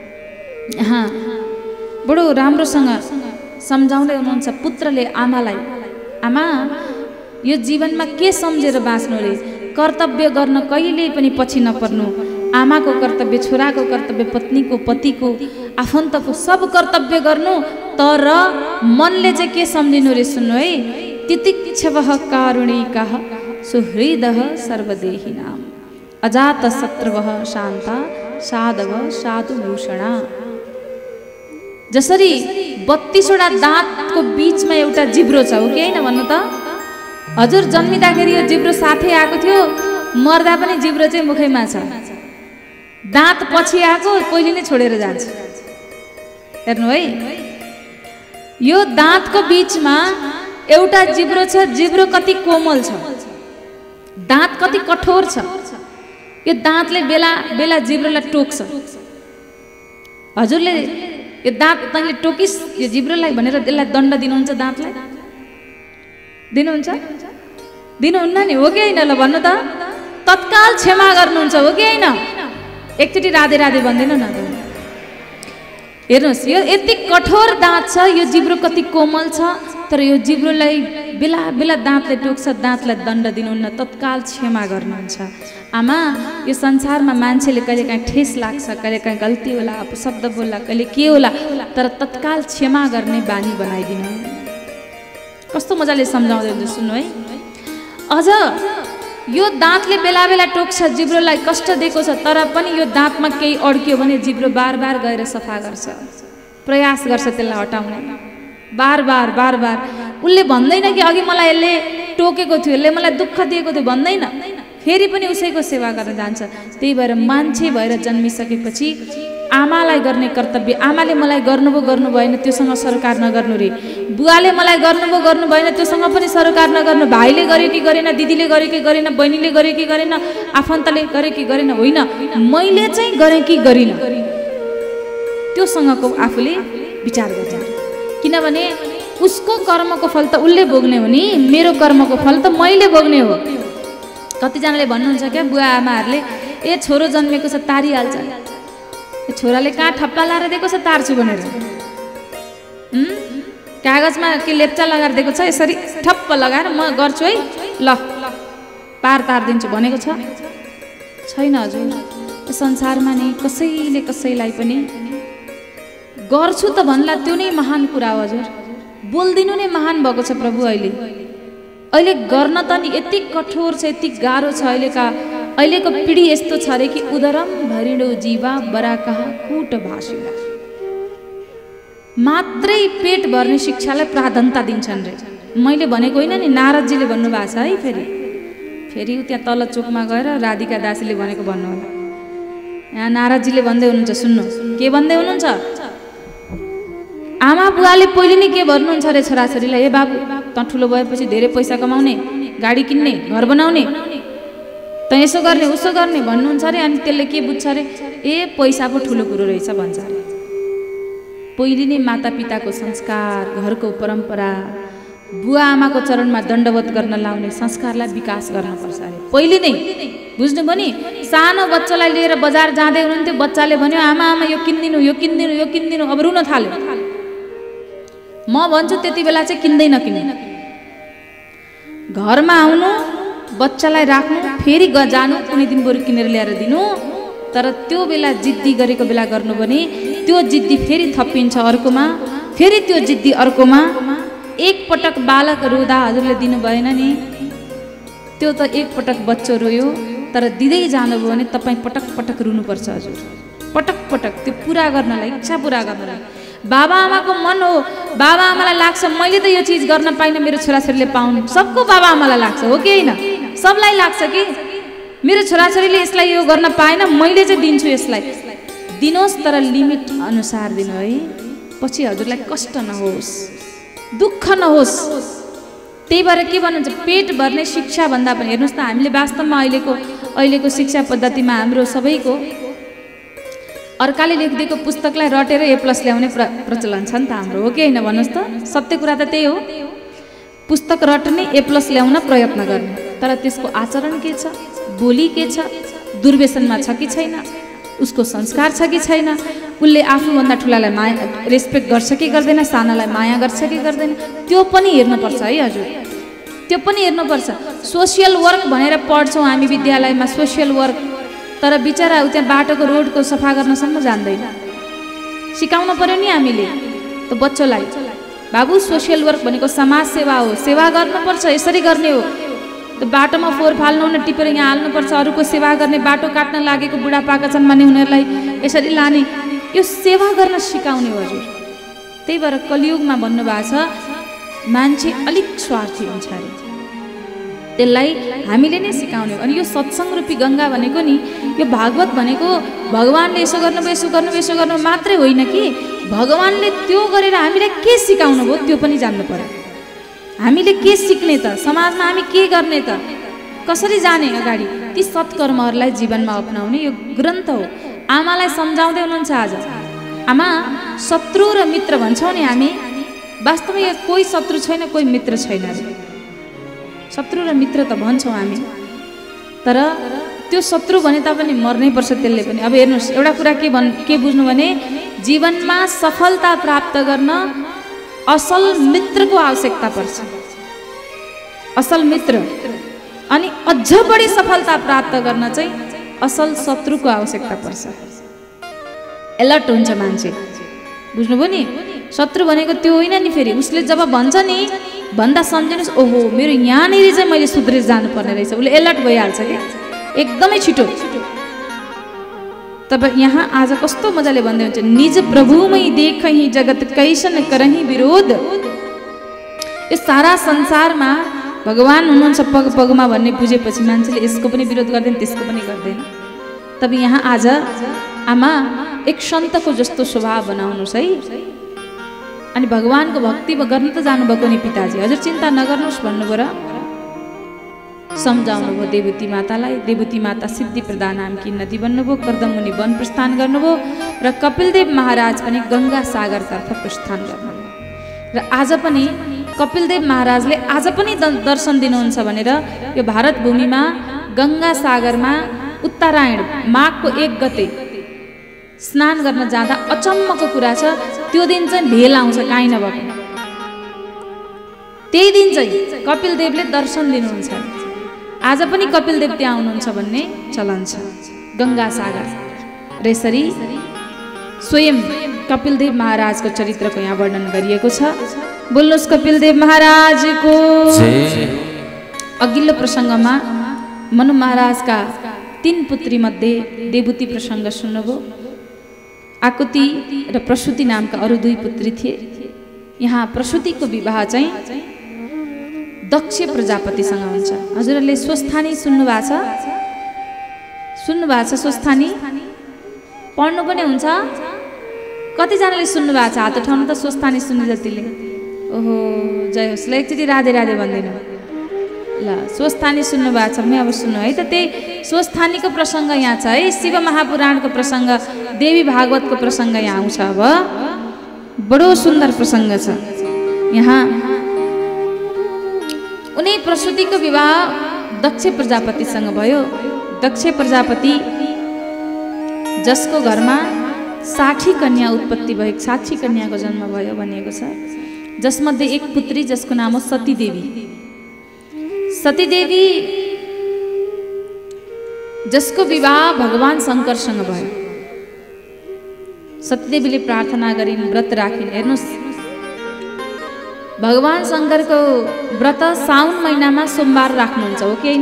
बडो राम्रोसँग सम्झाउँदै हुनुहुन्छ पुत्रले आमालाई, आमा यो जीवनमा के सम्झेर बाँच्नु रे, कर्तव्य गर्न कहिले पनि पछि नपर्नु। आमाको कर्तव्य, छोराको कर्तव्य, पत्नीको, पतिको, आफन्तको सब कर्तव्य गर्नु, तर मनले चाहिँ के सम्झिनु रे सुन्नु है। तितिक्षवः कारुणिकः सुहृदः सर्वदेहिनां अजात शत्रुवः शान्ता साधव साधुभूषणा। जसरी 32वटा दाँतको बीचमा एउटा जिब्रो छ, हो कि होइन भन्नु त? हजुर जन्मिँदाखेरि यो जिब्रो साथै आएको थियो, मर्दा पनि जिब्रो चाहिँ मुखैमा छ। दाँत पछि आएको, पहिले नै छोडेर जान्छ। हेर्नु है, यो दाँतको बीचमा एउटा जिब्रो छ। जिब्रो कति कोमल छ, दाँत कति कठोर छ। यो दाँतले बेला बेला जिब्रोलाई टोक्छ। हजुरले यो दाँत तैँले टोकिस् यो जिब्रोलाई भनेर यसलाई दण्ड दिनुहुन्छ? दाँतलाई दिनुहुन्छ? दिनुहुन्न नि, हो कि होइन? ल भन्नु त, तत्काल क्षमा गर्नुहुन्छ, हो कि होइन? एकचोटि राधे राधे भन्दैन न त? हेर्नुहोस्, यो यति कठोर दाँत छ, यो जिब्रो कति कोमल छ, तर यो जिब्रोलाई बेला बेला दाँतले टोक्छ, दाँतलाई दण्ड दिनुहुन्न, तत्काल क्षमा गर्नुहुन्छ। आमा यो संसारमा मान्छेले कहिले काहीँ ठेस लाग्छ, कहिले काहीँ गल्ती होला, शब्द बोल्ला, कहिले के होला, तर तत्काल क्षमा गर्ने बानी बनाइदिनु। कस्तो मजाले सम्झाउँदै हुन्छ सुन्नु है। अझ यो दाँतले बेला बेला टोक्छ, जिब्रोलाई कष्ट दिएको छ, तर पनि यो दाँतमा केही अड्कियो भने जिब्रो बार बार गएर सफा गर्छ, प्रयास गर्छ त्यसलाई हटाउने, बार बार बार बार। उसले भन्दैन कि अघि मलाई यसले टोकेको थियो, यसले मलाई दुःख दिएको थियो भन्दैन, फेरि पनि उसैको सेवा गर्न जान्छ। त्यही भएर मान्छे भएर जन्मिसकेपछि आमालाई गर्ने कर्तव्य, आमाले मलाई गर्नुभयो गर्नु भएन त्योसँग सरोकार नगर्नु रे, बुवाले मलाई गर्नुभयो गर्नु भएन त्योसँग पनि सरोकार नगर्नु, भाइले गर्यो कि गरेन, दिदीले गर्यो कि गरेन, बहिनीले गर्यो कि गरेन, आफन्तले गर्यो कि गरेन, होइन मैले चाहिँ गरेँ कि गरिनँ, त्योसँगको आफूले विचार गर्छ। किनभने उसको कर्मको फल त उसले भोग्ने हो नि, मेरो कर्मको फल त मैले भोग्ने हो। कतिजनाले भन्नुहुन्छ क्या बुवा आमाहरूले, ए छोरो जन्मेको छ तारिहाल्छ, छोराले कहाँ ठप्पा लाएर दिएको छ तार्छु भनेर, कागजमा के लेप्चा लगाएर दिएको छ, यसरी ठप्प लगाएर म गर्छु है, ल पार तारिदिन्छु भनेको छ? छैन हजुर। संसारमा नि कसैले कसैलाई पनि गर्छु त भन्ला त्यो नै महान कुरा हो हजुर। बोलिदिनु नै महान भएको छ प्रभु। अहिले गर्न त नि यति कठोर छ, यति गाह्रो छ। अहिलेको पिँढी यस्तो छ अरे कि उदरम भरिणो जीवा बराकह कूट भाषिला, मात्रै पेट भर्ने शिक्षालाई प्राधान्यता दिन्छन् रे। मैले भनेको होइन नि, नारदजीले भन्नुभएको छ है। फेरि त्यहाँ तल चोकमा गएर राधिका दासीले भनेको भन्नु होला। यहाँ नारदजीले भन्दै हुनुहुन्छ, सुन्नु के भन्दै हुनुहुन्छ। आमा बुवाले पहिले नै के भन्नुहुन्छ अरे छोराछोरीलाई, ए बाबु त ठुलो भएपछि धेरै पैसा कमाउने, गाडी किन्ने, घर बनाउने, त यसो गर्ने उसो गर्ने भन्नुहुन्छ अरे। अनि त्यसले के बुझ्छ अरे, ए पैसा पो ठुलो कुरो रहेछ भन्छ अरे। पहिले नै माता पिताको संस्कार, घरको परम्परा, बुवा आमाको चरणमा दण्डवत गर्न लाउने संस्कारलाई विकास गर्नुपर्छ अरे पहिले नै। बुझ्नुभयो नि? सानो बच्चालाई लिएर बजार जाँदै हुनुहुन्थ्यो, बच्चाले भन्यो आमा आमा यो किनिदिनु यो किनिदिनु यो किनिदिनु, अब रुन थाल्यो। म भन्छु त्यति बेला चाहिँ किन्दै नकिन्नु, घरमा आउनु, बच्चालाई राख्नु, फेरि जानु, कुनै दिन बरु किनेर ल्याएर दिनु। तर त्यो बेला जिद्दी गरेको बेला गर्नु भने त्यो जिद्दी फेरि थपिन्छ अर्कोमा, फेरि त्यो जिद्दी अर्कोमा। एक पटक बालक रोदा हजुरले दिनु भएन नि, त्यो त एक पटक बच्चो रोयो, तर दिँदै जानुभयो भने तपाईँ पटक पटक रुनुपर्छ हजुर। पटक पटक त्यो पुरा गर्नलाई, इच्छा पुरा गर्नलाई। बाबा आमाको मन हो, बाबा आमालाई लाग्छ मैले त यो चिज गर्न पाइनँ, मेरो छोराछोरीले पाउनु। सबको बाबा आमालाई लाग्छ, हो कि होइन? सबलाई लाग्छ कि मेरो छोराछोरीले यसलाई यो गर्न पाएन, मैले चाहिँ दिन्छु यसलाई। दिनुहोस् तर लिमिट अनुसार दिनु है, पछि हजुरलाई कष्ट नहोस्, दुःख नहोस्। त्यही भएर के भन्नुहुन्छ, पेट भर्ने शिक्षा भन्दा पनि हेर्नुहोस् त, हामीले वास्तवमा अहिलेको शिक्षा पद्धतिमा हाम्रो सबैको अर्काले लेखिदिएको पुस्तकलाई रटेर A+ ल्याउने प्रचलन छ नि त हाम्रो, हो कि होइन भन्नुहोस् त? सत्य कुरा त त्यही हो। पुस्तक रट्ने A+ ल्याउन प्रयत्न गर्ने, तर त्यसको आचरण के छ, बोली के छ, दुर्व्यसनमा छ कि छैन, उसको संस्कार छ कि छैन, उसले आफूभन्दा ठुलालाई माया रेस्पेक्ट गर्छ कि गर्दैन, सानालाई माया गर्छ कि गर्दैन, त्यो पनि हेर्नुपर्छ है हजुर, त्यो पनि हेर्नुपर्छ। सोसियल वर्क भनेर पढ्छौँ हामी विद्यालयमा, सोसियल वर्क, तर बिचरा ऊ त्यहाँ बाटोको रोडको सफा गर्नसम्म जान्दैन। सिकाउनु पर्यो नि हामीले त बच्चोलाई, बाबु सोसियल वर्क भनेको समाज सेवा हो, सेवा गर्नुपर्छ, यसरी गर्ने हो। त बाटोमा फोहोर फाल्नु न टिपेर यहाँ हाल्नुपर्छ, अरूको सेवा गर्ने, बाटो काट्न लागेको बुढापाका छन् भने उनीहरूलाई यसरी लाने, यो सेवा गर्न सिकाउने हो हजुर। त्यही भएर कलियुगमा भन्नुभएको छ मान्छे अलिक स्वार्थी हुन्छ अरे, त्यसलाई हामीले नै सिकाउने हो। अनि यो सत्सङ्ग रूपी गङ्गा भनेको नि, यो भागवत भनेको भगवान्ले यसो गर्नुभयो यसो गर्नुभयो यसो गर्नु मात्रै होइन कि, भगवान्ले त्यो गरेर हामीलाई के सिकाउनु भयो त्यो पनि जान्नु पर्यो। हामीले के सिक्ने त, समाजमा हामी के गर्ने त, कसरी जाने अगाडि, ती सत्कर्महरूलाई जीवनमा अपनाउने यो ग्रन्थ हो। आमालाई सम्झाउँदै हुनुहुन्छ आज, आमा शत्रु र मित्र भन्छौँ नि हामी, वास्तवमा यो कोही शत्रु छैन, कोही मित्र छैन। शत्रु र मित्र त भन्छौँ हामी, तर त्यो शत्रु भने तापनि मर्नै पर्छ त्यसले पनि। अब हेर्नुहोस्, एउटा कुरा के बुझ्नु भने, जीवनमा सफलता प्राप्त गर्न असल मित्रको आवश्यकता पर्छ, असल मित्र। अनि अझ बढी सफलता प्राप्त गर्न चाहिँ असल शत्रुको आवश्यकता पर्छ। एलर्ट हुन्छ मान्छे, बुझ्नुभयो नि? शत्रु भनेको त्यो होइन नि, फेरि उसले जब भन्छ नि, भन्दा सम्झिनुहोस् ओहो मेरो यहाँनिर चाहिँ मैले सुध्रेर जानुपर्ने रहेछ, उसले एलर्ट भइहाल्छ क्या एकदमै छिटो। तब यहाँ आज कस्तो मजाले भन्दै हुन्छ, निज प्रभुमै देखहि जगत कैसन करहि विरोध। यो सारा संसारमा भगवान हुनुहुन्छ पग पगमा भन्ने बुझेपछि मान्छेले यसको पनि विरोध गर्दैन, त्यसको पनि गर्दैन। तब यहाँ आज आमा एक सन्तको जस्तो स्वभाव बनाउनुहोस् है। अनि भगवानको भक्ति गर्न त जानुभएको नि पिताजी, हजुर चिन्ता नगर्नुहोस् भन्नुभयो र सम्झाउनु भयो देवती मातालाई। देवती माता सिद्धि प्रदान नामकी नदी बन्नुभयो, कर्दमुनि वन प्रस्थान गर्नुभयो र कपिलदेव महाराज पनि गङ्गा सागरतर्फ प्रस्थान गर्नुभयो। र आज पनि कपिलदेव महाराजले आज पनि दर्शन दिनुहुन्छ भनेर यो भारत भूमिमा गङ्गा सागरमा उत्तरायण माघको 1 गते स्नान गर्न जाँदा अचम्मको कुरा छ, त्यो दिन चाहिँ भेल आउँछ काहीँ नभएको, त्यही दिन चाहिँ कपिलदेवले दर्शन दिनुहुन्छ। आज पनि कपिलदेव त्यहाँ आउनुहुन्छ भन्ने चलन छ, गङ्गा सागर। र यसरी स्वयं कपिलदेव महाराजको चरित्रको यहाँ वर्णन गरिएको छ। बोल्नुहोस् कपिलदेव महाराजको। अघिल्लो प्रसङ्गमा मनु महाराजका 3 पुत्री मध्ये देवती प्रसङ्ग सुन्नुभयो। आकुति र प्रसूति नामका अरू 2 पुत्री थिए। यहाँ प्रसूतिको विवाह चाहिँ दक्ष प्रजापतिसँग हुन्छ। हजुरहरूले स्वस्थानी सुन्नुभएको छ? सुन्नुभएको छ स्वस्थानी? पढ्नु पनि हुन्छ? कतिजनाले सुन्नुभएको छ हात उठाउनु त स्वस्थानी सुन्ने जतिले? ओहो जय होस्। ल एकचोटि राधे राधे भन्दैन ल। स्वस्थानी सुन्नुभएको छ भने अब सुन्नु है त। त्यही स्वस्थानीको प्रसङ्ग यहाँ छ है। शिव महापुराणको प्रसङ्ग, देवी भागवतको प्रसङ्ग यहाँ आउँछ। अब बडो सुन्दर प्रसङ्ग छ यहाँ। उनी प्रसूतिको विवाह दक्ष प्रजापतिसँग भयो। दक्ष प्रजापति जसको घरमा 60 कन्या उत्पत्ति भयो, 60 कन्याको जन्म भयो भनिएको छ। जसमध्ये एक पुत्री जसको नाम हो सतीदेवी। सतीदेवी जसको विवाह भगवान शङ्करसँग भयो। सतीदेवीले प्रार्थना गरिन्, व्रत राखिन्। हेर्नुहोस् भगवान शङ्करको व्रत साउन महिनामा सोमबार राख्नुहुन्छ, हो कि होइन?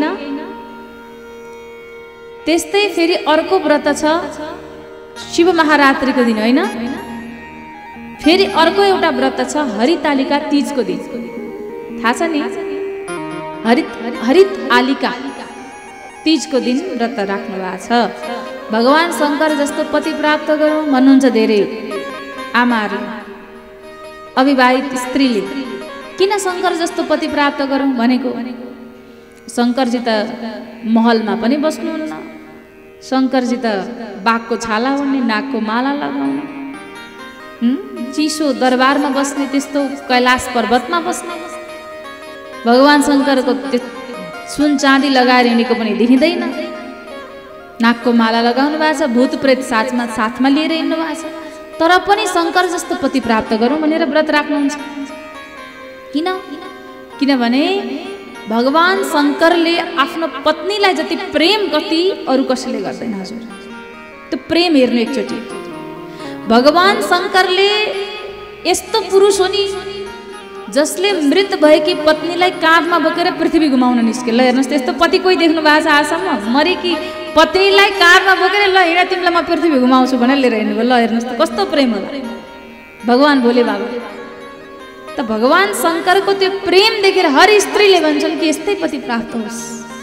त्यस्तै फेरि अर्को व्रत छ शिव महारात्रिको दिन, होइन? फेरि अर्को एउटा व्रत छ हरितालिका तीजको दिन। थाहा छ नि? हरित आलिका तीजको दिन व्रत राख्नु भएको छ। भगवान शङ्कर जस्तो पति प्राप्त गरौँ भन्नुहुन्छ धेरै आमाहरूले, अविवाहित स्त्रीले। किन शङ्कर जस्तो पति प्राप्त गरौँ भनेको? शङ्करजी त महलमा पनि बस्नुहुन्न, शङ्करजी त बाघको छाला ओढ्ने, नाकको माला लगाउने, चिसो दरबारमा बस्ने, त्यस्तो कैलाश पर्वतमा बस्ने। भगवान शङ्करको सुन चाँदी लगाएर हिँडेको पनि देखिँदैन, नाकको माला लगाउनु भएको छ, भूत प्रेत साथमा लिएर हिँड्नु भएको छ, तर पनि शङ्कर जस्तो पति प्राप्त गरौँ भनेर व्रत राख्नुहुन्छ। किन? किनभने भगवान शङ्करले आफ्नो पत्नीलाई जति प्रेम कति अरू कसैले गर्दैन हजुर। त्यो प्रेम हेर्नु एकचोटि। भगवान शङ्करले यस्तो पुरुष हो नि जसले मृत भएकी पत्नीलाई काँधमा बोकेर पृथ्वी घुमाउन निस्के। ल हेर्नुहोस्, त्यस्तो पति कोही देख्नु भएको छ आजसम्म? मरेकी पत्नीलाई काँधमा बोकेर ल हिँड तिमीलाई म पृथ्वी घुमाउँछु भनेर लिएर हिँड्नुभयो। ल हेर्नुहोस् त कस्तो प्रेम होला भगवान भोले बाबा। त भगवान शङ्करको त्यो प्रेम देखेर हर स्त्रीले भन्छन् कि यस्तै पति प्राप्त होस्।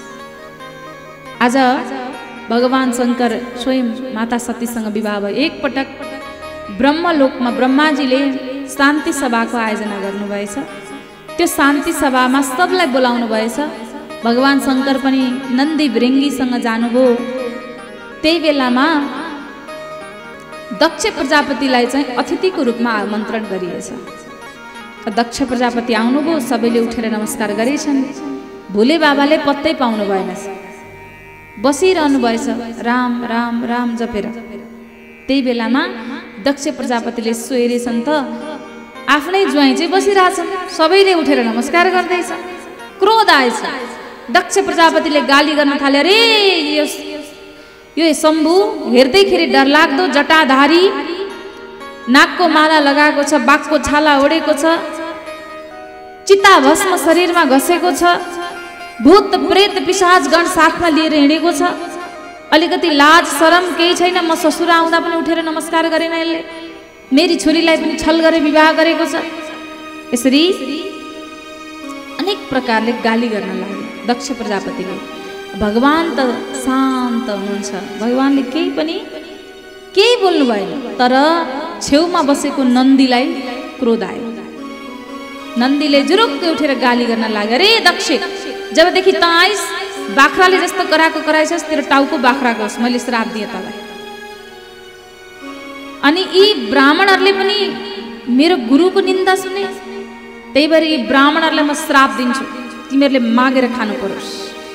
आज भगवान शङ्कर स्वयं माता सतीसँग विवाह भयो। एकपटक ब्रह्मलोकमा ब्रह्माजीले शान्ति सभाको आयोजना गर्नुभएछ। त्यो शान्ति सभामा सबलाई बोलाउनु भएछ। भगवान शङ्कर पनि नन्दी भृङ्गीसँग जानुभयो। त्यही बेलामा दक्ष प्रजापतिलाई चाहिँ अतिथिको रूपमा आमन्त्रण गरिएछ। दक्ष प्रजापति आउनुभयो, सबैले उठेर नमस्कार गरेछन्। भोले बाबाले पत्तै पाउनु भएन, बसिरहनु भएछ राम राम राम जपेर। त्यही बेलामा दक्ष प्रजापतिले सोहेरेछन् त आफ्नै ज्वाइँ चाहिँ बसिरहेछन्, सबैले उठेर नमस्कार गर्दैछ। क्रोध आएछ, दक्ष प्रजापतिले गाली गर्न थाले, अरे यो शम्भु हेर्दैखेरि डरलाग्दो जटाधारी, नाकको माला लगाएको छ, बाघको छाला ओढेको छ, चिता भस्म शरीरमा घसेको छ, भूत प्रेत पिशाचगण साथमा लिएर हिँडेको छ, अलिकति लाज शरम केही छैन। म ससुर आउँदा पनि उठेर नमस्कार गरेन, यसले मेरी छोरीलाई पनि छल गरेर विवाह गरेको छ। यसरी अनेक प्रकारले गाली गर्न लाग्यो दक्ष प्रजापतिले। भगवान त शान्त हुनुहुन्छ, भगवानले केही बोल्नु भएन। तर छेउमा बसेको नन्दीलाई क्रोध आयो। नन्दीले जुरुक्क उठेर गाली गर्न लाग्यो, अरे दक्ष, जबदेखि त आइस बाख्राले जस्तो कराएछस्, तेरो टाउको बाख्राको होस्, मैले श्राप दिएँ तँलाई। अनि यी ब्राह्मणहरूले पनि मेरो गुरुको निन्दा सुने, त्यही भएर यी ब्राह्मणहरूलाई म श्राप दिन्छु, तिमीहरूले मागेर खानु परोस्।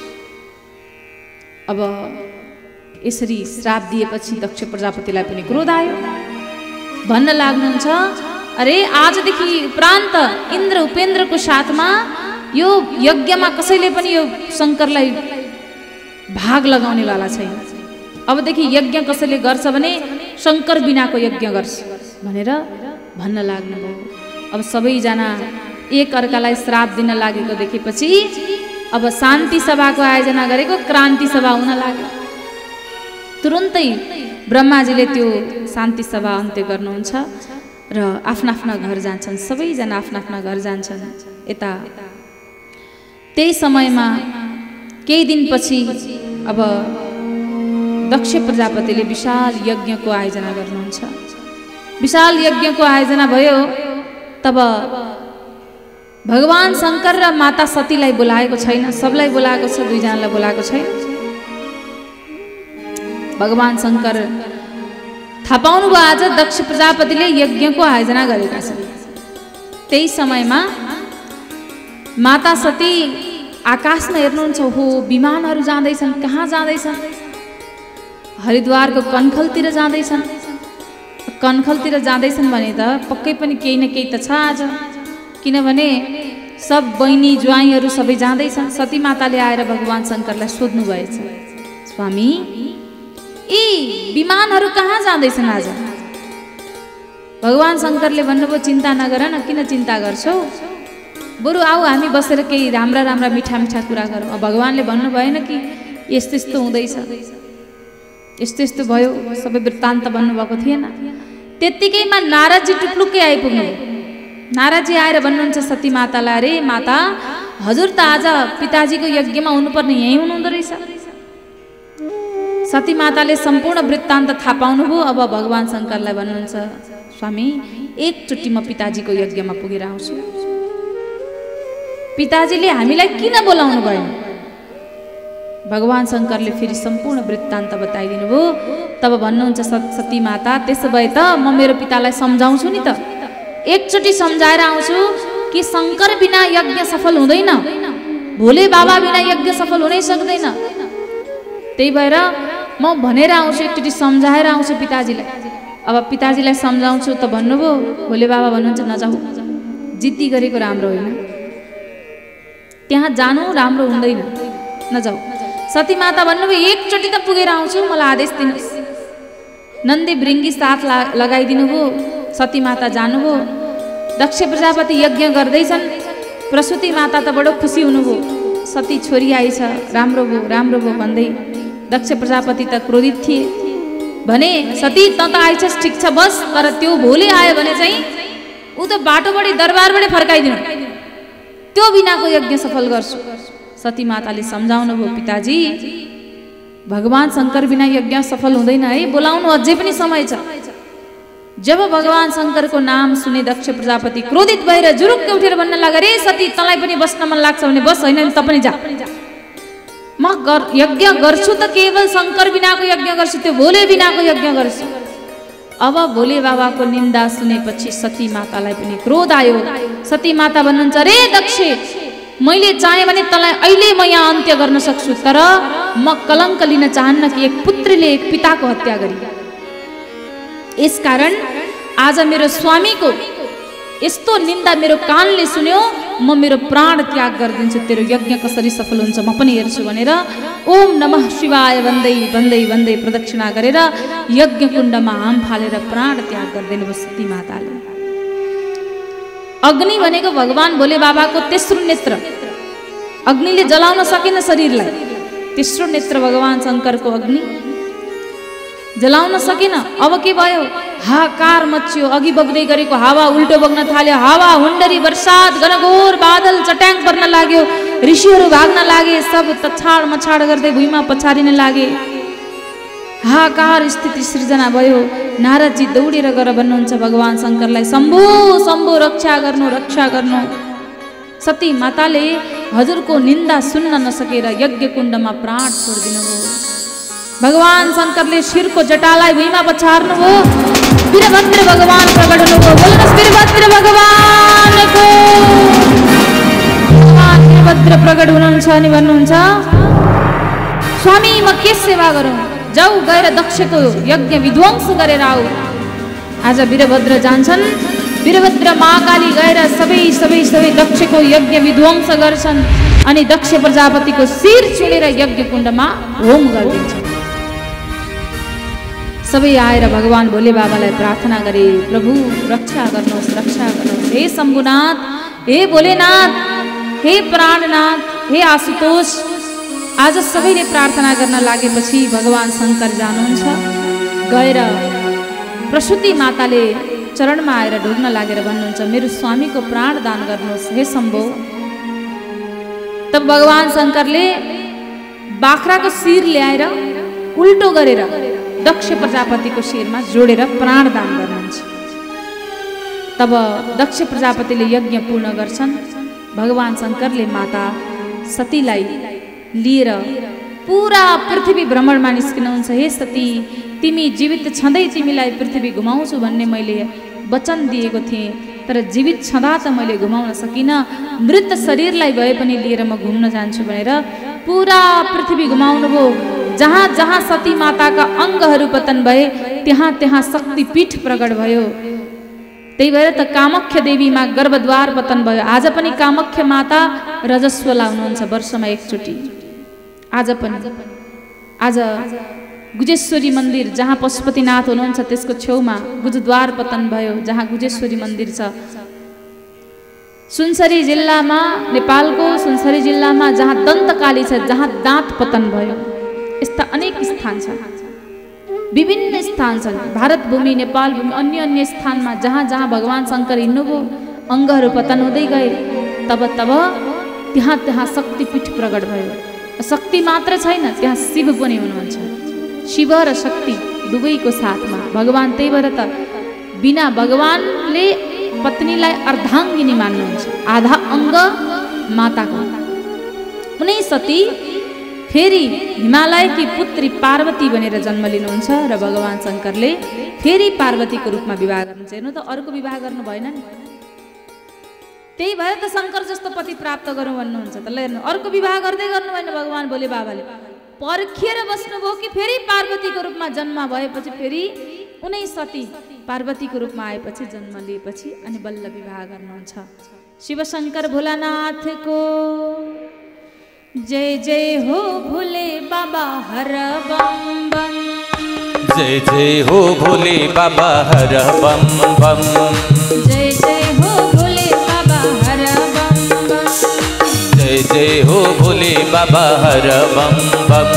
अब यसरी श्राप दिएपछि दक्ष प्रजापतिलाई पनि क्रोध आयो। भन्न लाग्नुहुन्छ, अरे आजदेखि उपरान्त इन्द्र उपेन्द्रको साथमा यो यज्ञमा कसैले पनि यो शङ्करलाई भाग लगाउनेवाला छैन। अबदेखि यज्ञ कसैले गर्छ भने शङ्कर बिनाको यज्ञ गर्छ भनेर भन्न लाग्नुभयो। अब सबैजना एक अर्कालाई श्राप दिन लागेको देखेपछि अब शान्ति सभाको आयोजना गरेको क्रान्ति सभा हुन लाग्यो। तुरुन्तै ब्रह्माजीले त्यो शान्ति सभा अन्त्य गर्नुहुन्छ र आफ्ना आफ्ना घर जान्छन्। सबैजना आफ्ना आफ्ना घर जान्छन्। यता त्यही समयमा केही दिनपछि अब दक्ष प्रजापतिले विशाल यज्ञको आयोजना गर्नुहुन्छ। विशाल यज्ञको आयोजना भयो। तब भगवान शङ्कर र माता सतीलाई बोलाएको छैन, सबलाई बोलाएको छ, दुईजनालाई बोलाएको छैन। भगवान शङ्कर थाहा पाउनुभयो आज दक्ष प्रजापतिले यज्ञको आयोजना गरेका छन्। त्यही समयमा माता सती आकाशमा हेर्नुहुन्छ, हो विमानहरू जाँदैछन्। कहाँ जाँदैछन्? हरिद्वारको कनखलतिर जाँदैछन्। कनखलतिर जाँदैछन् भने त पक्कै पनि केही न केही त छ आज, किनभने सब बहिनी ज्वाइँहरू सबै जाँदैछन्। सती माताले आएर भगवान शङ्करलाई सोध्नु भएछ, स्वामी यी विमानहरू कहाँ जाँदैछन् आज? भगवान शङ्करले भन्नुभयो, चिन्ता नगर न, किन चिन्ता गर्छौ, बरु आऊ हामी बसेर केही राम्रा राम्रा मिठा मिठा कुरा गरौँ। भगवानले भन्नु भएन कि यस्तो यस्तो हुँदैछ, यस्तो यस्तो भयो, सबै वृत्तान्त भन्नुभएको थिएन। त्यत्तिकैमा नारदजी टुप्लुक्कै आइपुग्नु। नारदजी आएर भन्नुहुन्छ सती मातालाई, अरे माता, हजुर त आज पिताजीको यज्ञमा हुनुपर्ने यहीँ हुनुहुँदो रहेछ। सती माताले सम्पूर्ण वृत्तान्त थाहा पाउनुभयो। अब भगवान शङ्करलाई भन्नुहुन्छ, स्वामी एकचोटि म पिताजीको यज्ञमा पुगेर आउँछु। पिताजीले हामीलाई किन बोलाउनु भएन? भगवान शङ्करले फेरि सम्पूर्ण वृत्तान्त बताइदिनु भयो। तब भन्नुहुन्छ सती माता, त्यसो भए त म मेरो पितालाई सम्झाउँछु नि त, एकचोटि सम्झाएर आउँछु कि शङ्कर बिना यज्ञ सफल हुँदैन, भोले बाबा बिना यज्ञ सफल हुनै सक्दैन। त्यही भएर म भनेर आउँछु, एकचोटि सम्झाएर आउँछु पिताजीलाई। अब पिताजीलाई सम्झाउँछु त भन्नुभयो। भोले बाबा भन्नुहुन्छ, नजाऊ, जिद्दी गरेको राम्रो होइन, त्यहाँ जानु राम्रो हुँदैन, नजाऊ। सती माता भन्नुभयो, एकचोटि त पुगेर आउँछु, मलाई आदेश दिनुहोस्। नन्दी भृङ्गी साथ लगाइदिनु भयो। सती माता जानुभयो। दक्ष प्रजापति यज्ञ गर्दैछन्। प्रसूति माता त बडो खुसी हुनुभयो, सती छोरी आइछ, राम्रो भयो भन्दै। दक्ष प्रजापति त क्रोधित थिए, भने सती त आइछस् ठिक छ बस, तर त्यो भोले आयो भने चाहिँ ऊ त बाटोबाट दरबारबाट फर्काइदिनु, त्यो बिनाको यज्ञ सफल गर्छु। सती माताले सम्झाउनु भयो, पिताजी भगवान शङ्कर बिना यज्ञ सफल हुँदैन है, बोलाउनु अझै पनि समय छ। जब भगवान शङ्करको नाम सुने दक्ष प्रजापति क्रोधित भएर जुरुक्क उठेर भन्न लाग्यो, रे सती तँलाई पनि बस्न मन लाग्छ भने बस, होइन त पनि जा, म यज्ञ गर्छु त केवल शङ्कर बिनाको यज्ञ गर्छु, त्यो भोले बिनाको यज्ञ गर्छु। अब भोले बाबाको निन्दा सुनेपछि सती मातालाई पनि क्रोध आयो। सती माता भन्नुहुन्छ, रे दक्ष, मैले चाहे भने तँलाई अहिले म यहाँ अन्त्य गर्न सक्छु, तर म कलङ्क लिन चाहन्न कि एक पुत्रीले एक पिताको हत्या गरी। यसकारण आज मेरो स्वामीको यस्तो निन्दा मेरो कानले सुन्यो, म मेरो प्राण त्याग गरिदिन्छु, तेरो यज्ञ कसरी सफल हुन्छ म पनि हेर्छु भनेर ओम नमः शिवाय भन्दै भन्दै भन्दै प्रदक्षिणा गरेर यज्ञ कुण्डमा हाम फालेर प्राण त्याग गरिदिनु भयो सती माताले। अग्नि भनेको भगवान भोले बाबाको तेस्रो नेत्र, अग्निले जलाउन सकेन शरीरलाई, तेस्रो नेत्र भगवान शङ्करको अग्नि जलाउन सकेन। अब के भयो? हाहाकार मच्यो, अघि बग्दै गरेको हावा उल्टो बग्न थाल्यो, हावा हुन्डरी वर्षात घनघोर बादल चट्याङ पर्न लाग्यो, ऋषिहरू भाग्न लागे, सब तछाड मछाड गर्दै भुइँमा पछारिन लागे, हाहाकार स्थिति सृजना भयो। नारदजी दौडेर गएर भन्नुहुन्छ भगवान शङ्करलाई, शम्भु शम्भु रक्षा गर्नु। सती माताले हजुरको निन्दा सुन्न नसकेर यज्ञ कुण्डमा प्राण छोडिदिनु भयो। भगवान शङ्करले शिरको जटालाई भुइँमा पछार्नु भयो। वीरभद्र भगवान प्रकट हुनुभयो। बोल्नुहोस् वीरभद्र भगवानको। वीरभद्र प्रकट हुनुहुन्छ अनि भन्नुहुन्छ, स्वामी म के सेवा गरौँ? जाऊ गएर दक्षको यज्ञ विध्वंस गरेर आऊ। आज वीरभद्र जान्छन्। वीरभद्र महाकाली गएर सबै दक्षको यज्ञ विध्वंस गर्छन् अनि दक्ष प्रजापतिको शिर चुडेर यज्ञ कुण्डमा होम गरिदिन्छन्। सबै आएर भगवान भोले बाबालाई प्रार्थना गरे, प्रभु रक्षा गर्नुहोस्। हे शम्भुनाथ, हे भोलेनाथ, हे प्राणनाथ, हे आशुतोष। आज सबैले प्रार्थना गर्न लागेपछि भगवान शङ्कर जानुहुन्छ। गएर प्रसूति माताले चरणमा आएर ढोग्न लागेर भन्नुहुन्छ, मेरो स्वामीको प्राण दान गर्नुहोस् हे शम्भो। तब भगवान शङ्करले बाख्राको शिर ल्याएर उल्टो गरेर दक्ष प्रजापतिको शिरमा जोडेर प्राण दान गर्नुहुन्छ। तब दक्ष प्रजापतिले यज्ञ पूर्ण गर्छन्। भगवान शङ्करले माता सतीलाई लिएर पुरा पृथ्वी भ्रमणमा निस्किनुहुन्छ। हे सती, तिमी जीवित छँदै तिमीलाई पृथ्वी घुमाउँछु भन्ने मैले वचन दिएको थिएँ, तर जीवित छँदा त मैले घुमाउन सकिनँ। मृत शरीरलाई भए पनि लिएर म घुम्न जान्छु भनेर पुरा पृथ्वी घुमाउनुभयो। जहाँ जहाँ सती माताका अङ्गहरू पतन भए त्यहाँ त्यहाँ शक्तिपीठ प्रकट भयो। त्यही भएर त कामाख्या देवीमा गर्भद्वार पतन भयो। आज पनि कामाख्या माता रजस्वला हुनुहुन्छ, वर्षमा एकचोटि। आज गुजेश्वरी मन्दिर जहाँ पशुपतिनाथ हुनुहुन्छ त्यसको छेउमा गुजद्वार पतन भयो, जहाँ गुजेश्वरी मन्दिर छ। सुनसरी जिल्लामा, नेपालको सुनसरी जिल्लामा जहाँ दन्तकाली छ, जहाँ दाँत पतन भयो। यस्ता अनेक स्थान छन्, विभिन्न स्थान छन्। भारत भूमि, नेपाल भूमि, अन्य स्थानमा जहाँ जहाँ भगवान शङ्कर हिँड्नुभयो, अङ्गहरू पतन हुँदै गए, तब त्यहाँ शक्तिपीठ प्रकट भयो। शक्ति मात्र छैन, त्यहाँ शिव पनि हुनुहुन्छ। शिव र शक्ति दुवैको साथमा भगवान। त्यही भएर त बिना भगवानले पत्नीलाई अर्धाङ्गिनी मान्नुहुन्छ, आधा अङ्ग माताको। उनै सती फेरि हिमालयकी पुत्री पार्वती बनेर जन्म लिनुहुन्छ र भगवान शङ्करले फेरि पार्वतीको रूपमा विवाह गर्नुहुन्छ। हेर्नु त अर्को विवाह गर्नु भएन नि। त्यही भएर त शङ्कर जस्तो पति प्राप्त गरौँ भन्नुहुन्छ त। ल हेर्नु अर्को विवाह गर्दै गर्नु भएन भगवान भोले बाबाले। पर्खिएर बस्नुभयो कि फेरि पार्वतीको रूपमा जन्म भएपछि फेरि उनै सती पार्वतीको रूपमा आएपछि जन्म लिएपछि अनि बल्ल विवाह गर्नुहुन्छ। शिव शङ्कर भोलानाथको जय जय हो भोले बाबा हर बम बम। जय जय हो भोले बाबा हर बम बम। जय जय हो भोले बाबा हर बम बम। जय जय हो भोले बाबा हर बम बम।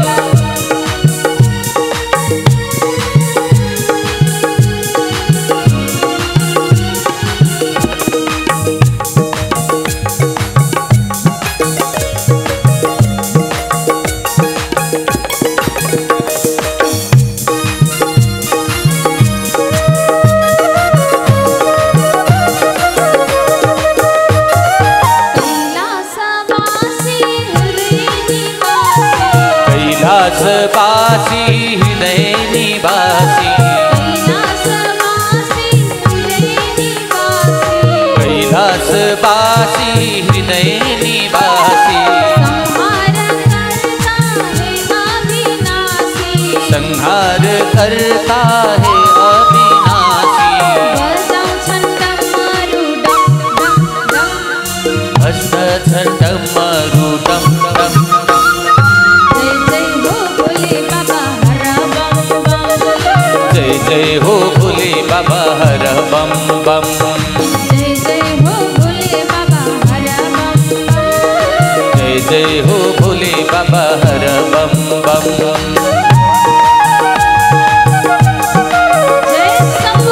कैलासवासी हृदय निवासी। कैलासवासी हृदय निवासी। संहार करता है अविनाशी। भस्म छंडम मरुडम डम। जय जय हो भोले बाबा हर बम बम। जय जय हो भोले बाबा हर बम बम। जय जय हो भोले बाबा हर बम बम। जय शंभो।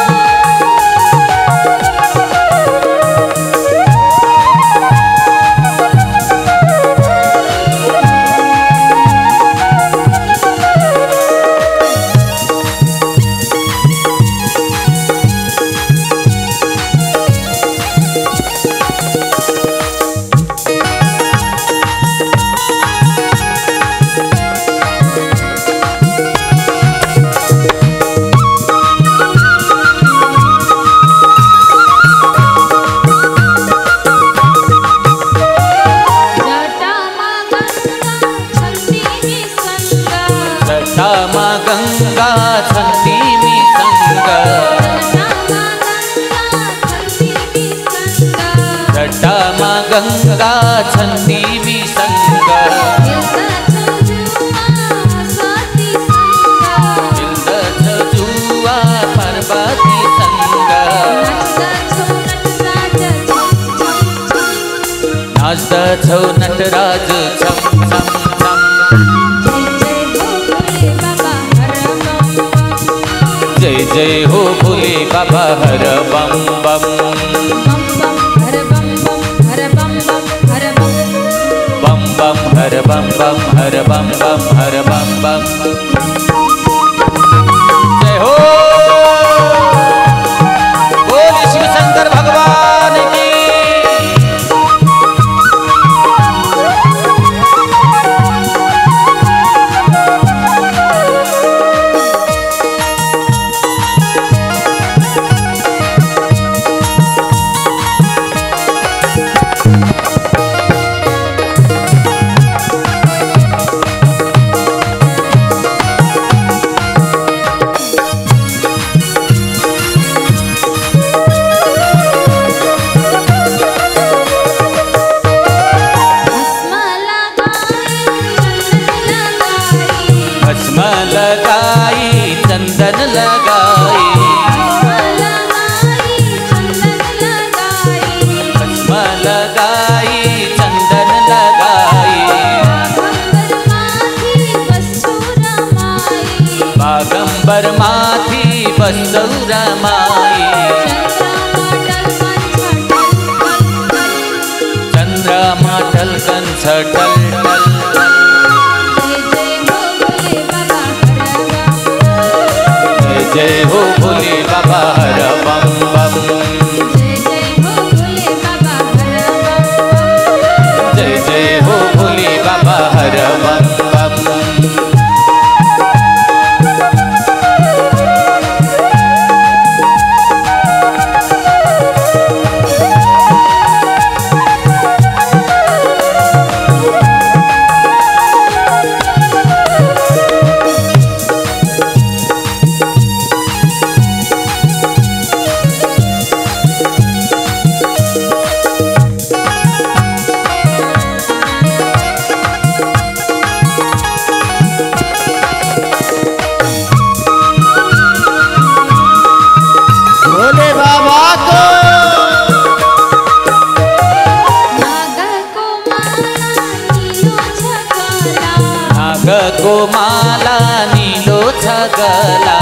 गंगा छंदी विसंग। जुआ पार्वती संग। नाचता छौ नटराज छम छम छम। जय जय हो भोले बाबा हर बम बम। हर बम बम हर बम बम हर बम बम। जय हो बोले शिव शंकर भगवान की। चंदन लगाई। भस्म लगाई चंदन लगाई। बागंबर माथी बसौरा माई। चंद्रमा टलकन छटल टल टल। बाबा हर बम बम। जय जय हो भोले बाबा हर बम बम। जय जय हो भोले बाबा हर बम बम। को माला नीलो छगला।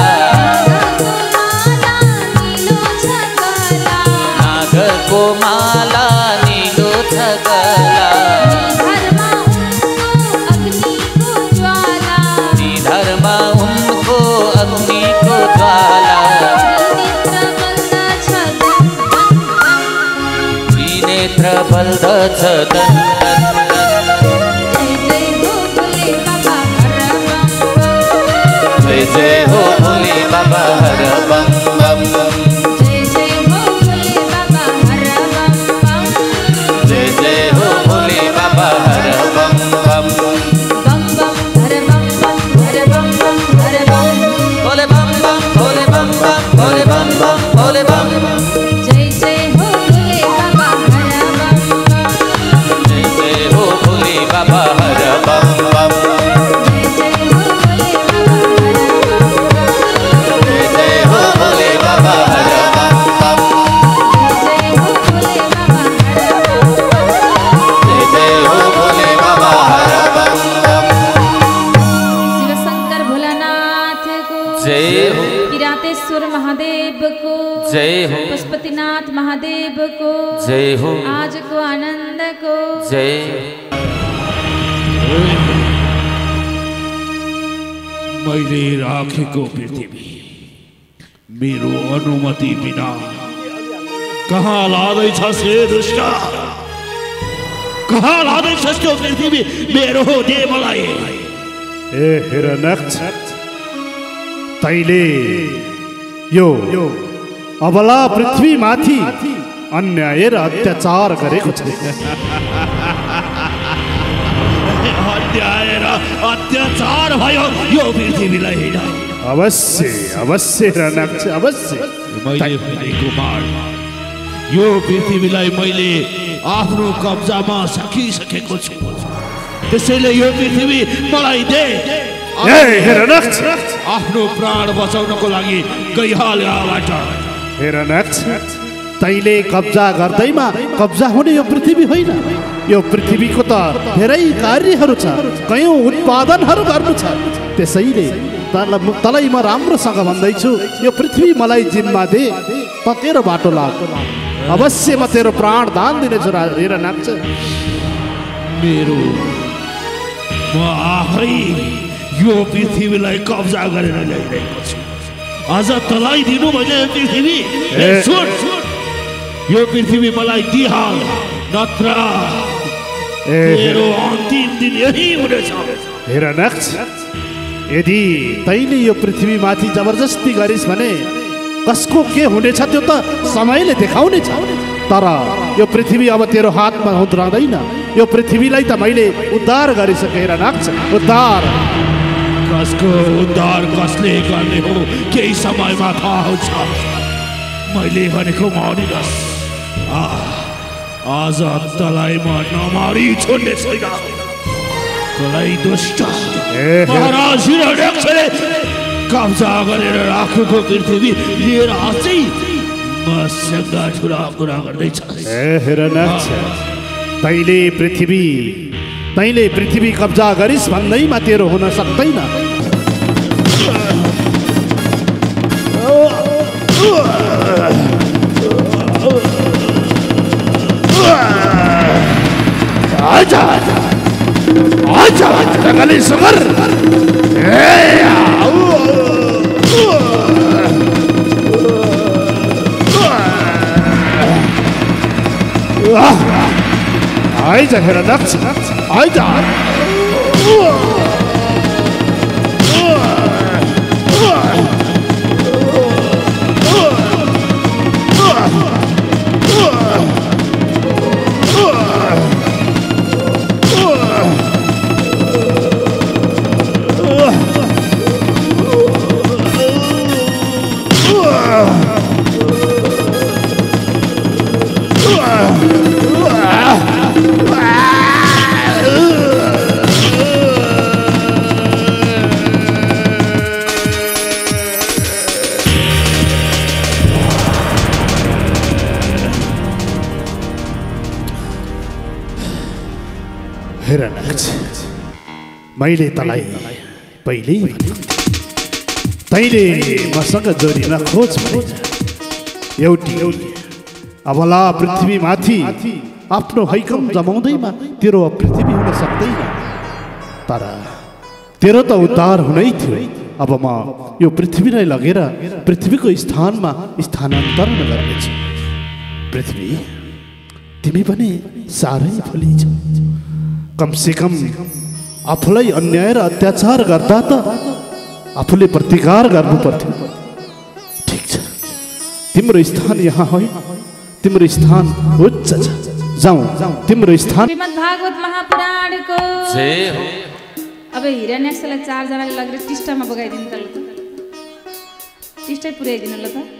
नाग को माला नीलो छगला। निधर्मा उनको अग्नि को ज्वाला। त्रिनेत्र बल्द छदन। जय जय हो भोले बाबा हर बम बम। जय जय हो भोले बाबा हर बम बम। भोले बम बम भोले बम बम भोले बम बम भोले बम बम भोले बम। जय जय हो भोले बाबा हर बम बम। जय जय हो भोले बाबा हर बम बम। किरातेश्वर महादेव को जय हो। पशुपतिनाथ महादेव को जय हो। आज को आनंद को जय। मैले राखेको पृथ्वी मेरो अनुमति बिना कहाँ लाँदैछस् हे दुष्ट? कहाँ लाँदैछस् त्यो पृथ्वी मेरो हो दे मलाई। ए हिरण्यक्ष, तैले यो अबला पृथ्वी माथि अन्याय र अत्याचार गरेको छ। अन्याय र अत्याचार भयो यो पृथ्वीलाई होइन। अवश्य अवश्य हिरण्यक्ष अवश्य। मैले भनेको बाण यो पृथ्वीलाई मैले आफ्नो कब्जामा सकिसकेको छु। त्यसैले यो पृथ्वी मलाई दे। हिरण्यक्ष, आफ्नो प्राण बचाउनको लागि गइहाल यहाँबाट। हिरण्यक्ष, तैले कब्जा गर्दैमा कब्जा हुने यो पृथ्वी होइन। यो पृथ्वीको त धेरै कार्यहरू छ, कयौं उत्पादनहरू गर्नु छ। त्यसैले तँलाई म राम्रोसँग भन्दैछु, यो पृथ्वी मलाई जिम्मा दे, त तेरो बाटो लाग। अवश्य म तेरो प्राण दान दिनेछु हिरण्यक्ष। म आफै यो पृथ्वीलाई कब्जा गरेर ल्याइरहेको छु। आज तँलाई दिनु मैले पृथ्वी। सुन, यो पृथ्वी मलाई दिहाल, नत्र तेरो अन्तिम दिन यही हुनेछ। हिरण्यक्ष, यदि तैले यो पृथ्वी माथि जबरजस्ती गरिस् भने कसको के हुनेछ त्यो त समयले देखाउनेछ। तर यो पृथ्वी अब तेरो हातमा रहँदैन। यो पृथ्वीलाई त मैले उद्धार गरिसकेँ हिरण्यक्ष, उद्धार। कसको उद्धार कसले गर्ने हो केही समयमा थाहा हुन्छ। मैले भनेको मानिनस्। आज तँलाई म नमारी छोड्ने छैन। तँलाई दुष्ट महाराज हिरण्यक्षले कब्जा गरेर राखेको पृथ्वी लिएर अझै मसँग ठुला कुरा गर्दैछ। हिरण्यक्ष, तैले पृथ्वी कब्जा गरिस् भन्दैमा तेरो हुन सक्दैन। आजा आजा जंगली सुगर। आइज हिरण्यक्ष आइज हिरण्यक्ष मैले तलाई पहिले तैले मसँग जोडिन खोज एउटी अबला पृथ्वीमाथि आफ्नो हैकम जमाउँदैमा तेरो पृथ्वी हुन सक्दैन तर तेरो त उद्धार हुनै थियो अब म यो पृथ्वीलाई लगेर पृथ्वीको स्थानमा स्थानान्तरण गर्नेछु पृथ्वी तिमी पनि साह्रै फुलिन्छौ कमसे कम आफूलाई अन्याय र अत्याचार गर्दा त आफूले प्रतिकार गर्नु पर्थ्यो ठिक छ तिम्रो स्थान यहाँ होइन तिम्रो स्थान उच्च छ जाऊ तिम्रो स्थान श्रीमद् भागवत महापुराणको जय हो अब हिरण्यक्षलाई 4 जनाले लगेर टिस्टामा बगाइदिनु त ल त टिस्टै पुर्याइदिनु ल त